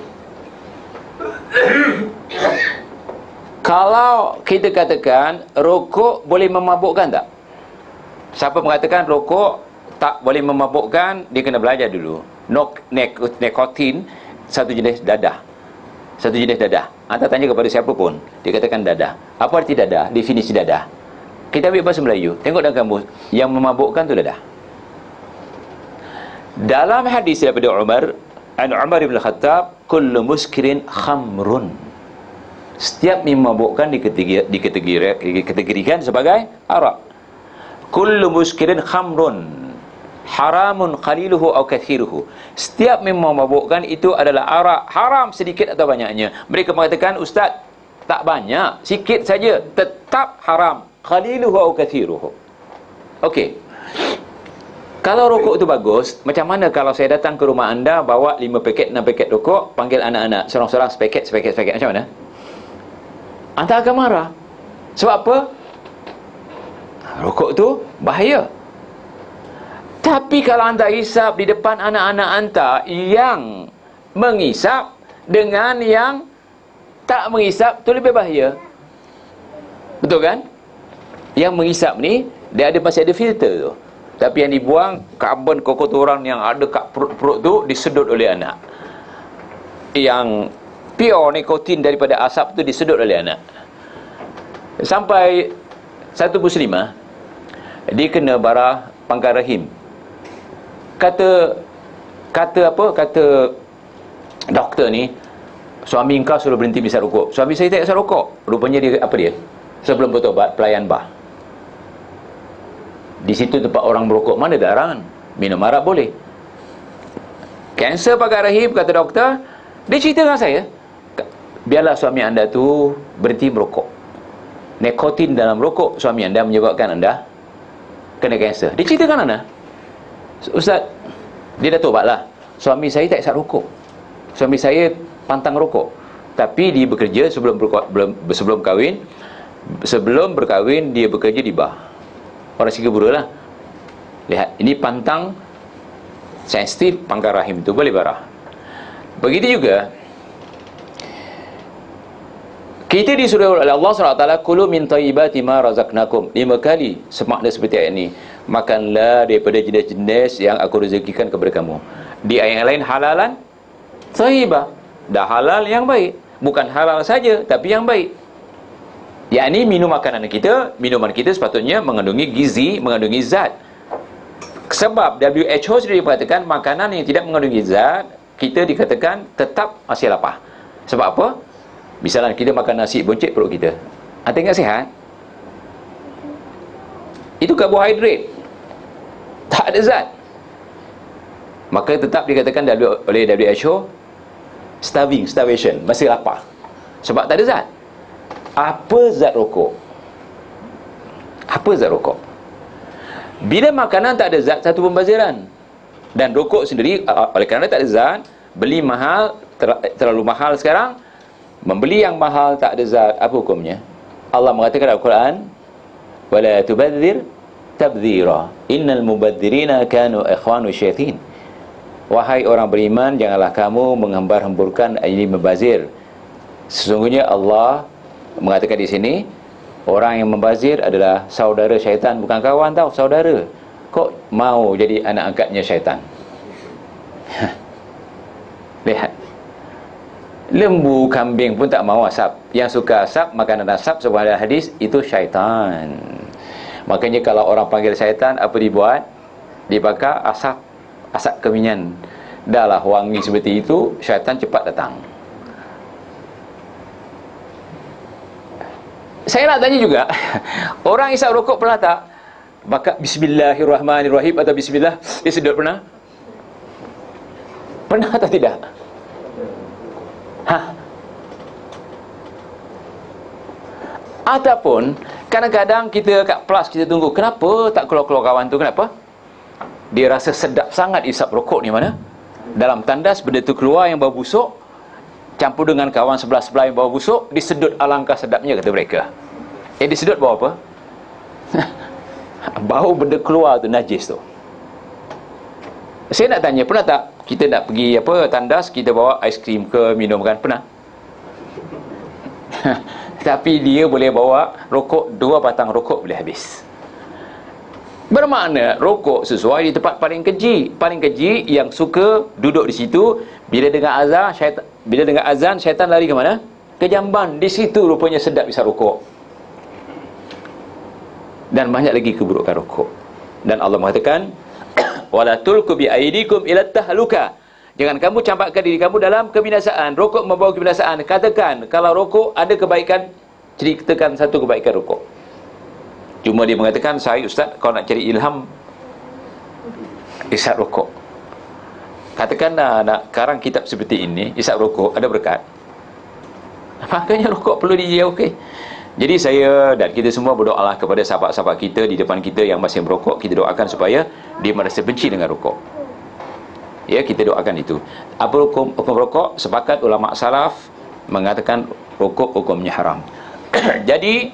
Kalau kita katakan rokok boleh memabukkan tak? Siapa mengatakan rokok tak boleh memabukkan, dia kena belajar dulu. Nikotin satu jenis dadah. Satu jenis dadah. Anda tanya kepada siapa pun, dia katakan dadah. Apa arti dadah? Definisi dadah. Kita ambil bahasa Melayu, tengok dalam kamus, yang memabukkan tu dadah. Dalam hadis daripada Umar, an Umar bin Khattab, kullu muskirin khamrun. Setiap memabukkan dikategorikan sebagai arak. Kullu muskirin khamrun, haramun qaliluhu aw kathiruhu. Setiap memabukkan itu adalah arak, haram sedikit atau banyaknya. Mereka mengatakan, ustaz, tak banyak, sikit saja, tetap haram, qaliluhu aw kathiruhu. Okey. Kalau rokok itu bagus, macam mana kalau saya datang ke rumah anda, bawa lima paket, enam paket rokok, panggil anak-anak seorang-seorang sepaket, sepaket, sepaket, macam mana? Anda akan marah. Sebab apa? Rokok tu bahaya. Tapi kalau anda hisap di depan anak-anak anda yang menghisap dengan yang tak menghisap, tu lebih bahaya. Betul kan? Yang menghisap ni, dia ada masih ada filter tu. Tapi yang dibuang, karbon kotoran yang ada kat perut-perut tu disedut oleh anak. Yang pure nikotin daripada asap tu disedut oleh anak. Sampai satu muslimah, dia kena bara pangkal rahim. Kata kata apa? Kata doktor ni, suami engkau suruh berhenti hisap rokok. Suami saya tak hisap rokok. Rupanya dia apa dia? Sebelum bertobat, pelayan bah. Di situ tempat orang merokok, mana ada larangan. Minum arak boleh. Kanser pangkal rahim, kata doktor. Dia cerita dengan saya, biarlah suami anda tu berhenti merokok. Nikotin dalam rokok suami anda menyebabkan anda kena kanser. Dia ceritakan anda, ustaz, dia dah tobat lah. Suami saya tak isap rokok. Suami saya pantang rokok. Tapi dia bekerja sebelum sebelum kahwin. Sebelum berkahwin, dia bekerja di bar. Orang Singapura lah. Lihat, ini pantang sensitif pangkal rahim itu boleh barah. Begitu juga kita disuruh oleh Allah subhanahu wa taala, kulu min thayyibati ma razaqnakum. Lima kali semakna seperti ayat ini. Makanlah daripada jenis-jenis yang aku rezekikan kepada kamu. Di ayat yang lain, halalan thayyibah. Dah halal yang baik. Bukan halal saja, tapi yang baik. Yakni minum makanan kita, minuman kita sepatutnya mengandungi gizi, mengandungi zat. Sebab W H O sudah dikatakan makanan yang tidak mengandung zat, kita dikatakan tetap masih lapar. Sebab apa? Misalnya kita makan nasi boncet perut kita, ada tak sihat? Itu karbohidrat, tak ada zat, maka tetap dikatakan oleh W H O starving, starvation, masih lapar. Sebab tak ada zat. Apa zat rokok? Apa zat rokok? Bila makanan tak ada zat, satu pembaziran. Dan rokok sendiri, oleh kerana tak ada zat, beli mahal, ter, terlalu mahal sekarang. Membeli yang mahal tak ada zat, apa hukumnya? Allah mengatakan dalam Al-Quran, wala tubadzir tabdzira innal mubadzirina kanu ikhwanu syaitin. Wahai orang beriman, janganlah kamu menghambar-hamburkan, ini membazir. Sesungguhnya Allah mengatakan di sini, orang yang membazir adalah saudara syaitan, bukan kawan tau, saudara. Kok mau jadi anak angkatnya syaitan? Lihat, lembu, kambing pun tak mau asap. Yang suka asap, makanan asap, sebab ada hadis, itu syaitan. Makanya kalau orang panggil syaitan, apa dibuat? Dibakar asap, asap keminyan. Dah lah wangi seperti itu, syaitan cepat datang. Saya nak tanya juga, orang isap rokok pernah tak bakar bismillahirrahmanirrahim atau bismillah, dia sedut pernah? Pernah atau tidak? Hah? Ataupun kadang-kadang kita kat plus, kita tunggu, kenapa tak keluar-keluar kawan tu, kenapa? Dia rasa sedap sangat isap rokok ni mana? Dalam tandas benda tu keluar yang bau busuk, campur dengan kawan sebelah-sebelah yang bau busuk, disedut, alangkah sedapnya, kata mereka. Eh, disedut bau apa? Bau benda keluar tu, najis tu. Saya nak tanya, pernah tak kita nak pergi apa tandas, kita bawa aiskrim ke minum kan? Pernah? Tapi dia boleh bawa rokok, dua batang rokok boleh habis. Bermakna rokok sesuai di tempat paling keji. Paling keji yang suka duduk di situ, bila dengar azan syaitan, bila dengar azan syaitan lari ke mana? Ke jamban. Di situ rupanya sedap isap rokok. Dan banyak lagi keburukan rokok. Dan Allah mengatakan, wala tulqu bi aidikum ila tahluka. Jangan kamu campakkan diri kamu dalam kebinasaan. Rokok membawa kebinasaan. Katakan kalau rokok ada kebaikan, ceritakan satu kebaikan rokok. Cuma dia mengatakan, saya ustaz, kalau nak cari ilham, isap rokok. Katakanlah nak karang kitab seperti ini, isap rokok, ada berkat. Makanya rokok perlu dijauhkan. Jadi saya dan kita semua berdoalah kepada sahabat-sahabat kita di depan kita yang masih merokok. Kita doakan supaya dia merasa benci dengan rokok. Ya, kita doakan itu. Apa hukum, hukum rokok? Sepakat ulama salaf mengatakan rokok hukumnya haram. Jadi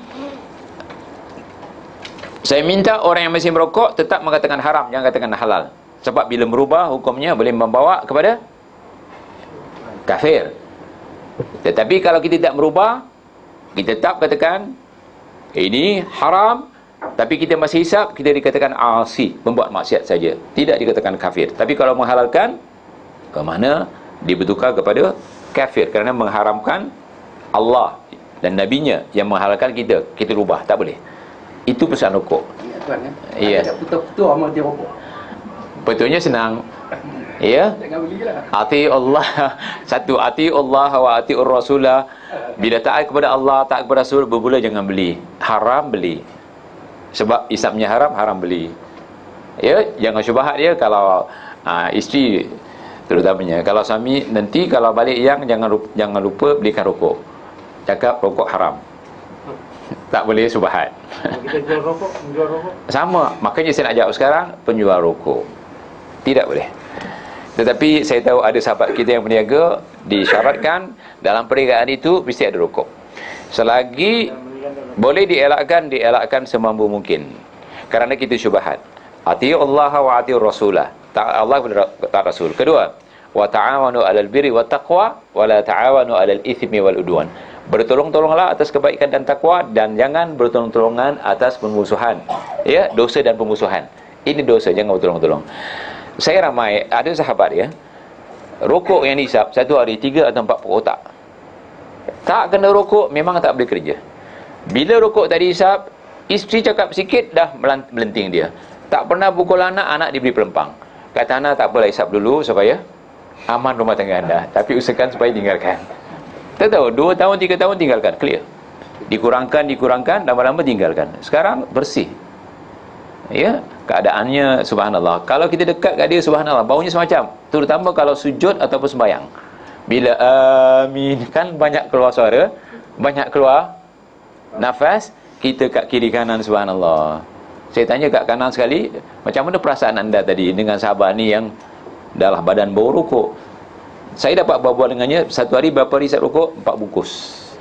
saya minta orang yang masih merokok tetap mengatakan haram, jangan katakan halal. Sebab bila merubah hukumnya boleh membawa kepada kafir. Tetapi kalau kita tidak merubah, kita tetap katakan ini haram, tapi kita masih hisap, kita dikatakan asi, membuat maksiat saja, tidak dikatakan kafir. Tapi kalau menghalalkan, ke mana dibentukkan kepada kafir, kerana mengharamkan Allah dan Nabinya yang menghalalkan kita, kita rubah, tak boleh. Itu pesan rokok. Ya tuan kan. Ya. Tak putus-putus amal dia rokok. Betulnya senang. Ya. Jangan belilah. Ati Allah. Satu, ati Allah wa atiur Rasulah. Bila taat kepada Allah, taat kepada Rasul, bermula jangan beli. Haram beli. Sebab isapnya haram, haram beli. Ya, jangan syubhat dia kalau aa, isteri terutamanya. Kalau suami nanti kalau balik yang jangan lupa, jangan lupa belikan rokok. Cakap rokok haram. Tak boleh subhat. Kita jual rokok, menjual rokok. Sama, makanya saya nak jawab sekarang, penjual rokok tidak boleh. Tetapi saya tahu ada sahabat kita yang berniaga, disyaratkan dalam perniagaan itu mesti ada rokok. Selagi boleh dielakkan, dielakkan semampu mungkin. Kerana kita syubhat. Ati Allah wa ati Rasulah. Taat Allah kepada taat Rasul. Kedua, wa ta'awanu 'alal birri wat taqwa wa la ta'awanu 'alal itsmi wal udwan. Bertolong-tolonglah atas kebaikan dan takwa, dan jangan bertolong-tolongan atas pemusuhan. Ya, dosa dan pemusuhan. Ini dosa, jangan bertolong-tolong. Saya ramai, ada sahabat ya, rokok yang dihisap satu hari tiga atau empat kotak. Tak kena rokok, memang tak boleh kerja. Bila rokok tadi hisap, isteri cakap sikit dah melenting dia. Tak pernah pukul anak, anak diberi pelempang. Kata anak, tak apalah, hisap dulu supaya aman rumah tangga anda, tapi usahakan supaya tinggalkan. Tak tahu, dua tahun, tiga tahun tinggalkan, clear. Dikurangkan, dikurangkan, lama-lama tinggalkan. Sekarang bersih. Ya, keadaannya subhanallah. Kalau kita dekat kat dia, subhanallah, baunya semacam. Terutama kalau sujud ataupun sembahyang. Bila amin, kan banyak keluar suara, banyak keluar nafas, kita kat kiri kanan, subhanallah. Saya tanya kat kanan sekali, macam mana perasaan anda tadi dengan sahabat ni yang dah lah badan bau rokok? Saya dapat berbual dengannya, satu hari berapa risap rokok? Empat bungkus.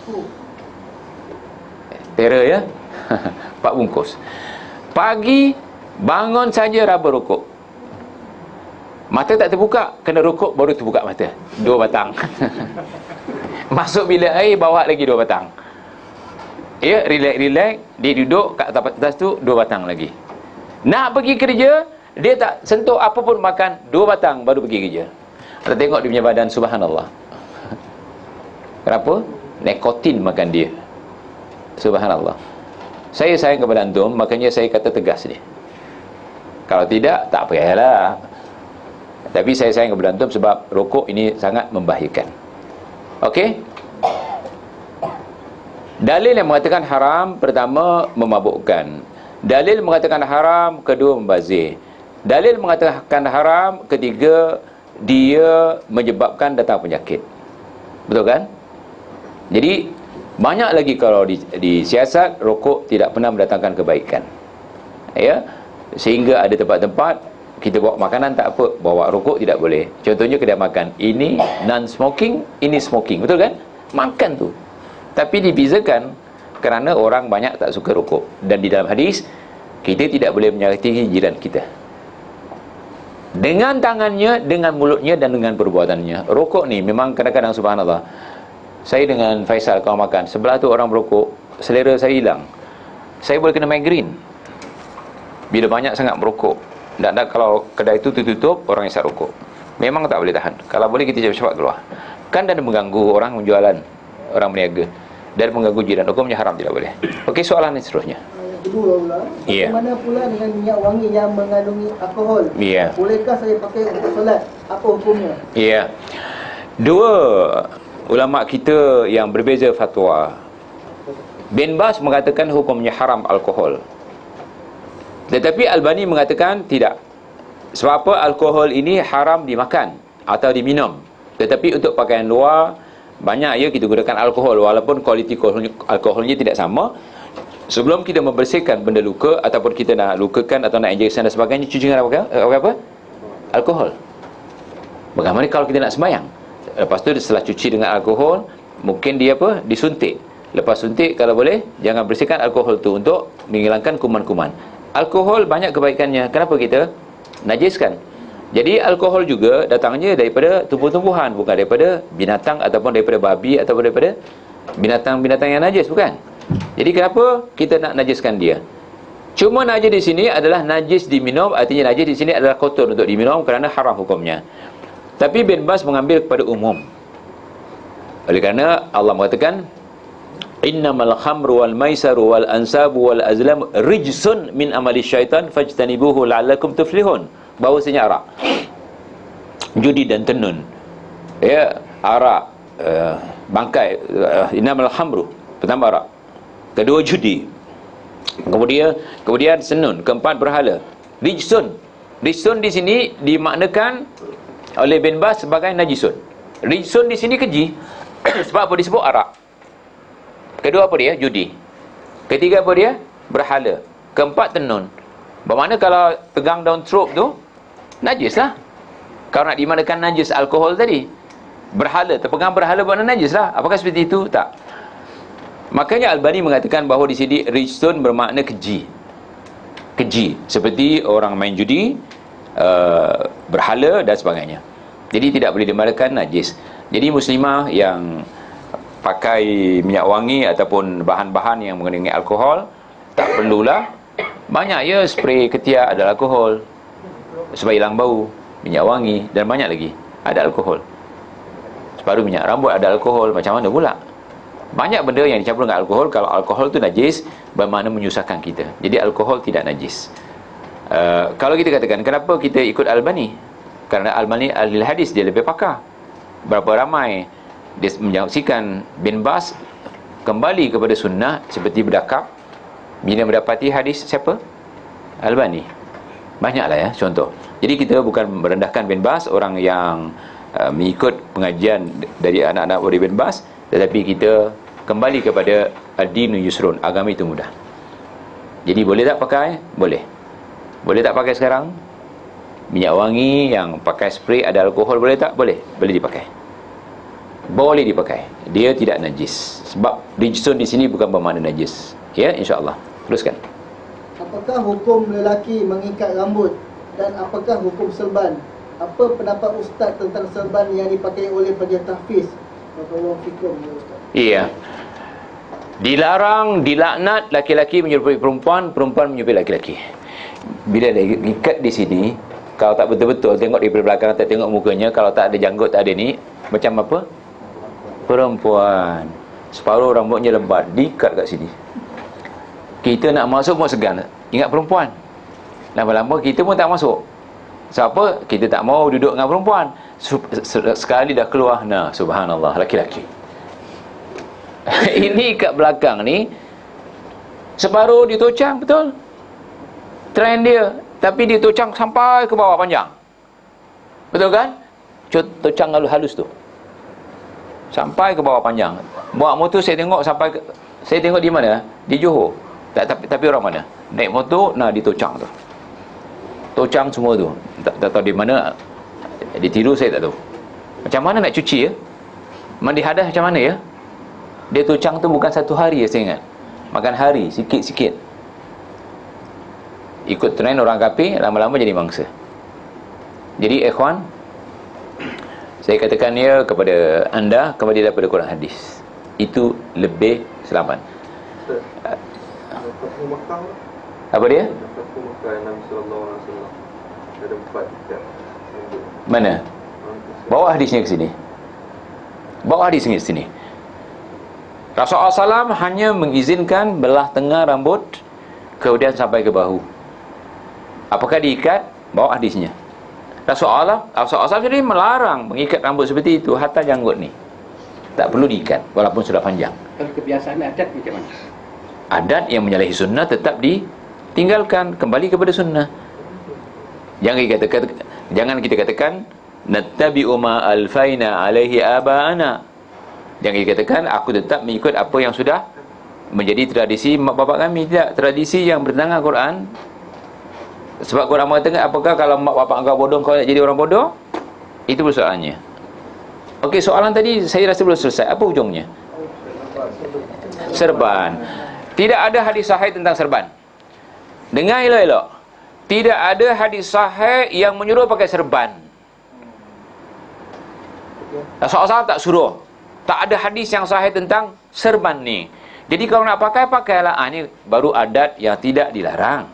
Terror ya. Empat bungkus. Pagi bangun saja raba rokok. Mata tak terbuka, kena rokok baru terbuka mata. Dua batang. Masuk bilik air, bawa lagi dua batang. Ya, relax-relax, dia duduk kat atas tu, dua batang lagi. Nak pergi kerja, dia tak sentuh apa pun makan, dua batang baru pergi kerja. Kita tengok dia punya badan, subhanallah. Kenapa? Nikotin makan dia. Subhanallah. Saya sayang kepada antum, makanya saya kata tegas dia. Kalau tidak, tak payahlah. Tapi saya sayang kepada antum sebab rokok ini sangat membahayakan. Okey? Dalil yang mengatakan haram, pertama, memabukkan. Dalil mengatakan haram, kedua, membazir. Dalil mengatakan haram, ketiga, dia menyebabkan datang penyakit. Betul kan? Jadi banyak lagi kalau di, di siasat, rokok tidak pernah mendatangkan kebaikan. Ya, sehingga ada tempat-tempat kita bawa makanan tak apa, bawa rokok tidak boleh. Contohnya kedai makan, ini non-smoking, ini smoking, betul kan? Makan tu. Tapi dibezakan kerana orang banyak tak suka rokok. Dan di dalam hadis, kita tidak boleh menyakiti jiran kita. Dengan tangannya, dengan mulutnya dan dengan perbuatannya. Rokok ni memang kadang-kadang subhanallah. Saya dengan Faisal kawan makan, sebelah tu orang berokok, selera saya hilang. Saya boleh kena migraine bila banyak sangat merokok. Dan, dan kalau kedai itu tutup, orang isap rokok. Memang tak boleh tahan. Kalau boleh kita cepat-cepat keluar. Kan dan mengganggu orang menjualan, orang berniaga, dan mengganggu jiran. Hukumnya haram, tidak boleh. Okey, soalan yang seterusnya. Yang kedua pula, yeah. Bagaimana pula dengan minyak wangi yang mengandungi alkohol? Yeah. Bolehkah saya pakai untuk solat? Apa hukumnya? Ya. Yeah. Dua ulama kita yang berbeza fatwa. Bin Baz mengatakan hukumnya haram alkohol. Tetapi Albani mengatakan tidak. Sebab apa? Alkohol ini haram dimakan atau diminum. Tetapi untuk pakaian luar, banyak ya kita gunakan alkohol walaupun kualiti alkoholnya tidak sama. Sebelum kita membersihkan benda luka ataupun kita nak lukakan atau nak injection dan sebagainya, cuci dengan apa? Apa? apa? Alkohol. Bagaimana kalau kita nak sembahyang? Lepas tu setelah cuci dengan alkohol, mungkin dia apa? Disuntik. Lepas suntik kalau boleh, jangan bersihkan alkohol tu untuk menghilangkan kuman-kuman. Alkohol banyak kebaikannya. Kenapa kita najiskan? Jadi alkohol juga datangnya daripada tumbuh-tumbuhan, bukan daripada binatang ataupun daripada babi ataupun daripada binatang-binatang yang najis, bukan? Jadi kenapa kita nak najiskan dia? Cuma najis di sini adalah najis diminum, artinya najis di sini adalah kotor untuk diminum kerana haram hukumnya. Tapi Bin Baz mengambil kepada umum. Oleh kerana Allah mengatakan, innamal khamru wal maisaru wal ansabu wal azlam rijsun min amali syaitan fajtanibuhu la'allakum tuflihun. Bahawasanya arak, judi dan tenun, ya, arak, uh, bangkai, uh, innamal khamru, pertama arak, kedua judi, kemudian kemudian senun, keempat berhala. Rijsun, rijsun di sini dimaknakan oleh Bin Baz sebagai najisun. Rijsun di sini keji. Sebab apa disebut arak? Kedua apa dia? Judi. Ketiga apa dia? Berhala. Keempat tenun. Bermakna kalau pegang daun trup tu najis lah. Kalau nak dimanakan najis alkohol tadi, berhala, terpegang berhala bukan najis lah. Apakah seperti itu? Tak. Makanya Albani mengatakan bahawa di sini rijsun bermakna keji. Keji, seperti orang main judi, uh, berhala dan sebagainya. Jadi tidak boleh dimanakan najis. Jadi muslimah yang pakai minyak wangi ataupun bahan-bahan yang mengandungi alkohol, tak perlulah. Banyak ya spray ketiak ada alkohol supaya hilang bau, minyak wangi dan banyak lagi ada alkohol. Separuh minyak rambut ada alkohol, macam mana pula? Banyak benda yang dicampur dengan alkohol. Kalau alkohol tu najis, bermakna menyusahkan kita. Jadi alkohol tidak najis. uh, kalau kita katakan kenapa kita ikut Albani, kerana Albani ahli hadis, dia lebih pakar. Berapa ramai dia menyaksikan bin Bas kembali kepada sunnah seperti berdakap bila mendapati hadis siapa? Albani. Banyaklah ya contoh. Jadi kita bukan merendahkan bin Bas, orang yang uh, mengikut pengajian dari anak-anak murid bin Bas, tetapi kita kembali kepada ad-dinu yusrun, agama itu mudah. Jadi boleh tak pakai? Boleh. Boleh tak pakai sekarang? Minyak wangi yang pakai spray ada alkohol boleh tak? Boleh. Boleh dipakai. Boleh dipakai. Dia tidak najis. Sebab rijsun di sini bukan bermakna najis. Ya, insya-Allah. Teruskan. Apakah hukum lelaki mengikat rambut dan apakah hukum serban? Apa pendapat ustaz tentang serban yang dipakai oleh pengajian tahfiz? Barakallahu fikum ya ustaz. Iya. Dilarang, dilaknat laki-laki menyerupai perempuan, perempuan menyerupai laki-laki. Bila dia ikat di sini, kalau tak betul-betul tengok di belakang, tak tengok mukanya, kalau tak ada janggut, tak ada ni, macam apa? Perempuan. Separuh rambutnya lebat, diikat kat sini. Kita nak masuk pun segan. Ingat perempuan. Lama-lama kita pun tak masuk. Siapa? Kita tak mau duduk dengan perempuan. Sekali dah keluar, nah, subhanallah, laki-laki. Ini kat belakang ni separuh ditocang, betul? Trend dia. Tapi ditocang sampai ke bawah panjang. Betul kan? Tocang halus tu sampai ke bawah panjang. Bawa motor saya tengok sampai ke, saya tengok di mana? Di Johor. Tak, tapi, tapi orang mana? Naik motor, nah ditocang tu. Tocang semua tu. Tak, tak tahu di mana. Ditiru saya tak tahu. Macam mana nak cuci ya? Mandi hadas macam mana ya? Dia tocang tu bukan satu hari ya, saya ingat. Makan hari, sikit-sikit. Ikut trend orang kafir, lama-lama jadi mangsa. Jadi ikhwan, saya katakan ya kepada anda, kembali daripada Quran hadis. Itu lebih selamat. Apa dia? Mana? Bawa hadisnya ke sini. Bawa hadisnya ke sini. Rasulullah sallallahu alaihi wasallam hanya mengizinkan belah tengah rambut kemudian sampai ke bahu. Apakah diikat? Bawa hadisnya. Rasulullah Rasulullah sallallahu alaihi wasallam melarang mengikat rambut seperti itu, hatta janggut ni tak perlu diikat walaupun sudah panjang. Kalau kebiasaan adat macam mana? Adat yang menyalahi sunnah tetap ditinggalkan, kembali kepada sunnah. Jangan kita katakan, jangan kita katakan nattabi'u ma alfaina alaihi aba'ana. Jangan dikatakan aku tetap mengikut apa yang sudah menjadi tradisi mak bapak kami. Tidak, tradisi yang bertentangan Quran. Sebab Quran mengatakan, apakah kalau mak bapak engkau bodoh, kau nak jadi orang bodoh? Itu persoalannya. Okey, soalan tadi saya rasa belum selesai. Apa ujungnya? Serban. Tidak ada hadis sahih tentang serban. Dengar elok-elok. Tidak ada hadis sahih yang menyuruh pakai serban. Rasulullah tak suruh. Tak ada hadis yang sahih tentang serban ni. Jadi kalau nak pakai, pakailah. Ah, ni baru adat yang tidak dilarang.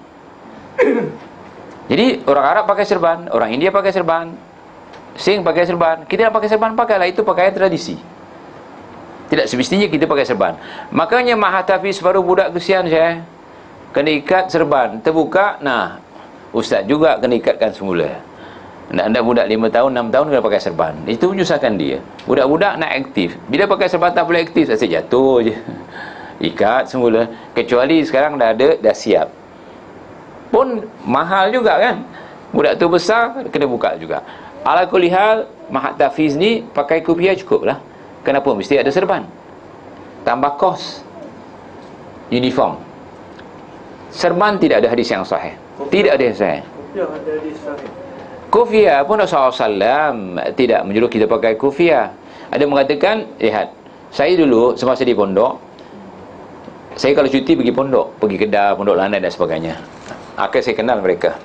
Jadi orang Arab pakai serban, orang India pakai serban, Sing pakai serban. Kita nak pakai serban, pakailah. Itu pakaian tradisi. Tidak semestinya kita pakai serban. Makanya Mahathafiz baru budak kesian saya, kena ikat serban. Terbuka, nah, ustaz juga kena ikatkan semula. Anda budak lima tahun, enam tahun kena pakai serban. Itu menyusahkan dia. Budak-budak nak aktif. Bila pakai serban tak boleh aktif, asyik jatuh je. Ikat semula. Kecuali sekarang dah ada, dah siap. Pun mahal juga kan. Budak tu besar, kena buka juga. Ala kulli hal, Mahathafiz ni pakai kufiah cukup lah. Kenapa mesti ada serban? Tambah kos uniform. Serban tidak ada hadis yang sahih. Tidak ada yang sahih. Kufiah ada hadis sahih. Kufiah pun Rasulullah sallallahu alaihi wasallam tidak menyuruh kita pakai kufiah. Ada mengatakan, lihat, saya dulu semasa di pondok, saya kalau cuti pergi pondok, pergi Kedah, Pondok Lanai dan sebagainya. Akhirnya saya kenal mereka.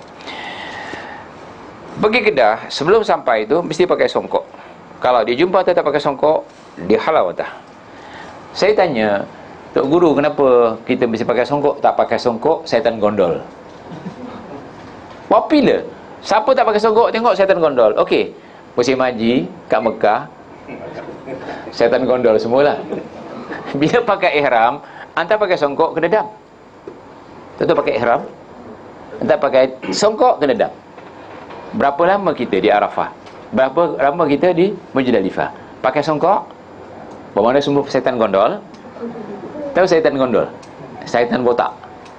Pergi Kedah, sebelum sampai itu mesti pakai songkok. Kalau dia jumpa tak pakai songkok, dia halau atas. Saya tanya, Tok Guru, kenapa kita mesti pakai songkok? Tak pakai songkok, syaitan gondol. Popular. Siapa tak pakai songkok, tengok syaitan gondol. Okey, musim haji kat Mekah, syaitan gondol semualah. Bila pakai ihram, anda pakai songkok kena dam. Tentu pakai ihram. tak pakai songkok kena dam. Berapa lama kita di Arafah? Berapa lama kita di Muzdalifah? Pakai songkok? Bermakna semua setan gondol. Tahu setan gondol? Setan botak.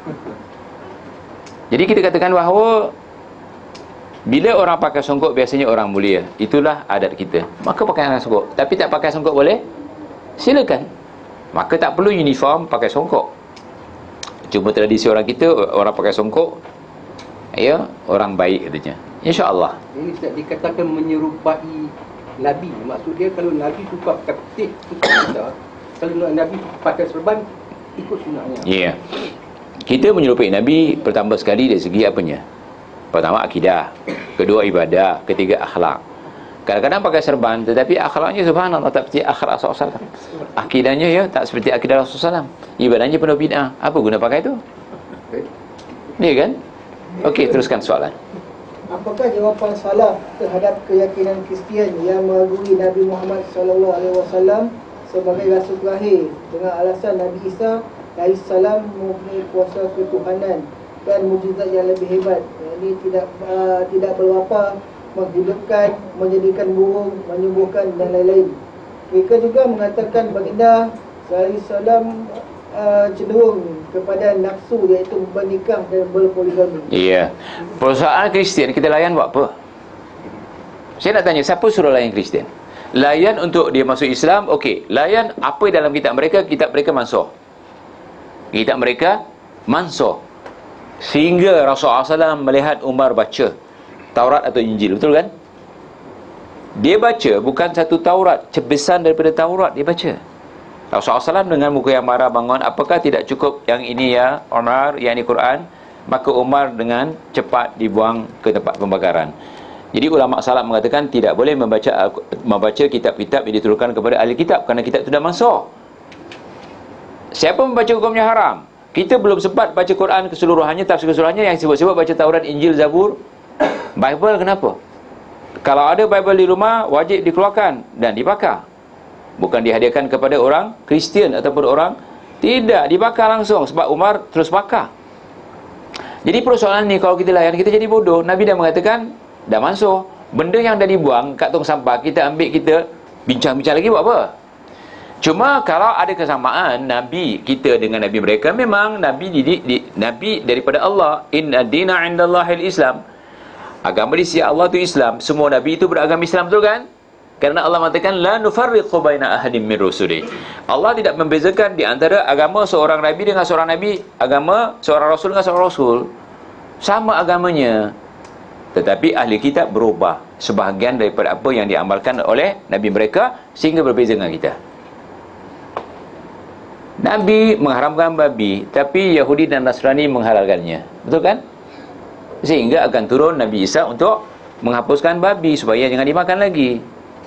Jadi kita katakan bahawa bila orang pakai songkok biasanya orang mulia. Itulah adat kita. Maka pakai songkok. Tapi tak pakai songkok boleh? Silakan. Maka tak perlu uniform pakai songkok. Cuma tradisi orang kita, orang pakai songkok, ya, orang baik katanya. InsyaAllah. Ini tidak dikatakan menyerupai Nabi. Maksud dia kalau Nabi suka pakai putih, ikut kita. Kalau Nabi pakai serban, ikut sunnahnya. Ya. Yeah. Kita menyerupai Nabi pertama sekali dari segi apanya? Pertama akidah, kedua ibadah, ketiga akhlak. Kadang-kadang pakai serban tetapi akhlaknya subhanallah tak seperti akhlak Rasulullah sallallahu alaihi wasallam. Akidahnya ya tak seperti akidah Rasulullah sallallahu alaihi wasallam. Ibadahnya penuh bid'ah. Apa guna pakai itu? Iya kan? Okey, teruskan soalan. Apakah jawapan salaf terhadap keyakinan Kristian yang mengagumi Nabi Muhammad sallallahu alaihi wasallam sebagai rasul terakhir dengan alasan Nabi Isa alaihissalam mempunyai kuasa ketuhanan dan mukjizat yang lebih hebat? Ini tidak uh, tidak berwapa, menghidupkan, menjadikan burung, menyembuhkan dan lain-lain. Mereka juga mengatakan baginda alaihissalam uh, cenderung kepada nafsu, iaitu bernikah dan berpoligami. Iya. Persoalan Kristian kita layan buat apa? Saya nak tanya, siapa suruh layan Kristian? Layan untuk dia masuk Islam, okey. Layan apa dalam kitab mereka, kitab mereka mansuh. Kitab mereka mansuh. Sehingga Rasulullah sallallahu alaihi wasallam melihat Umar baca Taurat atau Injil, betul kan? Dia baca bukan satu Taurat, cebisan daripada Taurat dia baca. Rasulullah sallallahu alaihi wasallam dengan muka yang marah bangun, apakah tidak cukup yang ini ya Umar, yang ini Quran? Maka Umar dengan cepat dibuang ke tempat pembakaran. Jadi ulama salaf mengatakan tidak boleh membaca membaca kitab-kitab yang diturunkan kepada ahli kitab, kerana kitab itu dah mansuh. Siapa membaca hukumnya haram? Kita belum sempat baca Quran keseluruhannya, tafsir keseluruhannya, yang sebut-sebut baca Taurat, Injil, Zabur, Bible. Kenapa? Kalau ada Bible di rumah, wajib dikeluarkan dan dibakar. Bukan dihadiahkan kepada orang Kristian ataupun orang, tidak, dibakar langsung. Sebab Umar terus bakar. Jadi persoalan ni kalau kita layan, kita jadi bodoh. Nabi dah mengatakan dah mansuh. Benda yang dah dibuang kat tong sampah, kita ambil, kita bincang-bincang lagi buat apa? Cuma kalau ada kesamaan Nabi kita dengan Nabi mereka, memang Nabi didik di, Nabi daripada Allah. Inna dina indallahil Islam. Agama di sisi Allah itu Islam. Semua Nabi itu beragama Islam, betul kan? Kerana Allah mengatakan la nufarriqu baina ahadin min rusuli. Allah tidak membezakan di antara agama seorang Nabi dengan seorang Nabi, agama seorang Rasul dengan seorang Rasul. Sama agamanya. Tetapi ahli kitab berubah sebahagian daripada apa yang diamalkan oleh Nabi mereka sehingga berbeza dengan kita. Nabi mengharamkan babi, tapi Yahudi dan Nasrani menghalalkannya. Betul kan? Sehingga akan turun Nabi Isa untuk menghapuskan babi supaya jangan dimakan lagi.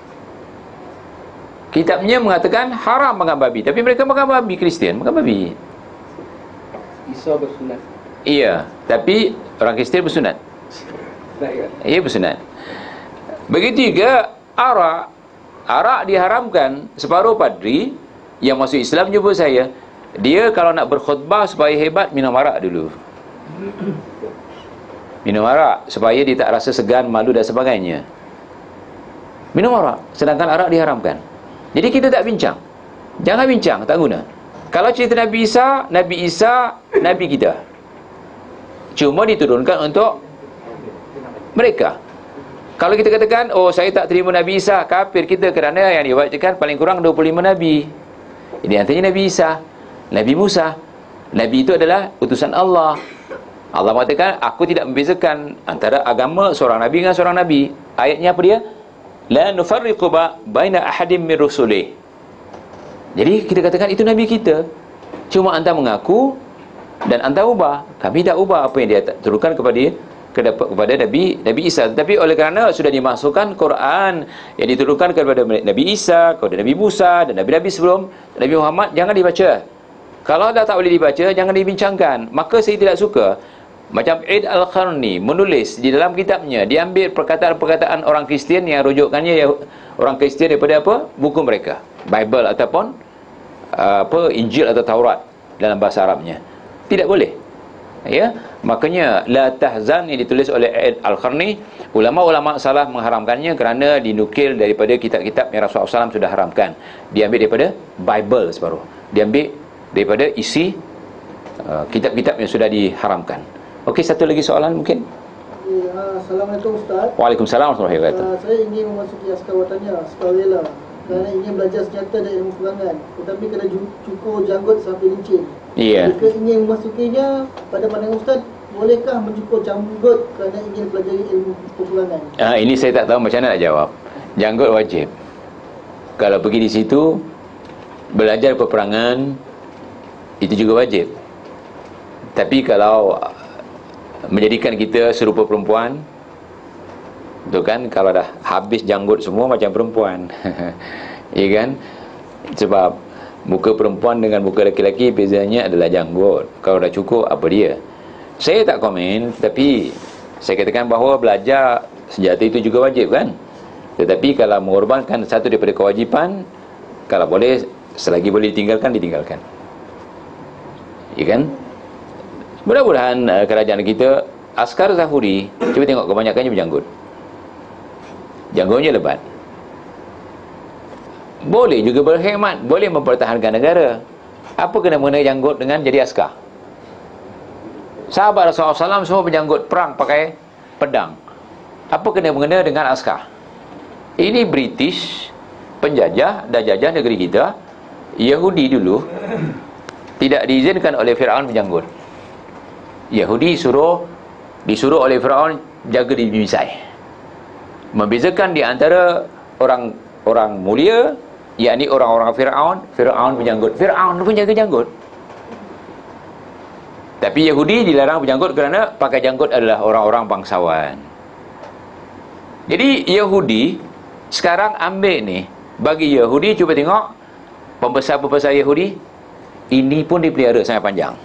Kitabnya mengatakan haram makan babi, tapi mereka makan babi. Kristian makan babi. Isa bersunat. Iya, tapi orang Kristian bersunat. Ia bersunat. Begitu juga arak. Arak diharamkan. Separuh padri yang masuk Islam jumpa saya, dia kalau nak berkhutbah supaya hebat, minum arak dulu. Minum arak supaya dia tak rasa segan, malu dan sebagainya. Minum arak, sedangkan arak diharamkan. Jadi kita tak bincang. Jangan bincang, tak guna. Kalau cerita Nabi Isa, Nabi Isa Nabi kita, cuma diturunkan untuk mereka. Kalau kita katakan, oh saya tak terima Nabi Isa, kafir kita, kerana yang diwajibkan paling kurang dua puluh lima Nabi. Ini antaranya Nabi Isa, Nabi Musa. Nabi itu adalah utusan Allah. Allah mengatakan, aku tidak membezakan antara agama seorang Nabi dengan seorang Nabi. Ayatnya apa dia? La nufarriqu baina ahadim min rusulih. Jadi kita katakan itu Nabi kita, cuma anda mengaku dan anda ubah. Kami tak ubah apa yang dia turunkan kepada kepada Nabi Nabi Isa. Tetapi oleh kerana sudah dimasukkan Quran yang diturunkan kepada Nabi Isa, kepada Nabi Musa dan Nabi-Nabi sebelum Nabi Muhammad, jangan dibaca. Kalau dah tak boleh dibaca, jangan dibincangkan. Maka saya tidak suka macam Eid Al-Qarni menulis di dalam kitabnya, diambil perkataan-perkataan orang Kristian yang rujukannya ya, orang Kristian daripada apa? Buku mereka, Bible ataupun uh, apa Injil atau Taurat dalam bahasa Arabnya. Tidak boleh. Ya, makanya la tahzan yang ditulis oleh Al-Qarni, ulama-ulama salah mengharamkannya kerana dinukil daripada kitab-kitab yang Rasulullah sallallahu alaihi wasallam sudah haramkan. Diambil daripada Bible separuh. Diambil daripada isi uh, kitab-kitab yang sudah diharamkan. Okey, satu lagi soalan mungkin. Ya, Assalamualaikum Ustaz. Waalaikumsalam warahmatullahi wabarakatuh. Uh, saya ingin memasuki askar watannya, sukarela, kerana ingin belajar senjata dan ilmu perangan, tetapi kena cukur janggut sampai licin. Ya. Jika ingin memasukinya, pada pandangan Ustaz, bolehkah mencukur janggut kerana ingin pelajari ilmu peperangan? Ah, ini saya tak tahu macam mana nak jawab. Janggut wajib. Kalau pergi di situ belajar peperangan, itu juga wajib. Tapi kalau menjadikan kita serupa perempuan, tu kan, kalau dah habis janggut semua macam perempuan. Ya kan? Sebab muka perempuan dengan muka lelaki bezanya adalah janggut. Kalau dah cukup, apa dia? Saya tak komen, tapi saya katakan bahawa belajar senjata itu juga wajib kan. Tetapi kalau mengorbankan satu daripada kewajipan, kalau boleh, selagi boleh ditinggalkan, ditinggalkan. Ya kan? Mudah-mudahan uh, kerajaan kita, askar Zahuri, cuba tengok kebanyakannya berjanggut. Janggutnya lebat. Boleh juga berkhidmat, boleh mempertahankan negara. Apa kena mengenai janggut dengan jadi askar? Sahabat Rasulullah sallallahu alaihi wasallam semua berjanggut, perang pakai pedang. Apa kena mengena dengan askar? Ini British penjajah, dah jajah negeri kita. Yahudi dulu tidak diizinkan oleh Firaun berjanggut. Yahudi suruh disuruh oleh Firaun jaga diri misai. Membezakan di antara orang orang mulia, yakni orang-orang Firaun. Firaun berjanggut, Firaun pun jaga janggut. Tapi Yahudi dilarang berjanggut kerana pakai janggut adalah orang-orang bangsawan. Jadi Yahudi sekarang ambil ni, bagi Yahudi, cuba tengok pembesar-pembesar Yahudi, ini pun dipelihara sangat panjang,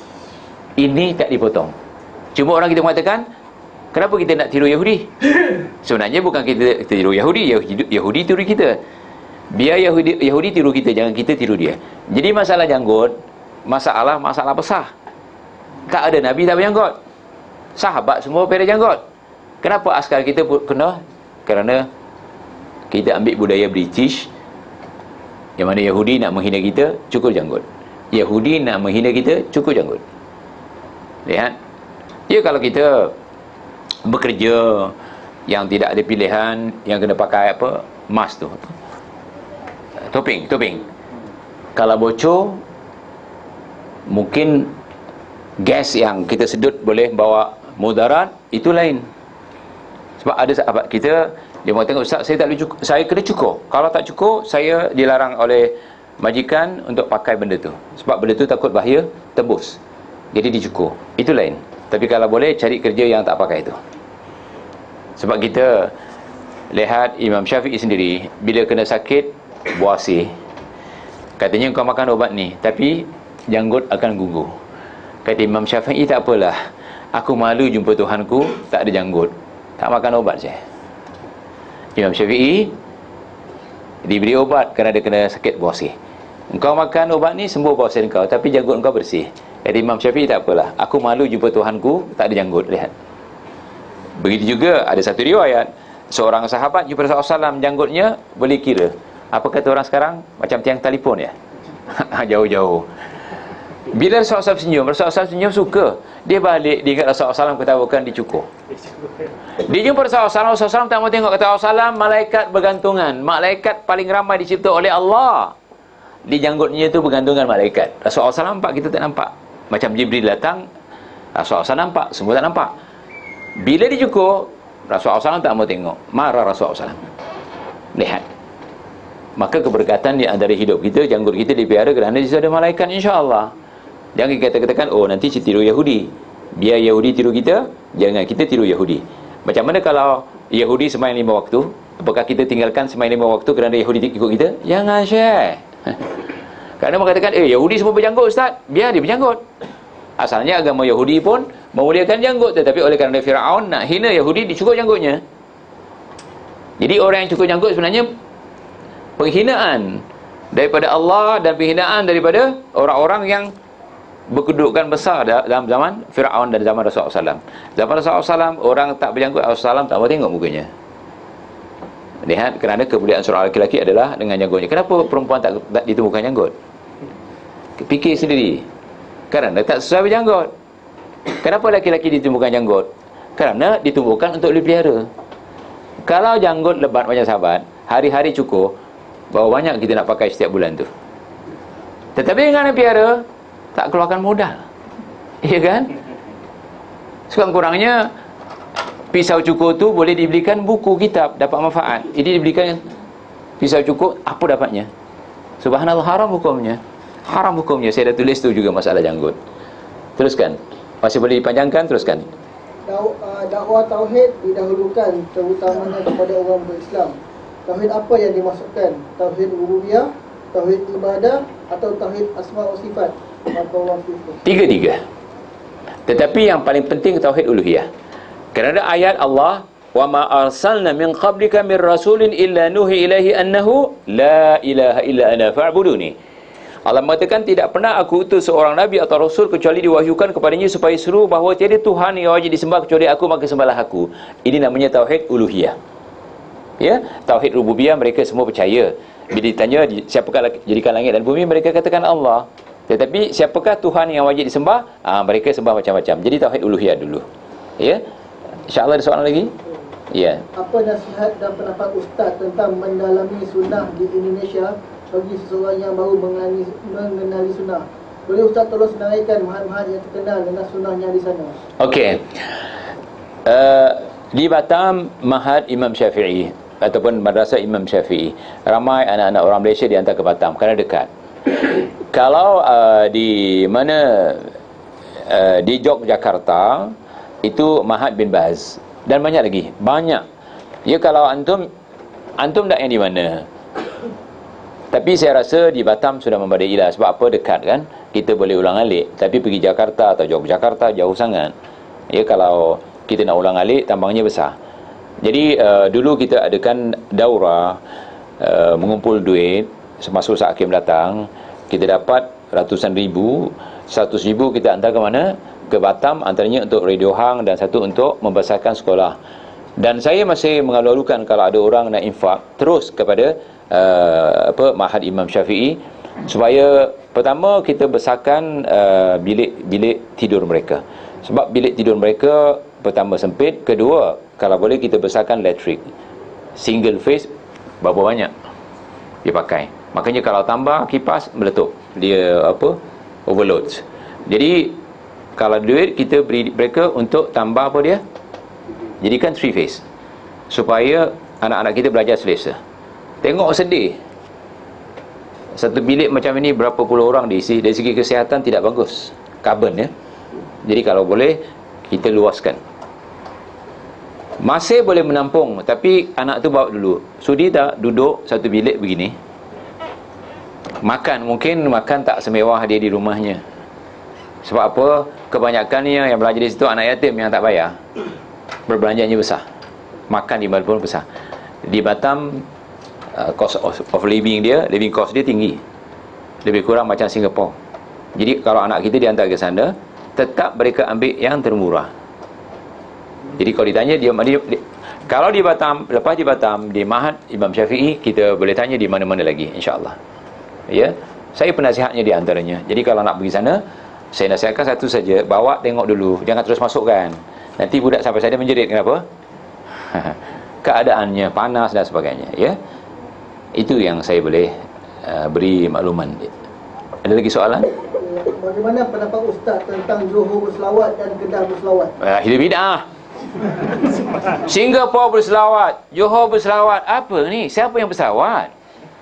ini tak dipotong. Cuma orang kita mengatakan, kenapa kita nak tiru Yahudi? Sebenarnya bukan kita tiru Yahudi, Yahudi, Yahudi tiru kita. Biar Yahudi, Yahudi tiru kita, jangan kita tiru dia. Jadi masalah janggut, masalah masalah besar. Tak ada Nabi tak berjanggut, sahabat semua pakai janggut. Kenapa askar kita kena? Kerana kita ambil budaya British, yang mana Yahudi nak menghina kita, cukur janggut. Yahudi nak menghina kita, cukur janggut. Lihat. Ya, kalau kita bekerja yang tidak ada pilihan, yang kena pakai apa? Mask tu. Topeng, topeng. Kalau bocor, mungkin gas yang kita sedut boleh bawa mudarat, itu lain. Sebab ada sahabat kita, dia mengatakan, Ustaz, saya tak boleh cukur, saya kena cukur. Kalau tak cukur, saya dilarang oleh majikan untuk pakai benda tu. Sebab benda tu takut bahaya tembus. Jadi dicukur. Itu lain. Tapi kalau boleh, cari kerja yang tak pakai itu. Sebab kita lihat Imam Syafi'i sendiri, bila kena sakit buasir, katanya kau makan ubat ni, tapi janggut akan gugur. Kata Imam Syafi'i, tak apalah, aku malu jumpa Tuhanku tak ada janggut, tak makan ubat saya. Imam Syafi'i diberi ubat kerana dia kena sakit buasir. Engkau makan ubat ni sembuh buasir engkau, tapi janggut engkau bersih. Kata Imam Syafi'i, tak apalah, aku malu jumpa Tuhanku tak ada janggut. Lihat. Begitu juga ada satu riwayat, seorang sahabat jumpa Rasulullah sallallahu alaihi wasallam, janggutnya boleh kira. Apa kata orang sekarang? Macam tiang telefon ya. Jauh-jauh. Bila Rasulullah sallallahu alaihi wasallam senyum, Rasulullah sallallahu alaihi wasallam senyum suka. Dia balik, dia ingat Rasulullah sallallahu alaihi wasallam ketawakan, dicukur. Dia jumpa Rasulullah sallallahu alaihi wasallam, tak mau tengok, kata Rasulullah sallallahu alaihi wasallam, malaikat bergantungan. Malaikat paling ramai dicipta oleh Allah. Di janggutnya itu bergantungan malaikat. Rasulullah sallallahu alaihi wasallam nampak, kita tak nampak. Macam Jibril datang, Rasulullah sallallahu alaihi wasallam nampak, semua tak nampak. Bila dicukur, Rasulullah sallallahu alaihi wasallam tak mau tengok, marah Rasulullah sallallahu alaihi wasallam. Lihat. Maka keberkatan di antara hidup kita, janggut kita dipelihara kerana di situ ada malaikat, insya-Allah. Jangan kita katakan, oh nanti kita tiru Yahudi, biar Yahudi tiru kita, jangan kita tiru Yahudi. Macam mana kalau Yahudi sembahyang lima waktu, apakah kita tinggalkan sembahyang lima waktu kerana Yahudi ikut kita? Jangan share. Kerana mengatakan, eh Yahudi semua berjanggut Ustaz, biar dia berjanggut. Asalnya agama Yahudi pun memuliakan janggut, tetapi oleh kerana Firaun nak hina Yahudi, dicukur janggutnya. Jadi orang yang cukur janggut sebenarnya penghinaan daripada Allah dan penghinaan daripada orang-orang yang berkedudukan besar dalam zaman Fir'aun dan zaman Rasulullah sallallahu alaihi wasallam. Zaman Rasulullah sallallahu alaihi wasallam, orang tak berjanggut, Rasulullah sallallahu alaihi wasallam tak mau tengok mukanya. Lihat, kerana kemuliaan seorang lelaki adalah dengan janggutnya. Kenapa perempuan tak, tak ditemukan janggut? Fikir sendiri. Kerana tak sesuai berjanggut. Kenapa lelaki-lelaki ditemukan janggut? Kerana ditemukan untuk dipelihara. Kalau janggut lebat macam sahabat, hari-hari cukur, berapa banyak kita nak pakai setiap bulan tu. Tetapi dengan pelihara, tak keluarkan modal. Ya kan? Sekurang-kurangnya pisau cukur tu boleh dibelikan buku kitab, dapat manfaat. Ini dibelikan pisau cukur, apa dapatnya? Subhanallah, haram hukumnya. Haram hukumnya. Saya dah tulis tu juga masalah janggut. Teruskan. Masih boleh dipanjangkan, teruskan. Dakwah tauhid didahulukan terutamanya kepada orang berislam. Tauhid apa yang dimasukkan? Tauhid rububiyah, tauhid ibadah, atau tauhid asma wa sifat? Tiga-tiga. Tetapi yang paling penting tauhid uluhiyah. Kerana ayat Allah, wa ma arsalna min qablika min rasulin illa nuhi ilaihi annahu la ilaha illa ana fa'buduni. Allah mengatakan, tidak pernah aku utus seorang nabi atau rasul kecuali diwahyukan kepadanya supaya seru bahawa tiada Tuhan yang wajib disembah kecuali aku, maka sembahlah aku. Ini namanya tauhid uluhiyah. Ya, tauhid rububiyah mereka semua percaya. Bila ditanya siapakah jadikan langit dan bumi, mereka katakan Allah. Tetapi siapakah Tuhan yang wajib disembah? Ah, mereka sembah macam-macam. Jadi tauhid uluhiyah dulu. Ya. Insya-Allah ada soalan lagi? Ya. Apa nasihat dan pendapat ustaz tentang mendalami sunnah di Indonesia bagi seseorang yang baru mengenali, mengenali sunnah? Boleh ustaz tolong senaraikan mahat-mahat yang terkenal dengan sunnahnya di sana? Okey. Uh, di Batam, Mahat Imam Syafi'i ataupun Madrasah Imam Syafi'i, ramai anak-anak orang Malaysia dihantar ke Batam kerana dekat. Kalau uh, di mana uh, di Yogyakarta itu Mahat bin Baz, dan banyak lagi, banyak. Ya, kalau antum antum tak yang di mana? Tapi saya rasa di Batam sudah memadai lah. Sebab apa? Dekat kan, kita boleh ulang-alik. Tapi pergi Jakarta atau Yogyakarta jauh sangat. Ya, kalau kita nak ulang-alik, tambangnya besar. Jadi uh, dulu kita adakan daurah, uh, mengumpul duit. Semasa Ustaz Hakim datang, kita dapat ratusan ribu. Seratus ribu kita hantar ke mana? Ke Batam, antaranya untuk Radio Hang dan satu untuk membesarkan sekolah. Dan saya masih mengalu-alukan kalau ada orang nak infak terus kepada uh, apa Mahat Imam Syafi'i, supaya pertama kita besarkan uh, bilik-bilik tidur mereka. Sebab bilik tidur mereka pertama sempit, kedua kalau boleh kita besarkan elektrik. Single phase berapa banyak dipakai. Makanya kalau tambah kipas meletup, dia apa? Overload. Jadi kalau duit kita beri mereka untuk tambah apa dia? Jadikan three phase, supaya anak-anak kita belajar selesa. Tengok sedih, satu bilik macam ini berapa puluh orang diisi. Dari segi kesihatan tidak bagus, carbon ya. Jadi kalau boleh kita luaskan. Masih boleh menampung, tapi anak tu bawa dulu. Sudi tak duduk satu bilik begini? Makan, mungkin makan tak semewah dia di rumahnya. Sebab apa? Kebanyakannya yang belajar di situ anak yatim yang tak bayar. Berbelanjanya besar, makan di mana pun besar. Di Batam uh, cost of, of living dia, living cost dia tinggi, lebih kurang macam Singapura. Jadi kalau anak kita dihantar ke sana, tetap mereka ambil yang termurah. Jadi kalau ditanya dia, dia, dia kalau di Batam, lepas di Batam, di Mahat Imam Syafi'i, kita boleh tanya di mana-mana lagi, insya-Allah. Ya, saya penasihatnya di antaranya. Jadi kalau nak pergi sana, saya nasihatkan satu saja, bawa tengok dulu, jangan terus masukkan. Nanti budak sampai sana menjerit. Kenapa? Keadaannya panas dan sebagainya. Ya, itu yang saya boleh uh, beri makluman. Ada lagi soalan? Bagaimana pendapat ustaz tentang Johor berselawat dan Kedah berselawat? Uh, hidup bid'ah. Singapura berselawat, Johor berselawat. Apa ni? Siapa yang berselawat?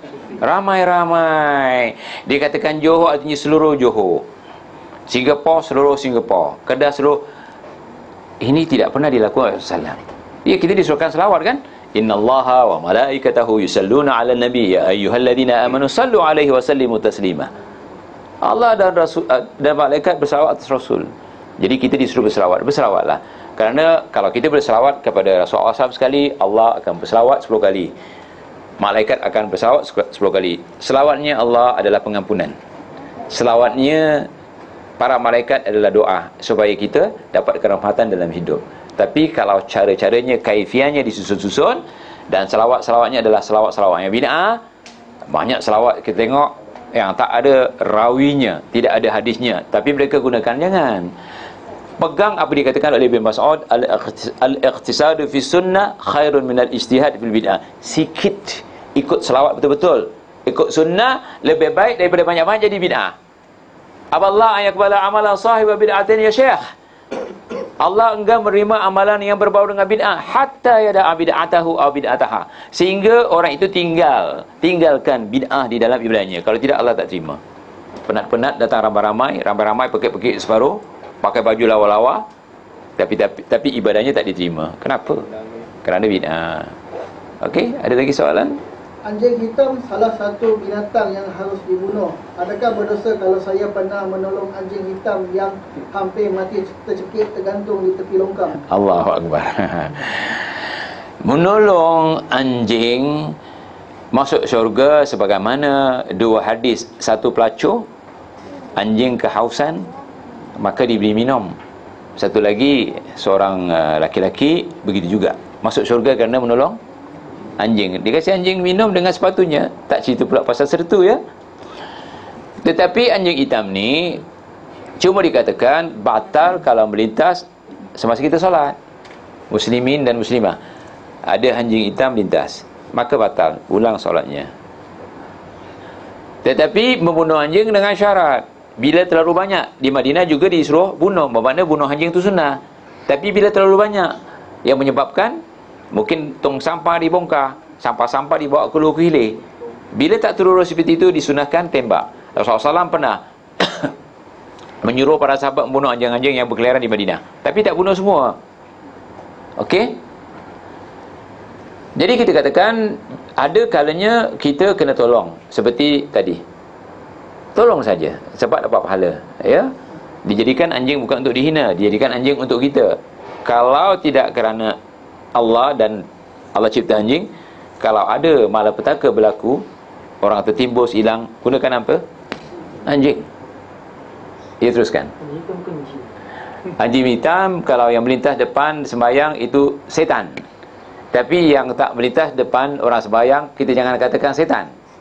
Ramai-ramai. Dia katakan Johor artinya seluruh Johor, Singapura seluruh Singapura, Kedah seluruh. Ini tidak pernah dilakukan Rasulullah. Ya, kita disuruhkan selawat kan? Innallaha wa malaikatahu yusalluna 'alan nabi ya ayyuhalladzina amanu sallu 'alaihi wa sallimu taslima. Allah dan Rasul dan malaikat berselawat atas Rasul. Jadi kita disuruh berselawat. Berselawatlah. Kerana kalau kita berselawat kepada Rasulullah sallallahu sekali, Allah akan berselawat sepuluh kali. Malaikat akan berselawat sepuluh kali. Selawatnya Allah adalah pengampunan. Selawatnya para malaikat adalah doa supaya kita dapat kerahmatan dalam hidup. Tapi kalau cara-caranya, kaifiannya disusun-susun, dan selawat-selawatnya adalah selawat-selawat yang bid'ah, banyak selawat kita tengok yang tak ada rawinya, tidak ada hadisnya, tapi mereka gunakan. Jangan pegang apa dikatakan oleh Ibn Mas'ud, al-iqtisadu fi sunnah khairun min al-ijtihad fil bid'ah. Sikit ikut selawat betul-betul, ikut sunnah lebih baik daripada banyak-banyak jadi bid'ah. Aballah ayakbala amalan sahib bid'atin ya syekh. Allah enggan menerima amalan yang berbau dengan bid'ah hatta yada'a bid'atahu aw bid'ataha, sehingga orang itu tinggal tinggalkan bid'ah di dalam ibadahnya. Kalau tidak, Allah tak terima. Penat-penat datang ramai-ramai, ramai-ramai pekik-pekik separuh, pakai baju lawa-lawa, tapi tapi tapi ibadahnya tak diterima. Kenapa? Kerana bid'ah. Okey, ada lagi soalan? Anjing hitam salah satu binatang yang harus dibunuh. Adakah berdosa kalau saya pernah menolong anjing hitam yang hampir mati tercekik tergantung di tepi longkang? Allahu Akbar. Menolong anjing masuk syurga sebagaimana dua hadis. Satu pelacur, anjing kehausan, maka diberi minum. Satu lagi, seorang uh, laki-laki begitu juga masuk syurga kerana menolong anjing. Dikasih anjing minum dengan sepatunya. Tak cerita pula pasal sertu ya. Tetapi anjing hitam ni cuma dikatakan batal kalau melintas semasa kita solat. Muslimin dan muslimah, ada anjing hitam lintas, maka batal, ulang solatnya. Tetapi membunuh anjing dengan syarat, bila terlalu banyak. Di Madinah juga disuruh bunuh, bermakna bunuh anjing itu sunnah. Tapi bila terlalu banyak, yang menyebabkan mungkin tong sampah dibongkar, sampah-sampah dibawa keluar ke hilir. Bila tak terurus seperti itu, disunahkan tembak. Rasulullah sallallahu alaihi wasallam pernah menyuruh para sahabat membunuh anjing-anjing yang berkeliaran di Madinah, tapi tak bunuh semua. Okey? Jadi kita katakan ada kalanya kita kena tolong, seperti tadi. Tolong saja sebab dapat pahala, ya. Dijadikan anjing bukan untuk dihina, dijadikan anjing untuk kita. Kalau tidak kerana Allah dan Allah cipta anjing, kalau ada malapetaka berlaku, orang tertimbus, hilang, gunakan apa? Anjing. Dia teruskan. Anjing hitam, kalau yang melintas depan sembahyang itu setan. Tapi yang tak melintas depan orang sembahyang, kita jangan katakan setan.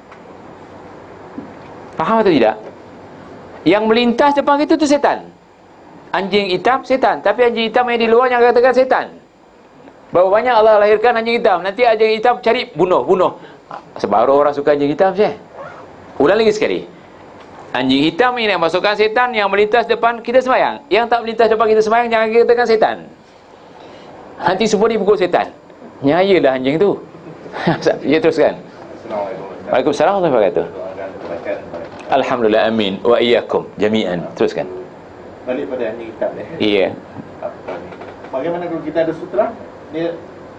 Faham atau tidak? Yang melintas depan kita tu setan. Anjing hitam setan, tapi anjing hitam yang di luar jangan katakan setan. Berapa banyak Allah lahirkan anjing hitam, nanti anjing hitam cari bunuh, bunuh. Sebaru orang suka anjing hitam je. Ulang lagi sekali. Anjing hitam ini yang masukkan setan yang melintas depan kita sembahyang. Yang tak melintas depan kita sembahyang jangan kita katakan setan. Nanti semua dipukul setan. Nyayalah anjing tu. Ya, teruskan. Waalaikumsalam warahmatullahi wabarakatuh. Alhamdulillah, amin wa iyyakum jami'an. Teruskan. Balik pada anjing hitam ni. Iya. Bagaimana kalau kita ada sutra? Dia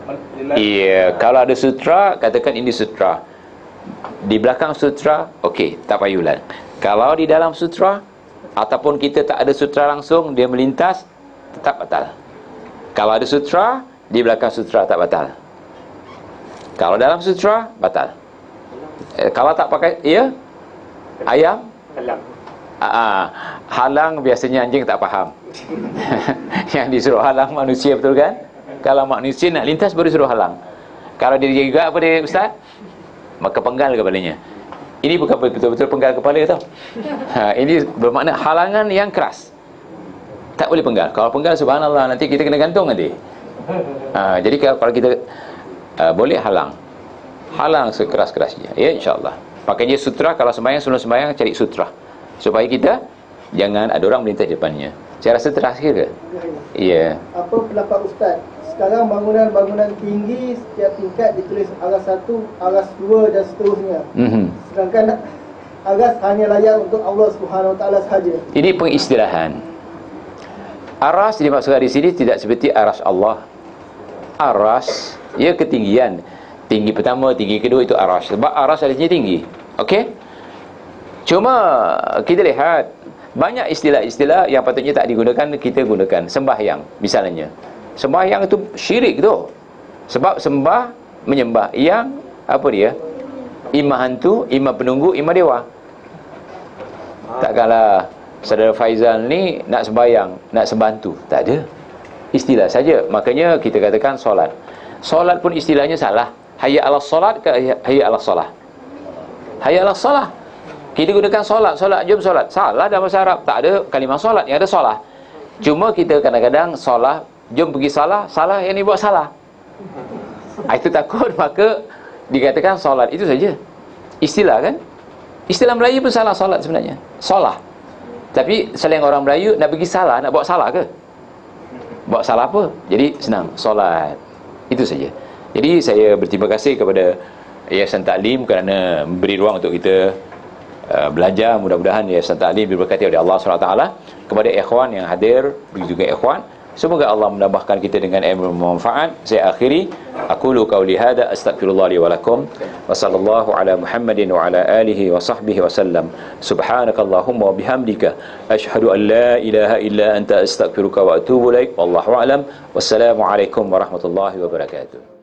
Iya, kalau ada sutra, katakan ini sutra. Di belakang sutra, okey, tak payulan. Kalau di dalam sutra ataupun kita tak ada sutra langsung, dia melintas, tetap batal. Kalau ada sutra, di belakang sutra tak batal. Kalau dalam sutra, batal. Eh, kalau tak pakai, ya, ayam halang. Ah, halang biasanya anjing tak faham. Yang disuruh halang manusia, betul kan? Kalau manusia nak lintas baru suruh halang. Kalau dia juga apa dia ustaz? Maka penggal kepalanya. Ini bukan betul-betul penggal kepala tau. Ha, ini bermakna halangan yang keras. Tak boleh penggal. Kalau penggal, subhanallah, nanti kita kena gantung nanti. Ha, jadi kalau kita uh, boleh halang. Halang sekeras-kerasnya. Ya, insya-Allah. Pakainya sutra. Kalau sembahyang, sebelum sembahyang cari sutra, supaya kita jangan ada orang melintas depannya. Saya rasa terakhir ke? Iya. Apa pendapat Ustaz? Sekarang bangunan-bangunan tinggi setiap tingkat ditulis aras satu, aras dua dan seterusnya. Mm-hmm. Sedangkan aras hanya layak untuk Allah Subhanahu Wa Taala sahaja. Ini pengistilahan. Aras dimaksudkan di sini tidak seperti aras Allah. Aras, ya ketinggian. Tinggi pertama, tinggi kedua itu aras. Sebab aras artinya tinggi. Okey? Cuma kita lihat banyak istilah-istilah yang patutnya tak digunakan, kita gunakan. Sembahyang misalnya. Sembahyang itu syirik tu. Sebab sembah menyembah yang apa dia? Imam hantu, imam penunggu, imam dewa. Takkanlah saudara Faizal ni nak sembahyang, nak sembantu. Tak ada. Istilah saja. Makanya kita katakan solat. Solat pun istilahnya salah. Hayya 'alas solat ke hayya 'alas solah? Hayya 'alas solah. Kita gunakan solat, solat, jom solat. Salah dalam bahasa Arab. Tak ada kalimah solat, yang ada solah. Cuma kita kadang-kadang solah, jom pergi salah, salah yang ni buat salah. Itu takut, maka dikatakan solat. Itu saja. Istilah kan? Istilah Melayu pun salah solat sebenarnya. Solah. Tapi selain orang Melayu, nak pergi salah, nak buat salah ke? Buat salah apa? Jadi senang, solat. Itu saja. Jadi saya berterima kasih kepada Yayasan Taklim kerana memberi ruang untuk kita uh, belajar. Mudah-mudahan Yayasan Taklim diberkati oleh Allah subhanahu wa taala. Kepada ikhwan yang hadir, begitu juga ikhwan, semoga Allah menambahkan kita dengan ilmu bermanfaat. Saya akhiri, aqulu qauli hadza astaghfirullah li wa lakum wa sallallahu ala Muhammadin wa ala alihi wa sahbihi wa sallam. Subhanakallahumma wa bihamdika asyhadu an la ilaha illa anta astaghfiruka wa atubu ilaik. Wallahu a'lam. Wassalamu alaikum warahmatullahi wabarakatuh.